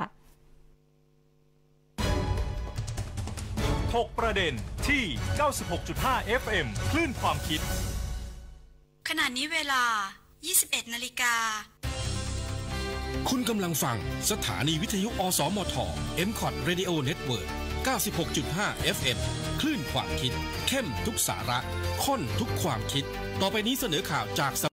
ถกประเด็นที่ เก้าสิบหกจุดห้า เอฟ เอ็ม คลื่นความคิดขณะนี้เวลา ยี่สิบเอ็ดนาฬิกาคุณกำลังฟังสถานีวิทยุอสมท เอ็ม คอท Radio Network เก้าสิบหกจุดห้า เอฟ เอ็ม คลื่นความคิดเข้มทุกสาระข้นทุกความคิดต่อไปนี้เสนอข่าวจาก